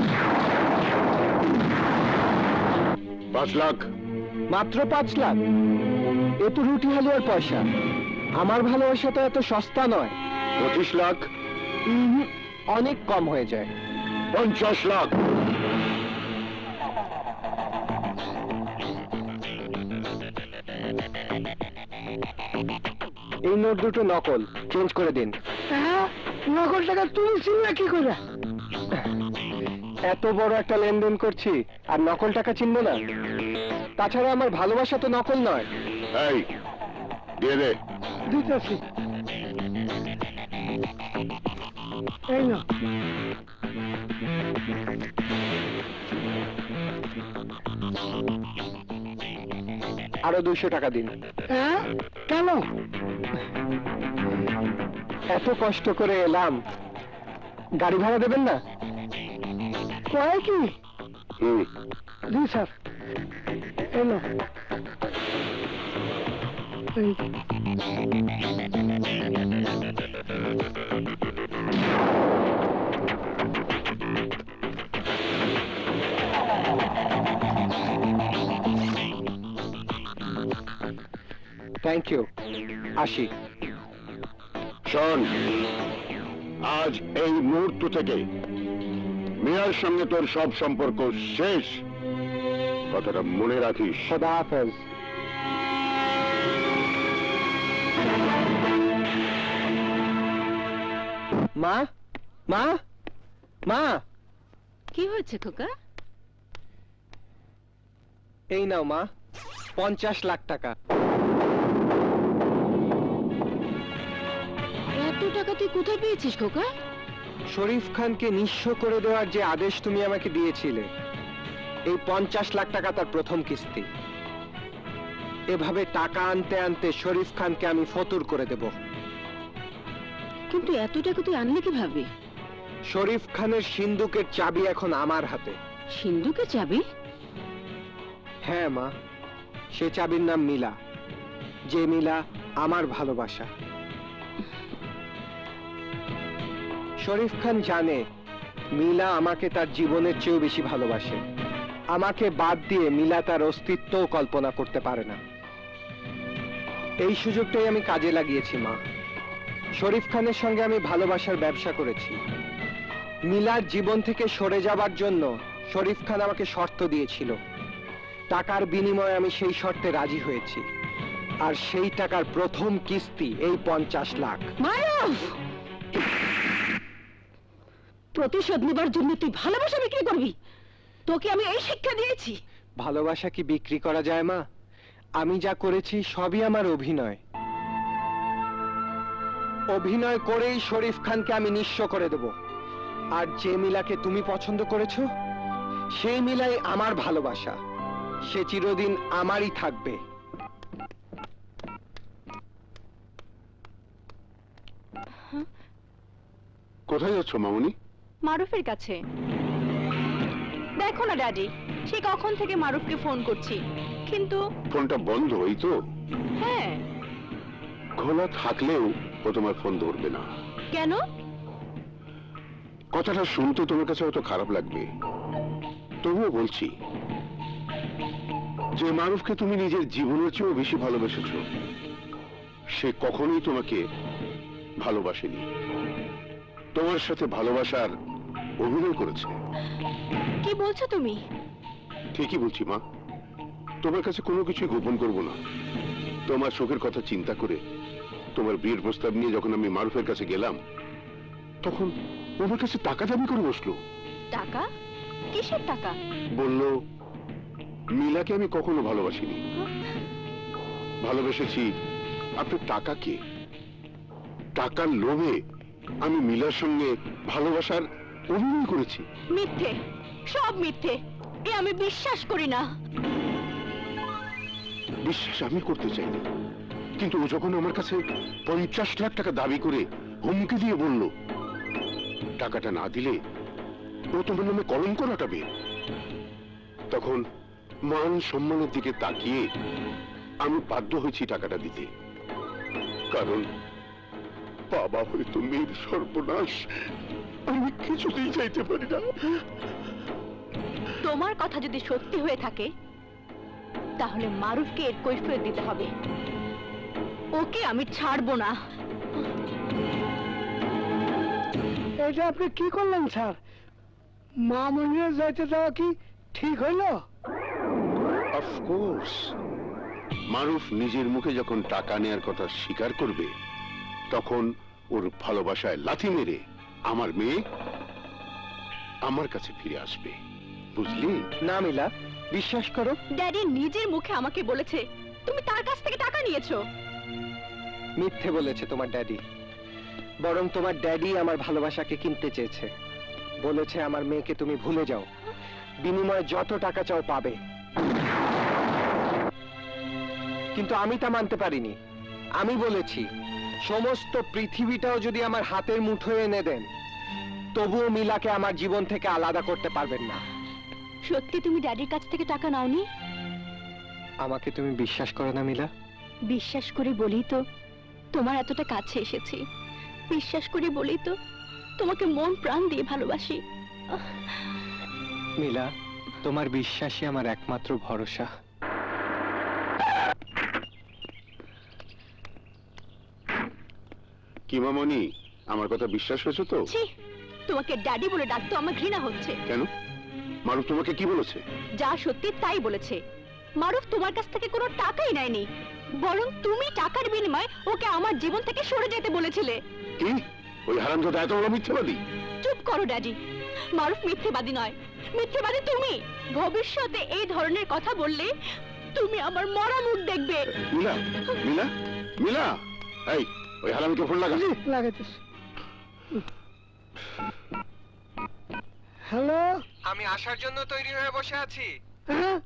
S4: পাঁচ লাখ।
S7: মাত্র পাঁচ লাখ? এ তো রুটি হালুয়ার পয়সা। আমার ভালোবাসা তো এত সস্তা নয়।
S4: পঁচিশ লাখ?
S7: অনেক কম হয়ে যায়।
S4: পঞ্চাশ লাখ?
S7: এই নোট দুটো নকল, চেঞ্জ করে দিন।
S12: নকল টাকা তুলছি না কি করে?
S7: এত বড় একটা লেনদেন করছি আর নকল টাকা চিনবো না? তাছাড়া আমার ভালোবাসা তো নকল নয়।
S4: এই দিয়ে দে।
S12: দিতেছি। এই না,
S7: আরো দুইশো টাকা দিন।
S12: হ্যাঁ কেন?
S7: এত কষ্ট করে এলাম, গাড়ি ভাড়া দেবেন না?
S12: কয় কি? জি স্যার। এলো
S7: থ্যাংক ইউ, আসি।
S4: শোন, আজ এই মুহূর্ত থেকে মিয়ার সঙ্গে তোর সব সম্পর্ক শেষ, কথাটা মনে রাখিস।
S7: খোদা হাফেজ। মা, মা, মা,
S2: কি হয়েছে খোকা?
S7: এই নাও মা, পঞ্চাশ লাখ টাকা।
S2: এত টাকা তুই কোথায় পেয়েছিস খোকা?
S7: শরীফ খানকে নিঃস্ব করে দেওয়ার যে আদেশ তুমি আমাকে দিয়েছিলে, এই পঞ্চাশ লাখ টাকা তার প্রথম কিস্তি। এভাবে টাকা আনতে আনতে শরীফ খানকে আমি ফতুর করে দেব।
S2: কিন্তু এত টাকা তুই আনলি কিভাবে?
S7: শরীফ খানের সিন্দুকের চাবি এখন আমার হাতে।
S2: সিন্দুকের চাবি?
S7: হ্যাঁ মা, সে চাবির নাম মিলা, যে মিলা আমার ভালোবাসা। শরীফ খান জানে মিলা আমাকে তার জীবনের চেয়েও বেশি ভালোবাসে। আমাকে বাদ দিয়ে মিলা তার অস্তিত্বও কল্পনা করতে পারে না। এই সুযোগটাই আমি কাজে লাগিয়েছি মা। শরীফ খানের সঙ্গে আমি ভালোবাসার ব্যবসা করেছি। মিলার জীবন থেকে সরে যাবার জন্য শরীফ খান আমাকে শর্ত দিয়েছিল। টাকার বিনিময়ে আমি সেই শর্তে রাজি হয়েছি, আর সেই টাকার প্রথম কিস্তি এই পঞ্চাশ লাখ।
S2: মারুফ, প্রতিশোধ নেবার জন্য তুই ভালোবাসা বিক্রি করবি? তোকে আমি এই শিক্ষা দিয়েছি?
S7: ভালোবাসা কি বিক্রি করা যায় মা? আমি যা করেছি সবই আমার অভিনয়। অভিনয় করেই শরীফ খানকে আমি নিঃস্ব করে দেব। আর যে মিলাকে তুমি পছন্দ করেছো, সেই মিলাই আমার ভালোবাসা। সে চিরদিন আমারই থাকবে।
S4: কোথায় যাচ্ছ মামুনি?
S15: মারুফের কাছে। দেখো না ড্যাডি, সে কখন থেকে মারুফকে ফোন করছি, কিন্তু
S4: ফোনটা বন্ধ, ওই তো।
S15: হ্যাঁ।
S4: খোলা থাকলেও ও তোমার ফোন ধরবে না।
S15: কেন?
S4: কথাটা শুনতে তোমার কাছে হয়তো খারাপ লাগবে, তবুও বলছি, যে মারুফকে তুমি নিজের জীবনের চেয়েও বেশি ভালোবেসেছ, সে কখনোই তোমাকে ভালোবাসেনি। তোমার সাথে ভালোবাসার অভিনয় করেছে।
S15: কি বলছো তুমি?
S4: ঠিকই বলছি মা, তোমার কাছে কোনো কিছু গোপন করব না। তোমার শোকের কথা চিন্তা করে তোমার বিয়ের প্রস্তাব নিয়ে যখন আমি মারুফের কাছে গেলাম, তখন আমার কাছে টাকা দাবি করে বসলো।
S15: টাকা? কিসের টাকা?
S4: বলল, মিলাকে আমি কখনো ভালোবাসিনি, ভালোবেসেছি আপনার টাকাকে। টাকার লোভে আমি মিলার সঙ্গে ভালোবাসার অভিনয় করেছি।
S15: মিথ্যে, সব মিথ্যে। এ আমি বিশ্বাস করি না।
S4: বিশ্বাস আমি করতে চাই না, কিন্তু ও যখন আমার কাছে পঞ্চাশ লাখ টাকা দাবি করে হুমকি দিয়ে বলল, টাকাটা না দিলে ও তোমার নামে কলঙ্ক রটাবে, তখন মান সম্মানের দিকে তাকিয়ে আমি বাধ্য হয়েছি টাকাটা দিতে। কারণ বাবা হয়তো মেয়ের সর্বনাশ আমি কিছুতেই চাইতে পারি না।
S15: তোমার কথা যদি সত্যি হয়ে থাকে, তাহলে মারুফকে এর কৈফিয়ত দিতে হবে। ওকে আমি ছাড়বো না।
S12: এটা আপনি কি করলেন স্যার? মামুনির যাইতে যাওয়া কি ঠিক হইল?
S4: অফকোর্স, মারুফ নিজের মুখে যখন টাকা নেয়ার কথা স্বীকার করবে, তখন ওর ভালোবাসায় লাথি মেরে আমার মেয়ে আমার কাছে ফিরে আসবে, বুঝলি?
S7: না মিলা, বিশ্বাস করো।
S15: ড্যাডি নিজের মুখে আমাকে বলেছে তুমি তার কাছ থেকে টাকা নিয়েছো।
S7: মিথ্যে বলেছে তোমার ড্যাডি। বরং তোমার ড্যাডি আমার ভালোবাসাকে কিনতে চেয়েছে। বলেছে আমার মেয়েকে তুমি ভুলে যাও, বিনিময়ে যত টাকা চাও পাবে। কিন্তু আমি তা মানতে পারিনি। আমি বলেছি, সমস্ত পৃথিবীটাও যদি আমার হাতের মুঠোয় এনে দেন, তবুও মিলাকে আমার জীবন থেকে আলাদা করতে পারবেন না।
S15: সত্যি তুমি ড্যাডির কাছ থেকে টাকা নাওনি?
S7: আমাকে তুমি বিশ্বাস করো না মিলা?
S15: বিশ্বাস করে বলি তো তোমার এতটা কাছে এসেছি। বিশ্বাস করে বলি তো তোমাকে মন প্রাণ দিয়ে ভালোবাসি।
S7: মিলা, তোমার বিশ্বাসই আমার একমাত্র ভরসা।
S4: কি মামনি, আমার কথা বিশ্বাস হয়েছে তো?
S15: ছি, তোমাকে ড্যাডি বলে ডাকতো আমার ঘৃণা হচ্ছে।
S4: কেন? মারুফ তোমাকে কি বলেছে?
S15: যা সত্যি তাই বলেছে। মারুফ তোমার কাছ থেকে কোনো টাকাই নেয়নি, বরং তুমি টাকার বিনিময়ে ওকে আমার জীবন থেকে সরে যেতে বলেছিলে।
S4: কি? ওই হারামজাদা এত বড় মিথ্যাবাদী?
S15: চুপ করো ড্যাডি, মারুফ মিথ্যেবাদী নয়, মিথ্যেবাদী তুমি। ভবিষ্যতে এই ধরনের কথা বললে তুমি আমার মরা মুখ দেখবে।
S4: মিলা, মিলা, মিলা, এই ওই হারামিকে ফোন লাগা।
S12: লাগাইতেছ? হ্যালো,
S7: আমি আসার জন্য তৈরি হয়ে বসে আছি।
S12: হ্যাঁ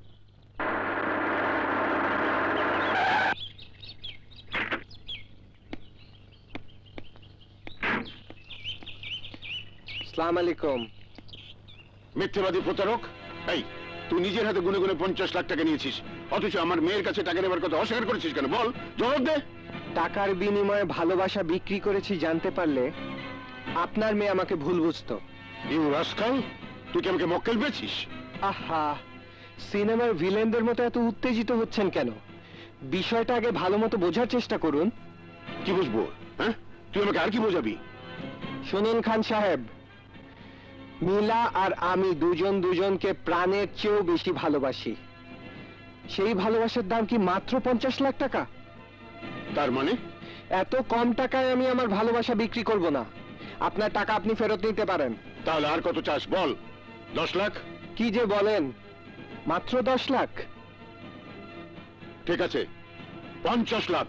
S7: আসসালামু আলাইকুম।
S4: মিথ্যাবাদী প্রতারক, এই তুই নিজের হাতে গুনে গুনে পঞ্চাশ লাখ টাকা নিয়েছিস, অথচ আমার মেয়ের কাছে টাকা নেবার কথা অস্বীকার করেছিস কেন? বল, জবাব দে।
S7: টাকার বিনিময়ে ভালোবাসা বিক্রি করেছি জানতে পারলে আপনার মেয়ে আমাকে ভুল বুঝতো।
S4: ইউ রাস্কাল, তুই কি আমাকে মক্কেল পেয়েছিস?
S7: আহা, সিনেমার ভিলেনদের মতো এত উত্তেজিত হচ্ছেন কেন? বিষয়টা আগে ভালো মতো বোঝার চেষ্টা করুন।
S4: কি বুঝবো? হ্যাঁ, তুই আমাকে আর কি বোঝাবি?
S7: শুনুন খান সাহেব, মিলা আর আমি দুজন দুজনকে প্রাণের চেয়েও বেশি ভালোবাসি। সেই ভালোবাসার দাম কি মাত্র পঞ্চাশ লাখ টাকা?
S4: তার মানে
S7: এত কম টাকায় আমি আমার ভালোবাসা বিক্রি করব না। আপনার টাকা আপনি ফেরত নিতে পারেন।
S4: তাহলে আর কত চাস বল? দশ লাখ?
S7: কি যে বলেন, মাত্র দশ লাখ?
S4: ঠিক আছে, পঞ্চাশ লাখ।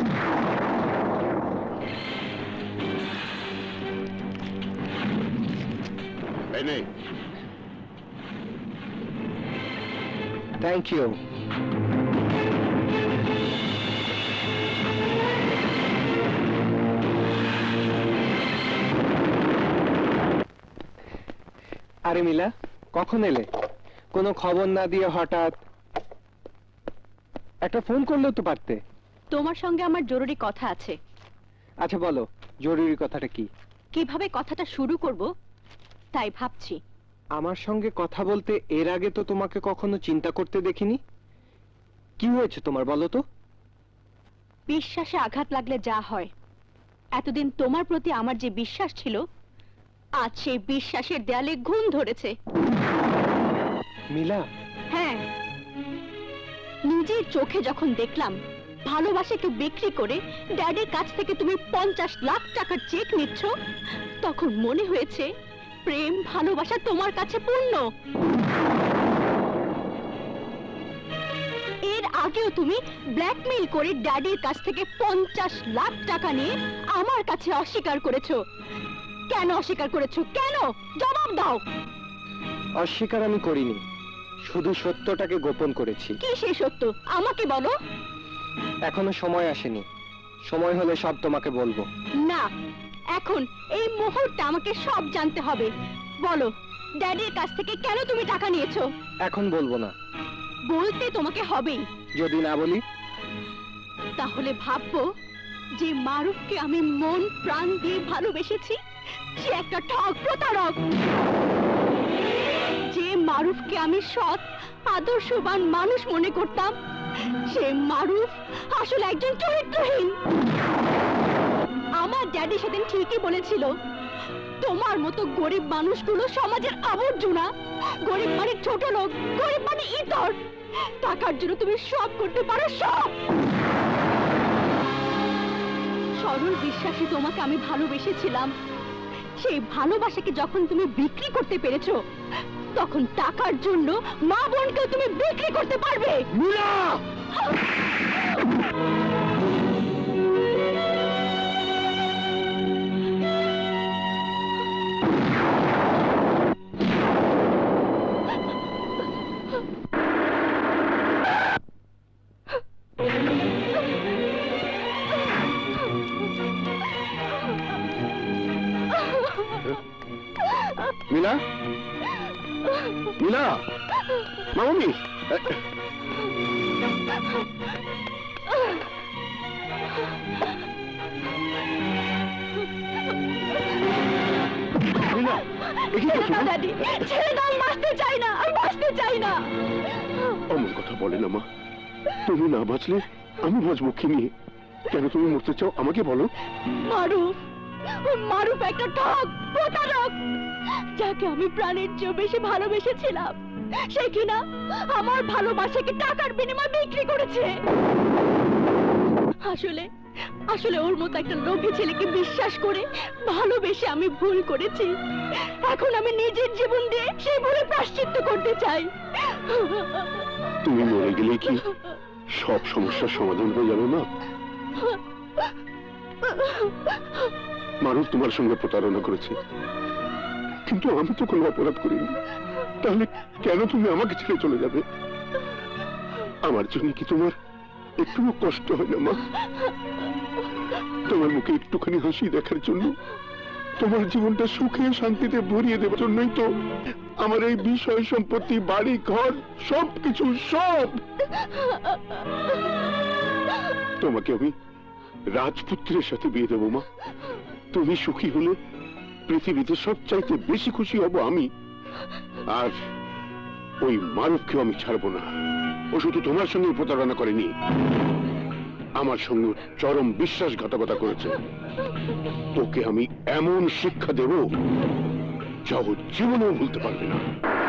S4: এই নে।
S7: Thank you. আরে মিলা, কখন এলে? কোনো খবর না দিয়ে হঠাৎ? একটা ফোন করলেও তো পারতে।
S15: তোমার সঙ্গে আমার জরুরি কথা আছে।
S7: আচ্ছা বলো, জরুরি কথাটা কি?
S15: কিভাবে কথাটা শুরু করব তাই ভাবছি।
S7: আমার সঙ্গে কথা বলতে এর আগে তো তোমাকে কখনো চিন্তা করতে দেখিনি। কি হয়েছে তোমার বলো তো?
S15: বিশ্বাসে আঘাত লাগলে যা হয়, এতদিন তোমার প্রতি আমার যে বিশ্বাস ছিল, আজ সেই বিশ্বাসের দেয়ালে ঘুণ ধরেছে।
S7: মিলা?
S15: হ্যাঁ, নিজের চোখে যখন দেখলাম ভালোবাসাকে বিক্রি করে ড্যাডির কাছ থেকে তুমি পঞ্চাশ লাখ টাকার চেক নিচ্ছ, তখন মনে হয়েছে প্রেম ভালোবাসা তোমার কাছে পূর্ণ। এর আগেও তুমি ব্ল্যাকমেইল করে ড্যাডির কাছ থেকে পঞ্চাশ লাখ টাকা নিয়ে আমার কাছে অস্বীকার করেছো। কেন অস্বীকার করেছো? কেন? জবাব দাও।
S7: অস্বীকার আমি করিনি, শুধু সত্যটাকে গোপন করেছি।
S15: কি সেই সত্য? আমাকে বলো।
S7: এখনো সময় আসেনি, সময় হলে সব তোমাকে বলবো।
S15: না, এখন এই মুহূর্তে আমাকে সব জানতে হবে। বলো, ড্যাডির কাছ থেকে কেন তুমি টাকা নিয়েছো?
S7: এখন বলবো না।
S15: বলতে তোমাকে হবেই।
S7: যদি না বলি?
S15: তাহলে ভাববো যে মারুফকে আমি মন প্রাণ দিয়ে ভালোবেসেছি, সে একটা ঠক প্রতারক। যে মারুফকে আমি সৎ আদর্শবান মানুষ মনে করতাম, সে মারুফ আসলে একজন চরিত্রহীন। আমার ড্যাডি সেদিন ঠিকই বলেছিল, তোমার মতো গরিব মানুষগুলো সমাজের আবর্জনা। গরিব মানে ছোট লোক, গরিব মানে ইতর। টাকার জন্য তুমি সব করতে পারো, সব। সরল বিশ্বাসী তোমাকে আমি ভালোবেসেছিলাম। সেই ভালোবাসাকে যখন তুমি বিক্রি করতে পেরেছো, তখন টাকার জন্য মা বোনকেও তুমি বিক্রি করতে পারবে।
S7: মিলা!
S4: মিলা? মিলা? মামনি? মিলা,
S15: ছেড়ে দাও ড্যাডি, ছেড়ে দাও। বাঁচতে চাই না, আমি বাঁচতে চাই না।
S4: অমন কথা বলে না মা, তুমি না বাঁচলে আমি বাঁচবো কি নিয়ে? কেন তুমি মরতে চাও আমাকে বলো।
S15: মারুফ, ওই মারুফ একটা ঠক, প্রতারক, যাকে আমি প্রাণের চেয়ে বেশি ভালোবেসেছিলাম, সে কিনা আমার ভালোবাসাকে টাকার বিনিময়ে বিক্রি করেছে। আসলে আসলে ওর মতো একটা লোভী ছেলেকে বিশ্বাস করে ভালোবেসে আমি ভুল করেছি। এখন আমি নিজের জীবন দিয়ে সেই ভুলের প্রায়শ্চিত্ত করতে চাই।
S4: তুমি মরে গেলে কি সব সমস্যার সমাধান হয়ে যাবে মা? মারুফ তোমার সঙ্গে প্রতারণা করেছে, কিন্তু আমি তো কোনো অপরাধ করিনি। তাহলে কেন তুমি আমাকে ছেড়ে চলে যাবে? আমার জন্য কি তোমার একটুও কষ্ট হয় না মা? তোমার মুখে একটুখানি হাসি দেখার জন্য, তোমার জীবনটা সুখে শান্তিতে ভরিয়ে দেওয়ার জন্যই তো আমার এই বিষয় সম্পত্তি, বাড়ি ঘর সবকিছু সব। তোমাকে আমি রাজপুত্রের সাথে বিয়ে দেবো মা। তুমি সুখী হলে পৃথিবীতে সবচাইতে বেশি খুশি হব আমি। আর ওই মারুফকে আমি ছাড়বো না। ও শুধু তোমার সঙ্গে প্রতারণা করেনি, আমার সঙ্গে চরম বিশ্বাসঘাতকতা করেছে। ওকে আমি এমন শিক্ষা দেব যা ও জীবনেও ভুলতে পারবে না।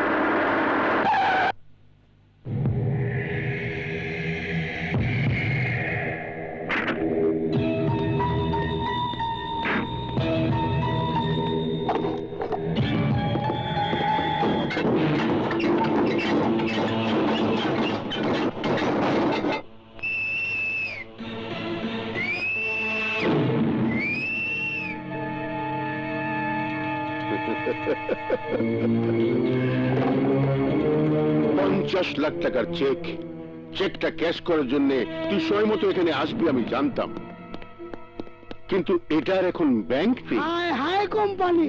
S4: পঞ্চাশ লাখ টাকার চেক, চেকটা ক্যাশ করার জন্য তুই সময় মতো এখানে আসবি আমি জানতাম, কিন্তু এটার এখন ব্যাংক নেই।
S12: হায় হায় কোম্পানি।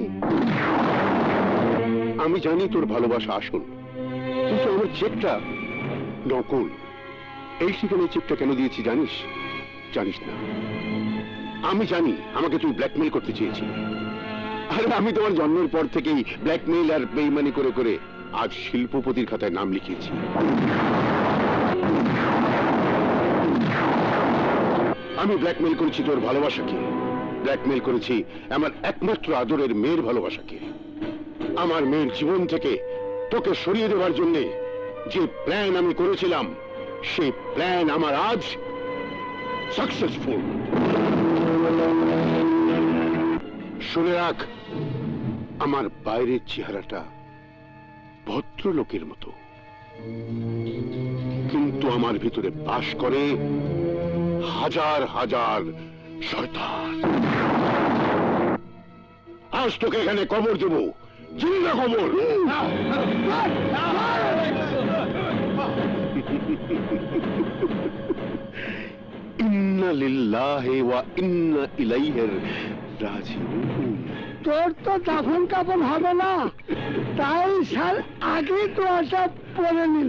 S4: আমি জানি তোর ভালোবাসা আসল, কিন্তু আমার চেকটা নকল। এই ঠিকানায় চেকটা কেন দিয়েছি জানিস? জানিস না? আমি জানি আমাকে তুই ব্ল্যাকমেইল করতে চেয়েছিস। আরে আমি তোমার জন্মের পর থেকেই ব্ল্যাকমেইল আর বেইমানি করে করে আজ শিল্পপতির খাতায় নাম লিখিয়েছি। আমি ব্ল্যাকমেইল করেছি তোর ভালোবাসাকে, ব্ল্যাকমেইল করেছি আমার একমাত্র আদরের মেয়ের ভালোবাসাকে। আমার মেয়ের জীবন থেকে তোকে সরিয়ে দেওয়ার জন্য যে প্ল্যান আমি করেছিলাম, সেই প্ল্যান আমার আজ সাকসেসফুল। শুনে রাখ, আমার বাইরের চেহারাটা ভদ্রলোকের মতো, কিন্তু আমার ভিতরে বাস করে হাজার হাজার শয়তান। আজ তোকে এখানে কবর দেব, জিন্দা কবর। ইন্না লিল্লাহি ওয়া ইন্না ইলাইহি রাজিউন।
S12: তোর তো দাফন কাফন হবে না, তাই সাল আগে তো আশা পড়ে নিল।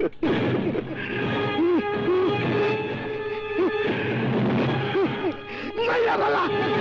S12: মাইয়া বালা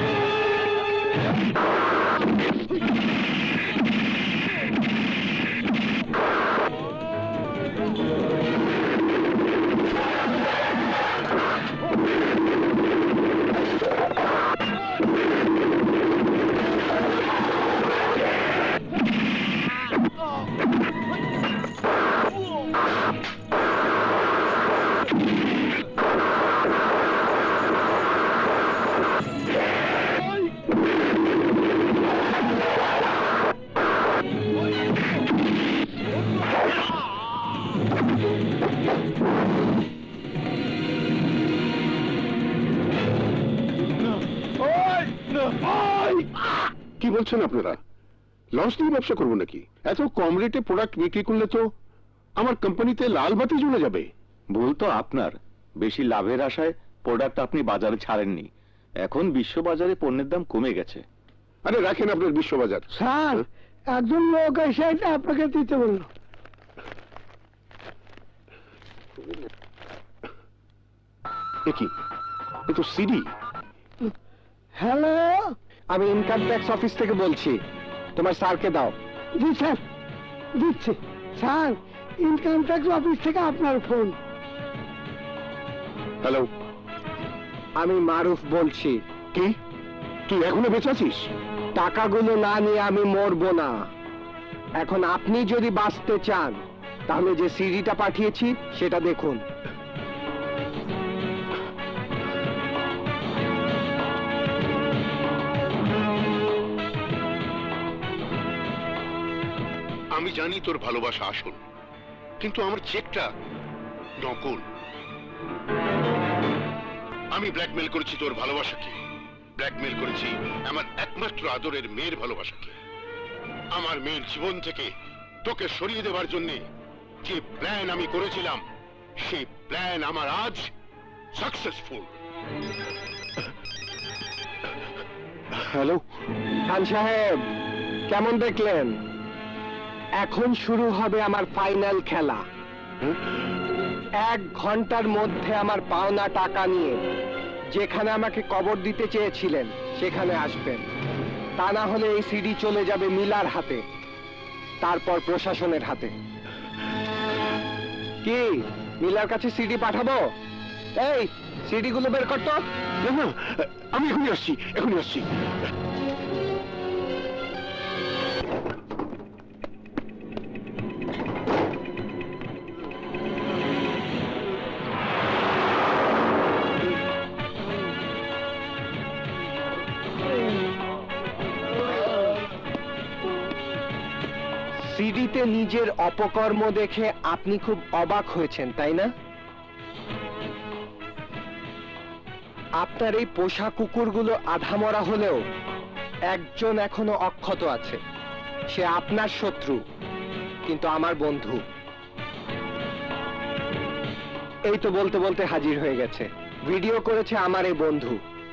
S4: কি বলছেন আপনারা? লস দিয়ে ব্যবসা করবো নাকি? এত কম রেটে প্রোডাক্ট বিক্রি করলে তো আমার কোম্পানিতে লাল বাতি জ্বলে যাবে।
S5: ভুল তো আপনার। বেশি লাভের আশায় প্রোডাক্ট আপনি বাজারে ছাড়েননি। এখন বিশ্ববাজারে পণ্যের দাম কমে গেছে।
S4: আরে রাখেন আপনার বিশ্ববাজার।
S12: স্যার, একজন লোক এসে এটা আপনাকে দিতে বলল।
S4: কি এ তো সিডি।
S12: হ্যালো,
S7: আমি ইনকাম ট্যাক্স অফিস থেকে বলছি, তোমার স্যারকে দাও।
S12: জি স্যার, দিচ্ছি। স্যার, ইনকাম ট্যাক্স অফিস থেকে আপনার ফোন।
S4: হ্যালো,
S7: আমি মারুফ বলছি।
S4: কি তুই এখনো বেঁচে আছিস?
S7: টাকাগুলো না নিয়ে আমি মরবো না। এখন আপনি যদি বাঁচতে চান তাহলে যে সিডিটা পাঠিয়েছি সেটা দেখুন।
S4: আমি জানি তোর ভালোবাসা আসল, কিন্তু আমার চেকটা নকল। আমি ব্ল্যাকমেল করেছি তোর ভালোবাসাকে, ব্ল্যাকমেল করেছি আমার একমাত্র আদরের মেয়ের ভালোবাসাকে। আমার মেয়ের জীবন থেকে তোকে সরিয়ে দেওয়ার জন্য যে প্ল্যান আমি করেছিলাম, সেই প্ল্যান আমার আজ সাকসেসফুল।
S7: হ্যালো খান সাহেব, কেমন দেখলেন? এখন শুরু হবে আমার ফাইনাল খেলা। এক ঘন্টার মধ্যে আমার পাওনা টাকা নিয়ে যেখানে আমাকে কবর দিতে চেয়েছিলেন সেখানে আসবেন। তা না হলে এই সিডি চলে যাবে মিলার হাতে, তারপর প্রশাসনের হাতে। কি মিলার কাছে সিডি পাঠাবো? এই সিডি গুলো বের করতো।
S4: না, আমি এখনই আসছি, এখনই আসছি।
S7: সিডিতে নিজের অপকর্ম দেখে আপনি খুব অবাক হয়েছেন, তাই না? আপনার এই পোষা কুকুরগুলো আধামরা হলেও একজন এখনো অক্ষত আছে। সে আপনার শত্রু কিন্তু আমার বন্ধু। এই তো বলতে বলতে হাজির হয়ে গেছে। ভিডিও করেছে আমার এই বন্ধু।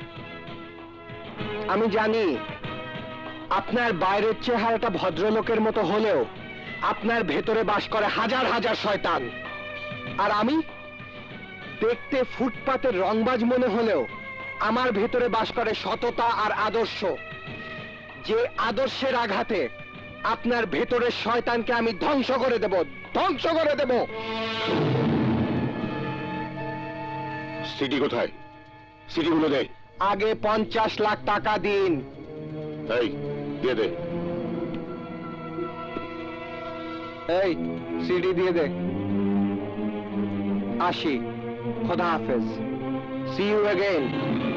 S7: আমি জানি আপনার বাইরের চেহারাটা ভদ্রলোকের মতো হলেও আপনার ভেতরে বাস করে হাজার হাজার শয়তান। আর আমি দেখতে ফুটপাতের রংবাজ মনে হলেও আমার ভেতরে বাস করে সততা আর আদর্শ। যে আদর্শের আঘাতে আপনার ভেতরের শয়তানকে আমি ধ্বংস করে দেব, ধ্বংস করে দেব।
S4: সিডি কোথায়? সিডি গুলো দে।
S7: আগে পঞ্চাশ লাখ টাকা দিন।
S4: এই দিয়ে দে।
S7: এই সিডি দিয়ে দে। আসি, খোদা হাফেজ। See you again.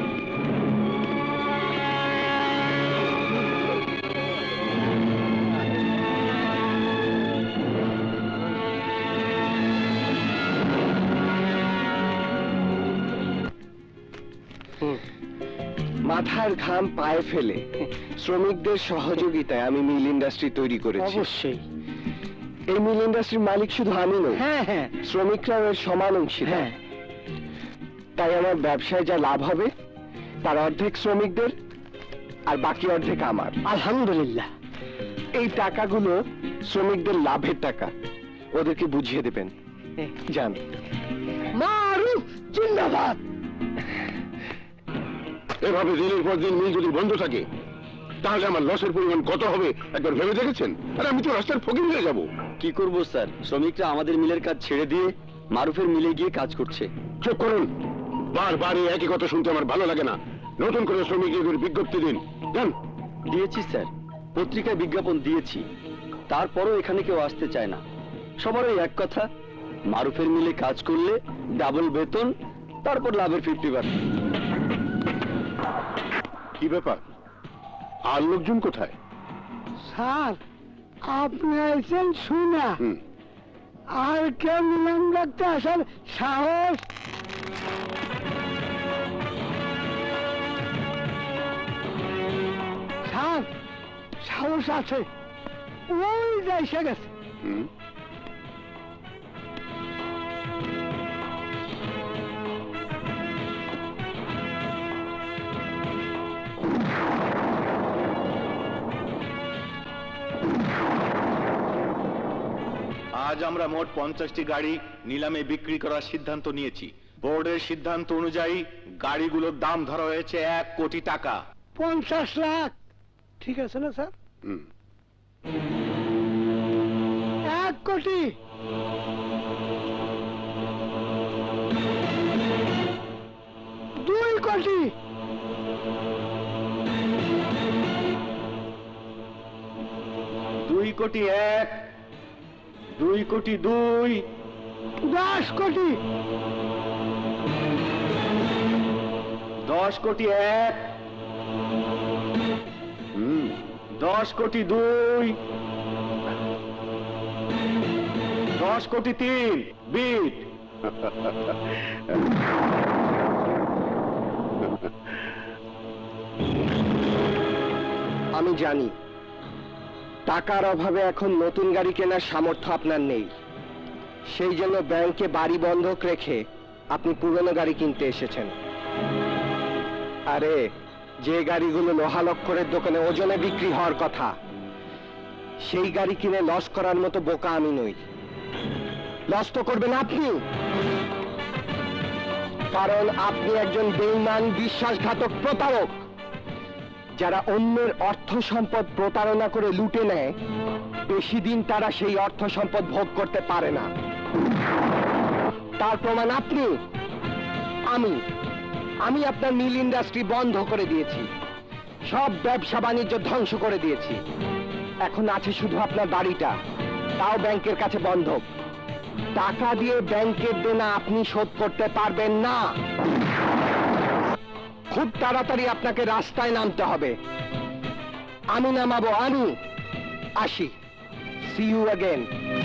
S7: মাথার ঘাম পায়ে ফেলে শ্রমিকদের সহযোগিতায় আমি মিল ইন্ডাস্ট্রি তৈরি করেছি।
S12: অবশ্যই
S7: এই মিল ইন্ডাস্ট্রির মালিক শুধু আমি নই,
S12: হ্যাঁ হ্যাঁ
S7: শ্রমিকরাও এর সমান অংশীদার। তাই আমার ব্যবসায় যা লাভ হবে তার অর্ধেক শ্রমিকদের আর বাকি অর্ধেক আমার।
S12: আলহামদুলিল্লাহ।
S7: এই টাকাগুলো শ্রমিকদের লাভের টাকা, ওদেরকে বুঝিয়ে দেবেন। যান।
S12: মারুফ জিন্দাবাদ।
S4: এভাবে দিনের পর দিন মিল যদি বন্ধ থাকে তাহলে আমার লসের পরিমাণ কত হবে একবার ভেবে দেখেছেন? আর আমি তো রাস্তার ফকির হয়ে যাব।
S3: কি করব স্যার, শ্রমিকরা আমাদের মিলের কাজ ছেড়ে দিয়ে মারুফের মিলে গিয়ে কাজ করছে।
S4: চুপ করুন, বারবার এই একই কথা শুনতে আমার ভালো লাগে না। নতুন করে শ্রমিকদের বিজ্ঞপ্তি দিন। জান।
S3: দিয়েছি স্যার, পত্রিকায় বিজ্ঞাপন দিয়েছি, তারপরও এখানে কেউ আসতে চায় না। সবারই এক কথা, মারুফের মিলে কাজ করলে ডাবল বেতন, তারপর লাভের ফিফটি পার্সেন্ট।
S4: কি ব্যাপার, আর লোকজন কোথায়?
S12: স্যার আপনি আছেন শুনা, আর কেউ নিলাম রাখতে আসার সাহস? স্যার সাহস আছে, ওই যে এসে গেছে।
S5: আজ আমরা মোট পঞ্চাশটি গাড়ি নিলামে বিক্রি করার সিদ্ধান্ত নিয়েছি। বোর্ডের সিদ্ধান্ত অনুযায়ী গাড়িগুলোর দাম ধরা হয়েছে এক কোটি টাকা।
S12: পঞ্চাশ লাখ ঠিক আছে না স্যার? এক কোটি। দুই কোটি। কোটি।
S5: দুই কোটি এক, দুই কোটি দুই,
S12: দশ কোটি।
S5: দশ কোটি এক, হুম দশ কোটি দুই, দশ কোটি তিন, বিট।
S7: আমি জানি টাকার অভাবে এখন নতুন গাড়ি কেনার সামর্থ্য আপনার নেই, সেই জন্য ব্যাংকে বাড়ি বন্ধক রেখে আপনি পুরনো গাড়ি কিনতে এসেছেন। আরে যে গাড়িগুলো লোহালক্করের দোকানে ওজনে বিক্রি হওয়ার কথা, সেই গাড়ি কিনে লস করার মতো বোকা আমি নই। লস তো করবেন আপনি, কারণ আপনি একজন বেঈমান, বিশ্বাসঘাতক, প্রতারক। যারা অন্যের অর্থ সম্পদ প্রতারণা করে লুটে নেয়, বেশি দিন তারা সেই অর্থ সম্পদ ভোগ করতে পারে না। তার প্রমাণ আপনি। আমি আমি আপনার মিল ইন্ডাস্ট্রি বন্ধ করে দিয়েছি, সব ব্যবসা বাণিজ্য ধ্বংস করে দিয়েছি। এখন আছে শুধু আপনার বাড়িটা, তাও ব্যাংকের কাছে বন্ধক। টাকা দিয়ে ব্যাংকের দেনা আপনি শোধ করতে পারবেন না। খুব তাড়াতাড়ি আপনাকে রাস্তায় নামতে হবে। আমি নামাবো, আমি আসি। C you again.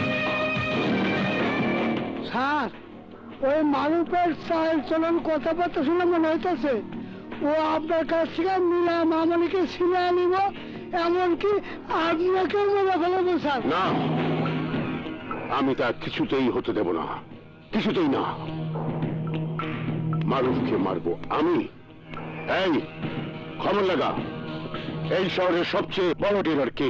S12: স্যার, ওই মারুফের চাল চলন কথাবার্তা শুনে মনে হইতেছে ও আপনার কাছ থেকে মিলা মামনিকে ছিনে আনিব, এমনকি আপনাকে মেরে ফেলবো স্যার।
S4: না, আমি তা কিছুতেই হতে দেব না, কিছুতেই না। মারুফকে মারবো আমি। এই খবর লাগা, এই শহরের সবচেয়ে বড় টেলর কে?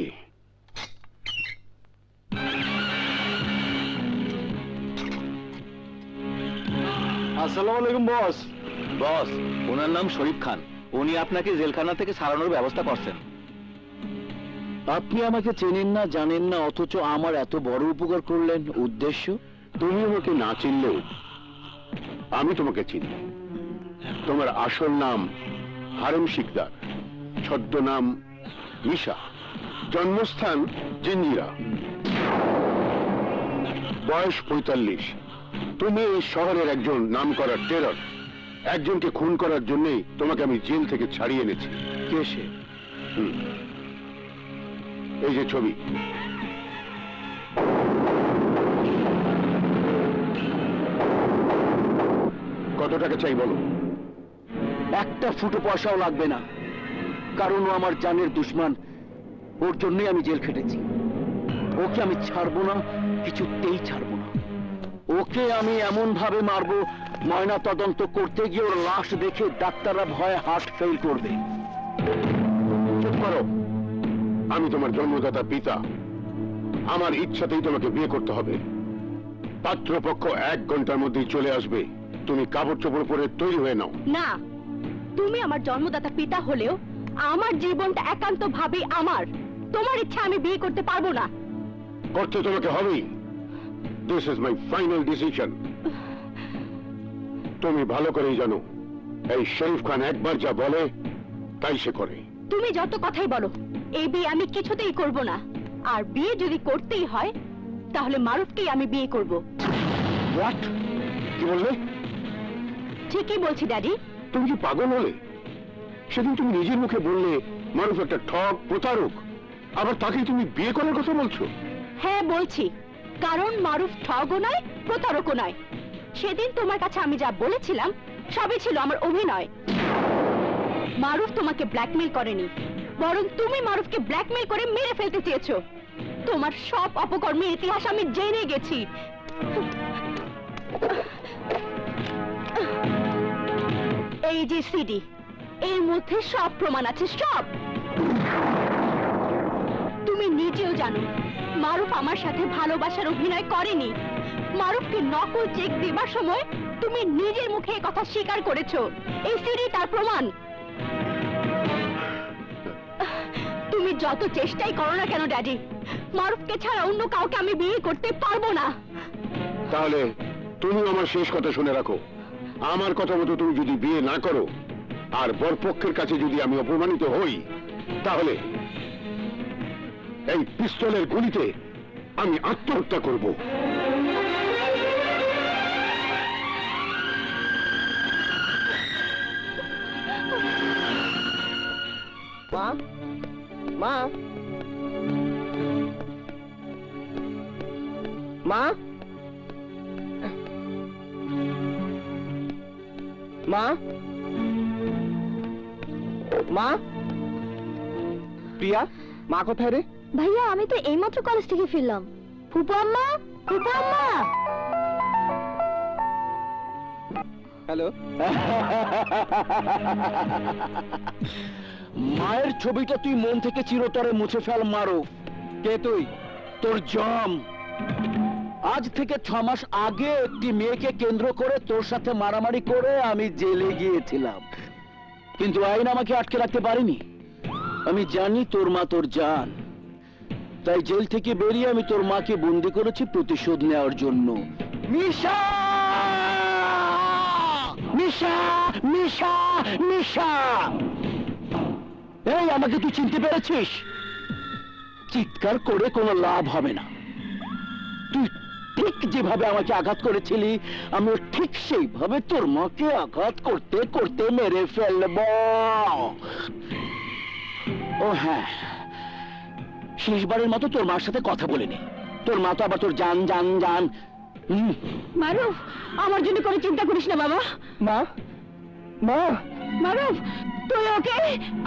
S5: আসসালামু আলাইকুম বস। বস, ওনার নাম শরীফ খান, উনি আপনাকে জেলখানা থেকে ছাড়ানোর ব্যবস্থা করছেন।
S3: আপনি আমাকে চেনেন না, জানেন না, অথচ আমার এত বড় উপকার করলেন। উদ্দেশ্য?
S4: তুমি আমাকে না চিনলেও আমি তোমাকে চিনি। তোমার আসল নাম হারেম শিকদার, ছদ্মনাম মিশা, জন্মস্থান জিঞ্জিরা, বয়স পঁয়তাল্লিশ। তুমি এই শহরের একজন নামকরা টেরর। একজনকে খুন করার জন্যই তোমাকে আমি জেল থেকে ছাড়িয়ে এনেছি।
S3: কে সে?
S4: হুম, এই যে ছবি। কত টাকা চাই বলো?
S3: একটা ফুটো পয়সাও লাগবে না, কারণ ও আমার জানের দুশমন। ওর জন্যই আমি জেল খেটেছি। ওকে আমি ছাড়বো না, কিছুতেই ছাড়বো না। ওকে আমি এমন ভাবে মারবো, ময়না তদন্ত করতে গিয়ে ওর লাশ দেখে ডাক্তাররা ভয়ে হার্ট ফেল করবে।
S4: চুপ করো। আমি তোমার জন্মদাতা পিতা। আমার ইচ্ছাতেই তোমাকে বিয়ে করতে হবে। পাত্রপক্ষ এক ঘন্টার মধ্যেই চলে আসবে। তুমি কাপড় চোপড় পরে তৈরি হয়ে নাও।
S15: না, তুমি আমার জন্মদাতা পিতা হলেও আমার জীবনটা একান্ত ভাবে আমার। তোমার ইচ্ছা আমি বিয়ে করতে পারবো না।
S4: করতে তোমাকে হবেই। This is my final decision. তুমি ভালো করেই জানো, এই শরীফ খান একবার যা বলে তাই সে করে।
S15: তুমি যত কথাই বলো, এই বিয়ে আমি কিছুতেই করব না। আর বিয়ে যদি করতেই হয়, তাহলে মারুফকেই আমি বিয়ে করব।
S4: হোয়াট? কি বললে?
S15: ঠিকই বলছি ড্যাডি।
S4: তুমি কি পাগল হলে? সেদিন তুমি নিজের মুখে বললে মারুফ একটা ঠক, প্রতারক, আবার তাকে তুমি বিয়ে করার কথা বলছো?
S15: হ্যাঁ বলছি, কারণ মারুফ ঠগও নয়, প্রতারকও নয়। সেদিন তোমার কাছে আমি যা বলেছিলাম সবই ছিল আমার অভিনয়। মারুফ তোমাকে ব্ল্যাকমেল করেনি, বরং তুমি মারুফকে ব্ল্যাকমেল করে মেরে ফেলতে চেয়েছো। তোমার সব অপকর্মের ইতিহাস আমি জেনে গেছি। এই যে সিডি, এর মধ্যে সব প্রমাণ আছে, সব। তুমি নিজেও জানো মারুফ আমার সাথে ভালোবাসার অভিনয় করেনি। মারুফকে নকল চেক দেবার সময় তুমি নিজের মুখে কথা স্বীকার করেছো। এই সিডি তার প্রমাণ। তুমি যত চেষ্টাই করো না কেন ড্যাডি, মারুফকে ছাড়া অন্য কাউকে আমি বিয়ে করতে পারবো না।
S4: তাহলে তুমি আমার শেষ কথা শুনে রাখো। আমার কথা মতো তুমি যদি বিয়ে না করো, আর বরপক্ষের কাছে যদি আমি অপমানিত হই তাহলে এই পিস্তলের গুলিতে আমি আত্মহত্যা করব।
S7: মা মা মা মা মা প্রিয়া, মা কোথায় রে?
S15: ভাইয়া আমি তো এইমাত্র কলেজ থেকে ফিরলাম। ফুপু আম্মা, ফুপু আম্মা।
S7: হ্যালো।
S5: মায়ের ছবিটা তুই মন থেকে চিরতরে মুছে ফেল মারো। কে তুই? তোর জম। আজ থেকে ছ মাস আগে একটি মেয়েকে কেন্দ্র করে তোর সাথে মারামারি করে আমি জেলে গিয়েছিলাম, কিন্তু আইন আমাকে আটকে রাখতে পারিনি। আমি জানি তোর মা তোর জান, তাই জেল থেকে বেরিয়ে আমি তোর মাকে বন্দি করেছি প্রতিশোধ নেওয়ার জন্য। মিশা মিশা মিশা মিশা, এই আমাকে তুই চিনতে পেরেছিস? চিৎকার করে কোনো লাভ হবে না। তুই ঠিক যেভাবে আমাকে আঘাত করেছিলি আমি ঠিক সেইভাবে তোর মাকে আঘাত করতে করতে মেরে ফেলব। ও হ্যাঁ, শেষবারের মতো তোর মার সাথে কথা বলে নে। তোর মা তো আবার তোর জান জান জান।
S2: মারুফ, আমার জন্য কোনো চিন্তা করিস না বাবা।
S7: মা মা
S2: মারুফ, তুই ওকে?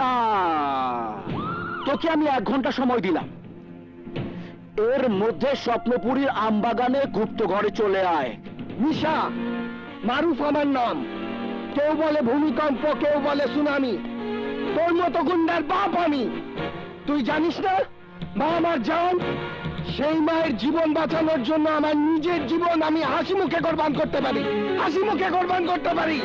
S5: তোকে আমি এক ঘন্টা সময় দিলাম, এর মধ্যে স্বপ্নপুরীর আমবাগানে গুপ্ত ঘরে চলে আয়।
S7: মিশা, মারুফ আমার নাম। কেউ বলে ভূমিকম্প, কেউ বলে সুনামি। তোর মতো গুন্ডার বাপ আমি। তুই জানিস না মা আমার জান? সেই মায়ের জীবন বাঁচানোর জন্য আমার নিজের জীবন আমি হাসি মুখে কোরবান করতে পারি, হাসি মুখে কোরবান করতে পারি।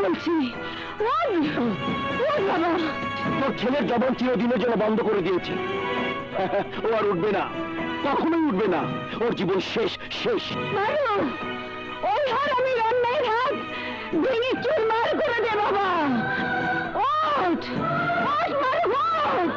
S2: বলছি ওঠ, ওঠ বাবা।
S3: তোর ছেলের জবান চিরদিনের জন্য বন্ধ করে দিয়েছি। ও আর উঠবে না, কখনোই উঠবে না। ওর জীবন শেষ, শেষ।
S2: মারো, ওই হারামির অন্যায়ের হাত ভেঙে চুরমার করে দে বাবা। ওঠ, ওঠ মারো, ওঠ।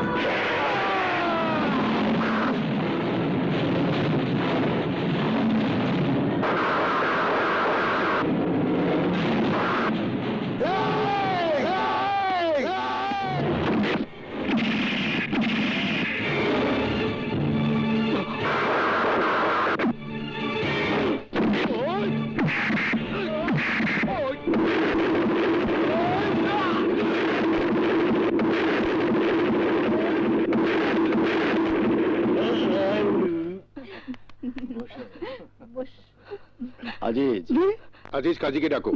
S4: আজিজ, আজিজ কাজীকে ডাকো।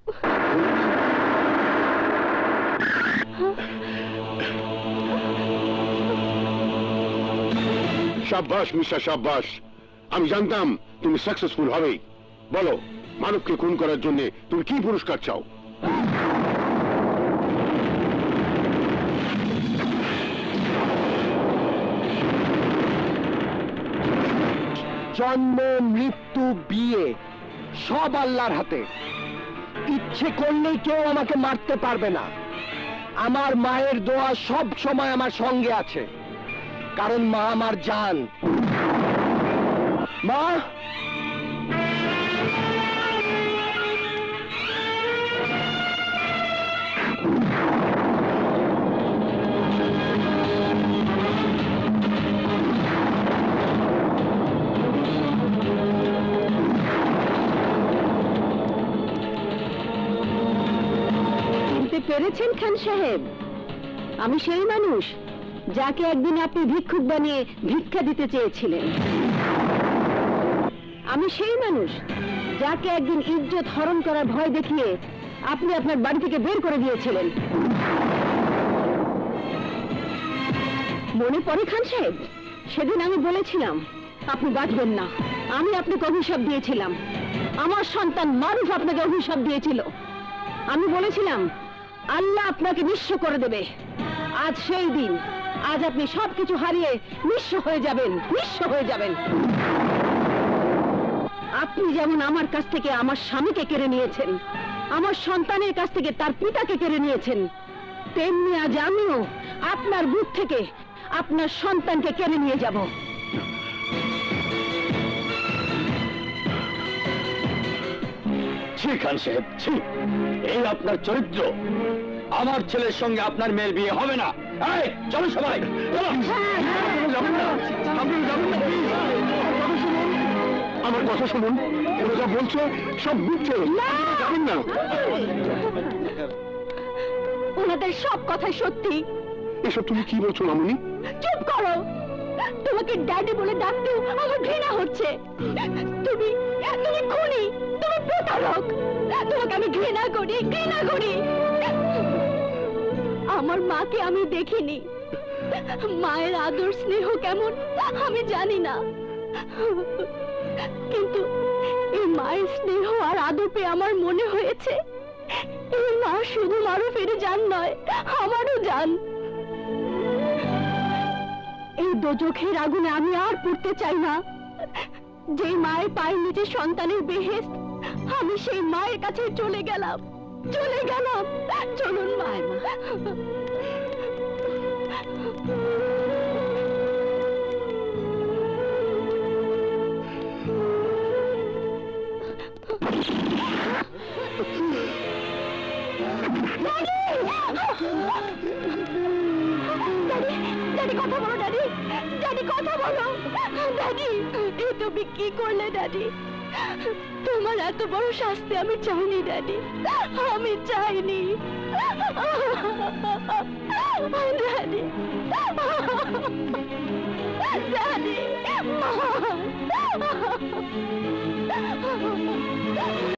S4: শাবাশ মিশা, শাবাশ। আমি জানতাম তুমি সাকসেসফুল হবেই। বলো, মানবকে খুন করার জন্য তুমি কি পুরস্কার চাও?
S7: জন্ম, মৃত্যু, বিয়ে সব আল্লাহর হাতে। ইচ্ছে করলেই কেউ আমাকে মারতে পারবে না। আমার মায়ের দোয়া সব সময় আমার সঙ্গে আছে, কারণ মা আমার জান। মা,
S2: পেরেছেন খান সাহেব? আমি সেই মানুষ যাকে একদিন আপনি ভিক্ষুক বানিয়ে ভিক্ষা দিতে চেয়েছিলেন। আমি সেই মানুষ যাকে একদিন ইজ্জত হরণ করার ভয় দেখিয়ে আপনি আপনার বাড়ি থেকে বের করে দিয়েছিলেন। মনে পড়ে খান সাহেব? সেদিন আমি বলেছিলাম আপনি বাঁচবেন না। আমি আপনাকে অভিশাপ দিয়েছিলাম। আমার সন্তান মারুফ আপনাকে অভিশাপ দিয়েছিল। আমি বলেছিলাম আল্লাহ আপনাকে নিঃস্ব করে দেবে। আজ সেই দিন। আজ আপনি সবকিছু হারিয়ে নিঃস্ব হয়ে যাবেন, নিঃস্ব হয়ে যাবেন। আপনি যেমন আমার কাছ থেকে আমার স্বামীকে কেড়ে নিয়েছেন, আমার সন্তানের কাছ থেকে তার পিতাকে কেড়ে নিয়েছেন, তেমনি আজ আমিও আপনার বুক থেকে আপনার সন্তানকে কেড়ে নিয়ে যাব।
S3: ছি খান সাহেব, ছি। এই আপনার চরিত্র। আমার ছেলের সঙ্গে আপনার মেয়ের বিয়ে হবে না। এই, চলো সবাই, চলো।
S4: আমার কথা শুনুন, ওরা যা বলছে সব মিথ্যে। যাবেন না।
S2: ওনাদের সব কথাই সত্যি।
S4: এসব তুমি কি বলছো মামুনি?
S2: চুপ করো। তোমাকে ড্যাডি বলে ডাকতেও আমার ঘৃণা হচ্ছে। তুমি তুমি খুনি, তুমি প্রতারক। তোমাকে আমি ঘৃণা করি, ঘৃণা করি। আমার মাকে আমি দেখিনি। মায়ের আদর স্নেহ কেমন আমি জানি না, কিন্তু এই মায়ের স্নেহ আর আদর পেয়ে আমার মনে হয়েছে এই মা শুধু মারুফের জান নয়, আমারও জান। এই দোজখের আগুনে আমি আর পড়তে চাই না। যে মায়ের পায়ের নিচে সন্তানের বেহেশত, আমি সেই মায়ের কাছে চলে গেলাম, চলে গেলাম। চলুন মায়ের মা। ড্যাডি, কথা বলো ড্যাডি, ড্যাডি কথা বলো। ড্যাডি, এই তুমি কি করলে ড্যাডি? তোমার এত বড় শাস্তি আমি চাইনি ড্যাডি, আমি চাইনি। Daddy, daddy,